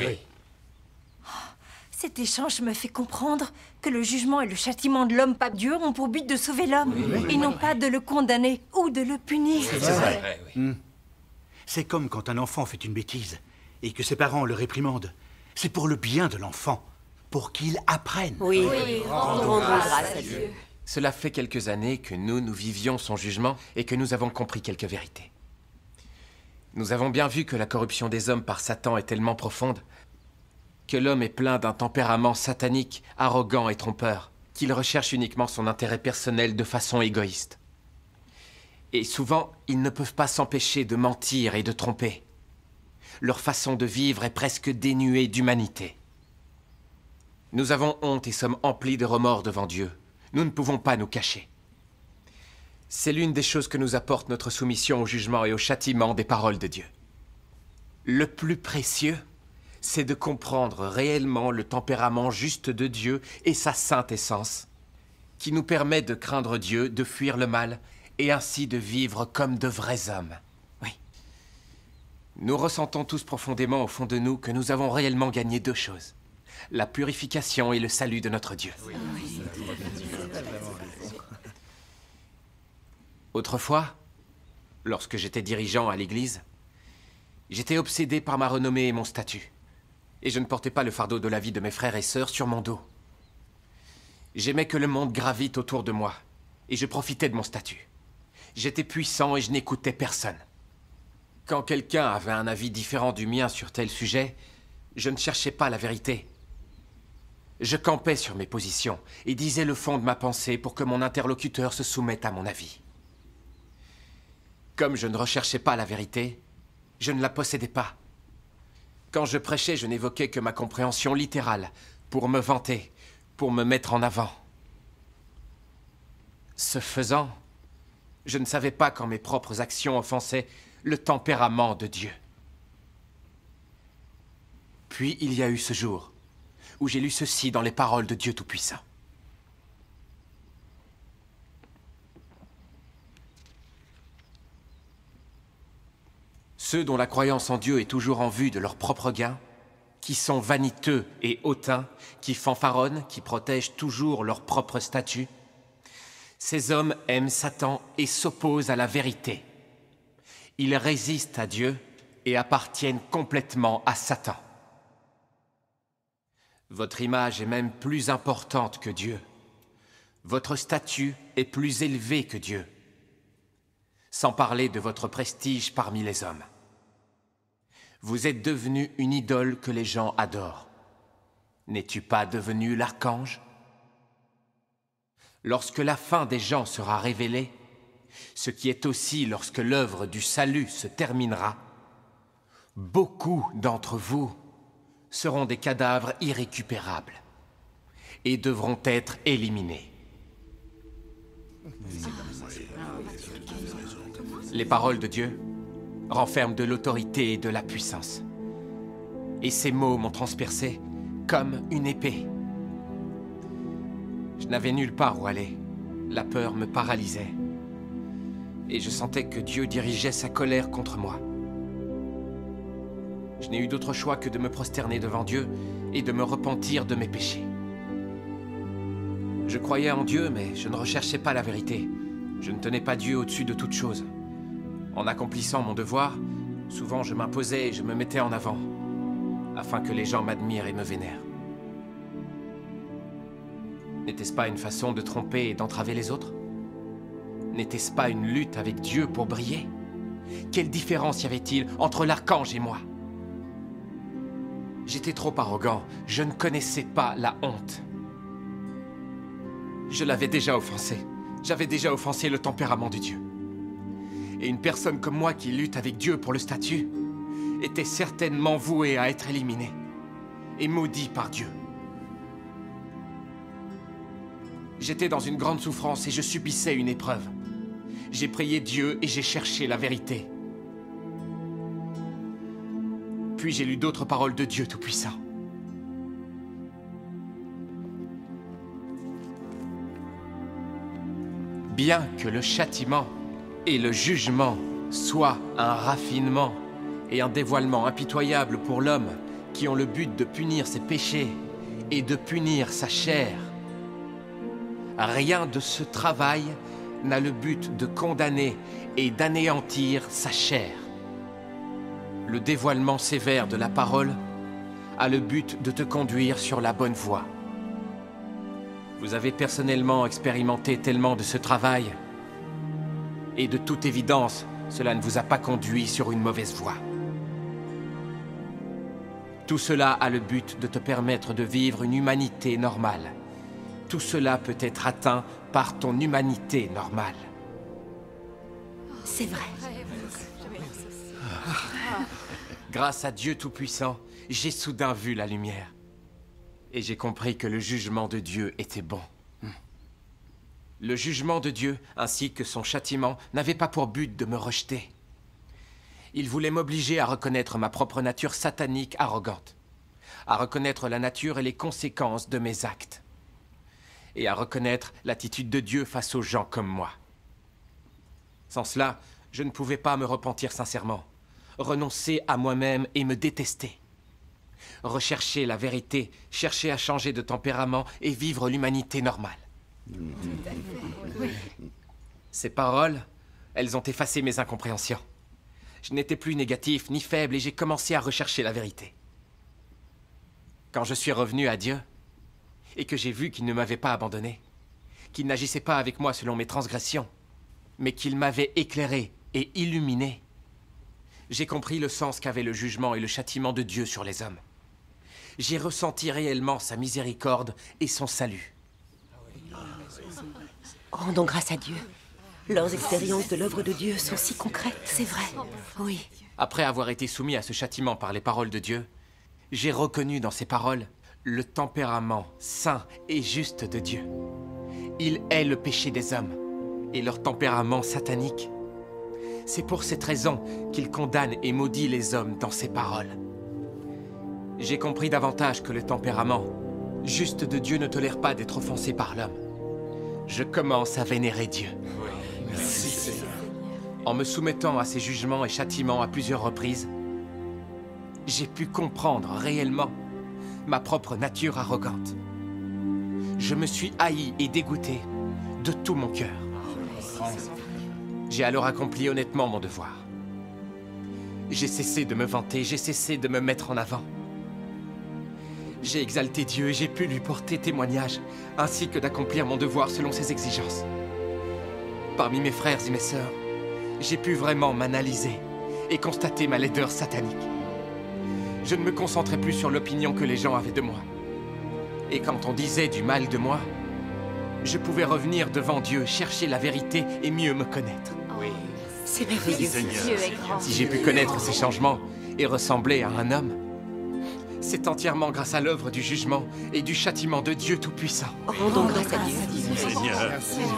Cet échange me fait comprendre que le jugement et le châtiment de l'homme par Dieu ont pour but de sauver l'homme, et non pas de le condamner ou de le punir. C'est vrai. C'est comme quand un enfant fait une bêtise et que ses parents le réprimandent. C'est pour le bien de l'enfant, pour qu'il apprenne. Oui, rendons grâce à Dieu. Cela fait quelques années que nous vivions son jugement et que nous avons compris quelques vérités. Nous avons bien vu que la corruption des hommes par Satan est tellement profonde que l'homme est plein d'un tempérament satanique, arrogant et trompeur, qu'il recherche uniquement son intérêt personnel de façon égoïste. Et souvent, ils ne peuvent pas s'empêcher de mentir et de tromper. Leur façon de vivre est presque dénuée d'humanité. Nous avons honte et sommes emplis de remords devant Dieu. Nous ne pouvons pas nous cacher. C'est l'une des choses que nous apporte notre soumission au jugement et au châtiment des paroles de Dieu. Le plus précieux, c'est de comprendre réellement le tempérament juste de Dieu et sa sainte essence, qui nous permet de craindre Dieu, de fuir le mal, et ainsi de vivre comme de vrais hommes. Oui. Nous ressentons tous profondément au fond de nous que nous avons réellement gagné deux choses: la purification et le salut de notre Dieu. Autrefois, lorsque j'étais dirigeant à l'église, j'étais obsédé par ma renommée et mon statut. Et je ne portais pas le fardeau de la vie de mes frères et sœurs sur mon dos. J'aimais que le monde gravite autour de moi, et je profitais de mon statut. J'étais puissant et je n'écoutais personne. Quand quelqu'un avait un avis différent du mien sur tel sujet, je ne cherchais pas la vérité. Je campais sur mes positions et disais le fond de ma pensée pour que mon interlocuteur se soumette à mon avis. Comme je ne recherchais pas la vérité, je ne la possédais pas. Quand je prêchais, je n'évoquais que ma compréhension littérale, pour me vanter, pour me mettre en avant. Ce faisant, je ne savais pas quand mes propres actions offensaient le tempérament de Dieu. Puis il y a eu ce jour où j'ai lu ceci dans les paroles de Dieu Tout-Puissant. Ceux dont la croyance en Dieu est toujours en vue de leur propre gain, qui sont vaniteux et hautains, qui fanfaronnent, qui protègent toujours leur propre statut, ces hommes aiment Satan et s'opposent à la vérité. Ils résistent à Dieu et appartiennent complètement à Satan. Votre image est même plus importante que Dieu. Votre statut est plus élevé que Dieu. Sans parler de votre prestige parmi les hommes. Vous êtes devenu une idole que les gens adorent. N'es-tu pas devenu l'archange? Lorsque la fin des gens sera révélée, ce qui est aussi lorsque l'œuvre du salut se terminera, beaucoup d'entre vous seront des cadavres irrécupérables et devront être éliminés. Les paroles de Dieu renferment de l'autorité et de la puissance. Et ces mots m'ont transpercé comme une épée. Je n'avais nulle part où aller. La peur me paralysait. Et je sentais que Dieu dirigeait sa colère contre moi. Je n'ai eu d'autre choix que de me prosterner devant Dieu et de me repentir de mes péchés. Je croyais en Dieu, mais je ne recherchais pas la vérité. Je ne tenais pas Dieu au-dessus de toute chose. En accomplissant mon devoir, souvent je m'imposais et je me mettais en avant, afin que les gens m'admirent et me vénèrent. N'était-ce pas une façon de tromper et d'entraver les autres? N'était-ce pas une lutte avec Dieu pour briller? Quelle différence y avait-il entre l'archange et moi? J'étais trop arrogant, je ne connaissais pas la honte. Je l'avais déjà offensé. J'avais déjà offensé le tempérament de Dieu. Et une personne comme moi qui lutte avec Dieu pour le statut était certainement vouée à être éliminée et maudit par Dieu. J'étais dans une grande souffrance et je subissais une épreuve. J'ai prié Dieu et j'ai cherché la vérité. Puis j'ai lu d'autres paroles de Dieu Tout-Puissant. Bien que le châtiment et le jugement soient un raffinement et un dévoilement impitoyable pour l'homme qui ont le but de punir ses péchés et de punir sa chair, rien de ce travail n'a le but de condamner et d'anéantir sa chair. Le dévoilement sévère de la parole a le but de te conduire sur la bonne voie. Vous avez personnellement expérimenté tellement de ce travail, et de toute évidence, cela ne vous a pas conduit sur une mauvaise voie. Tout cela a le but de te permettre de vivre une humanité normale. Tout cela peut être atteint par ton humanité normale. C'est vrai. Grâce à Dieu Tout-Puissant, j'ai soudain vu la lumière. Et j'ai compris que le jugement de Dieu était bon. Le jugement de Dieu, ainsi que son châtiment, n'avaient pas pour but de me rejeter. Il voulait m'obliger à reconnaître ma propre nature satanique arrogante, à reconnaître la nature et les conséquences de mes actes, et à reconnaître l'attitude de Dieu face aux gens comme moi. Sans cela, je ne pouvais pas me repentir sincèrement, renoncer à moi-même et me détester. Rechercher la vérité, chercher à changer de tempérament et vivre l'humanité normale. Ces paroles, elles ont effacé mes incompréhensions. Je n'étais plus négatif ni faible et j'ai commencé à rechercher la vérité. Quand je suis revenu à Dieu et que j'ai vu qu'il ne m'avait pas abandonné, qu'il n'agissait pas avec moi selon mes transgressions, mais qu'il m'avait éclairé et illuminé, j'ai compris le sens qu'avait le jugement et le châtiment de Dieu sur les hommes. J'ai ressenti réellement sa miséricorde et son salut. Rendons grâce à Dieu. Leurs expériences de l'œuvre de Dieu sont si concrètes. C'est vrai. Oui. Après avoir été soumis à ce châtiment par les paroles de Dieu, j'ai reconnu dans ces paroles le tempérament saint et juste de Dieu. Il est le péché des hommes et leur tempérament satanique. C'est pour cette raison qu'il condamne et maudit les hommes dans ses paroles. J'ai compris davantage que le tempérament juste de Dieu ne tolère pas d'être offensé par l'homme. Je commence à vénérer Dieu. Merci, Seigneur. En me soumettant à ses jugements et châtiments à plusieurs reprises, j'ai pu comprendre réellement ma propre nature arrogante. Je me suis haï et dégoûté de tout mon cœur. J'ai alors accompli honnêtement mon devoir. J'ai cessé de me vanter, j'ai cessé de me mettre en avant. J'ai exalté Dieu et j'ai pu lui porter témoignage, ainsi que d'accomplir mon devoir selon ses exigences. Parmi mes frères et mes sœurs, j'ai pu vraiment m'analyser et constater ma laideur satanique. Je ne me concentrais plus sur l'opinion que les gens avaient de moi. Et quand on disait du mal de moi, je pouvais revenir devant Dieu, chercher la vérité et mieux me connaître. Oui. C'est merveilleux. Si j'ai pu connaître ces changements et ressembler à un homme, C'est entièrement grâce à l'œuvre du jugement et du châtiment de Dieu Tout-Puissant. Rendons grâce à Dieu. Seigneur.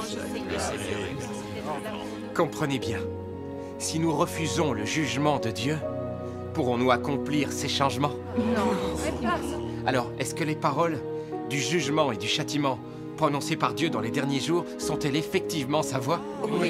Comprenez bien, si nous refusons le jugement de Dieu, pourrons-nous accomplir ces changements? Non. Alors, est-ce que les paroles du jugement et du châtiment prononcées par Dieu dans les derniers jours sont-elles effectivement sa voix? Oui.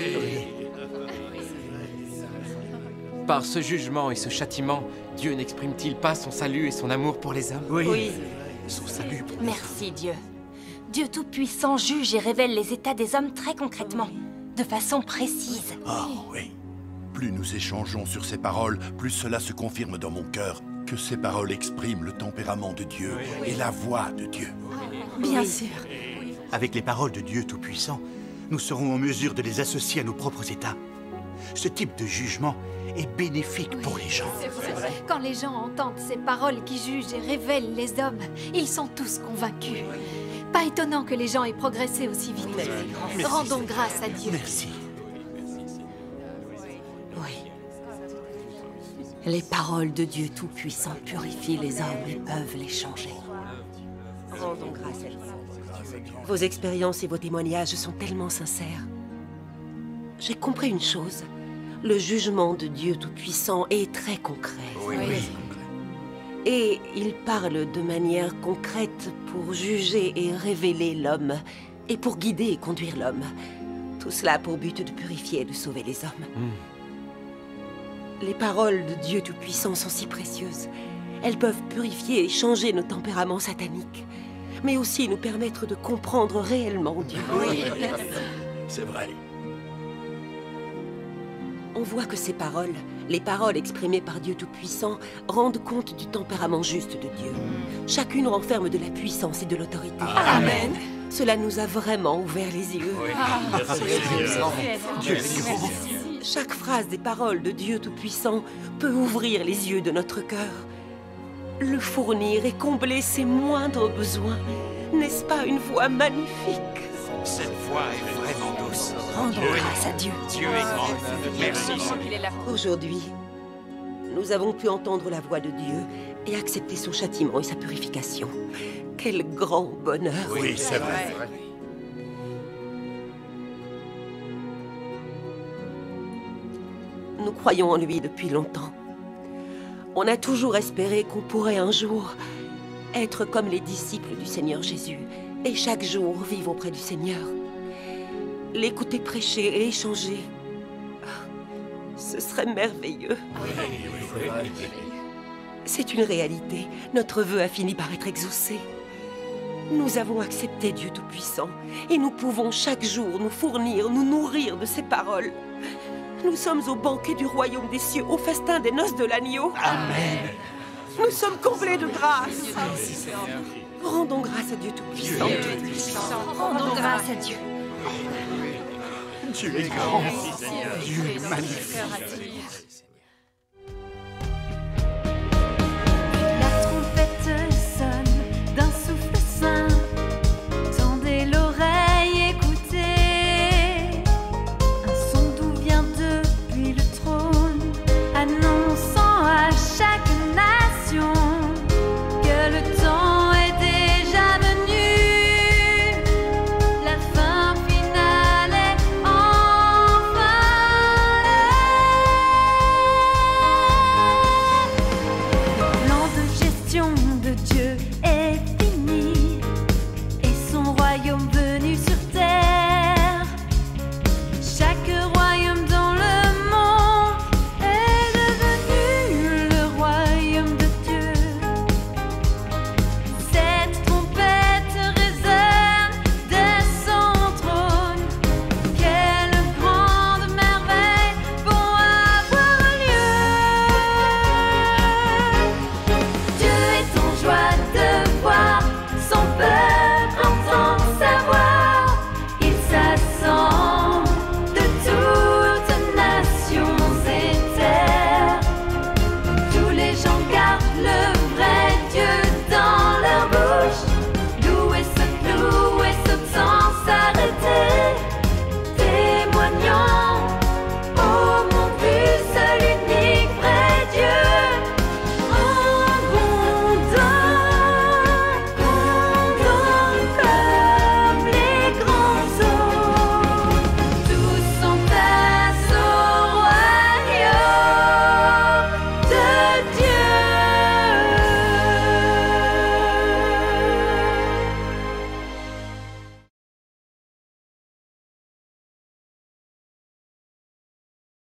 Par ce jugement et ce châtiment, Dieu n'exprime-t-il pas son salut et son amour pour les hommes? Oui. Son salut pour Merci Dieu. Dieu Tout-Puissant juge et révèle les états des hommes très concrètement, de façon précise. Ah oui. Plus nous échangeons sur ces paroles, plus cela se confirme dans mon cœur que ces paroles expriment le tempérament de Dieu et la voix de Dieu. Bien sûr. Avec les paroles de Dieu Tout-Puissant, nous serons en mesure de les associer à nos propres états. Ce type de jugement est bénéfique pour les gens. Quand les gens entendent ces paroles qui jugent et révèlent les hommes, ils sont tous convaincus. Pas étonnant que les gens aient progressé aussi vite. Merci. Rendons grâce à Dieu. Merci. Oui. Les paroles de Dieu Tout-Puissant purifient les hommes et peuvent les changer. Rendons grâce à Dieu. Vos expériences et vos témoignages sont tellement sincères. J'ai compris une chose. Le jugement de Dieu Tout-Puissant est très concret. Oui. Et il parle de manière concrète pour juger et révéler l'homme, et pour guider et conduire l'homme. Tout cela pour but de purifier et de sauver les hommes. Les paroles de Dieu Tout-Puissant sont si précieuses. Elles peuvent purifier et changer nos tempéraments sataniques, mais aussi nous permettre de comprendre réellement Dieu. Oui. C'est vrai. On voit que ces paroles, les paroles exprimées par Dieu Tout-Puissant, rendent compte du tempérament juste de Dieu. Chacune renferme de la puissance et de l'autorité. Amen. Cela nous a vraiment ouvert les yeux. Dieu est grand. Chaque phrase des paroles de Dieu Tout-Puissant peut ouvrir les yeux de notre cœur, le fournir et combler ses moindres besoins. N'est-ce pas une voix magnifique? Cette voix est vraiment douce. Rendons grâce à Dieu. Dieu est grand. Merci. Aujourd'hui, nous avons pu entendre la voix de Dieu et accepter son châtiment et sa purification. Quel grand bonheur! Oui, c'est vrai. Nous croyons en lui depuis longtemps. On a toujours espéré qu'on pourrait un jour être comme les disciples du Seigneur Jésus et chaque jour vivre auprès du Seigneur. L'écouter prêcher et échanger. Ce serait merveilleux. C'est une réalité. Notre vœu a fini par être exaucé. Nous avons accepté Dieu Tout-Puissant et nous pouvons chaque jour nous fournir, nous nourrir de ses paroles. Nous sommes au banquet du royaume des cieux, au festin des noces de l'agneau. Amen. Nous sommes comblés de grâce. Rendons grâce à Dieu Tout-Puissant. Rendons grâce à Dieu. Dieu est grand. Dieu est magnifique.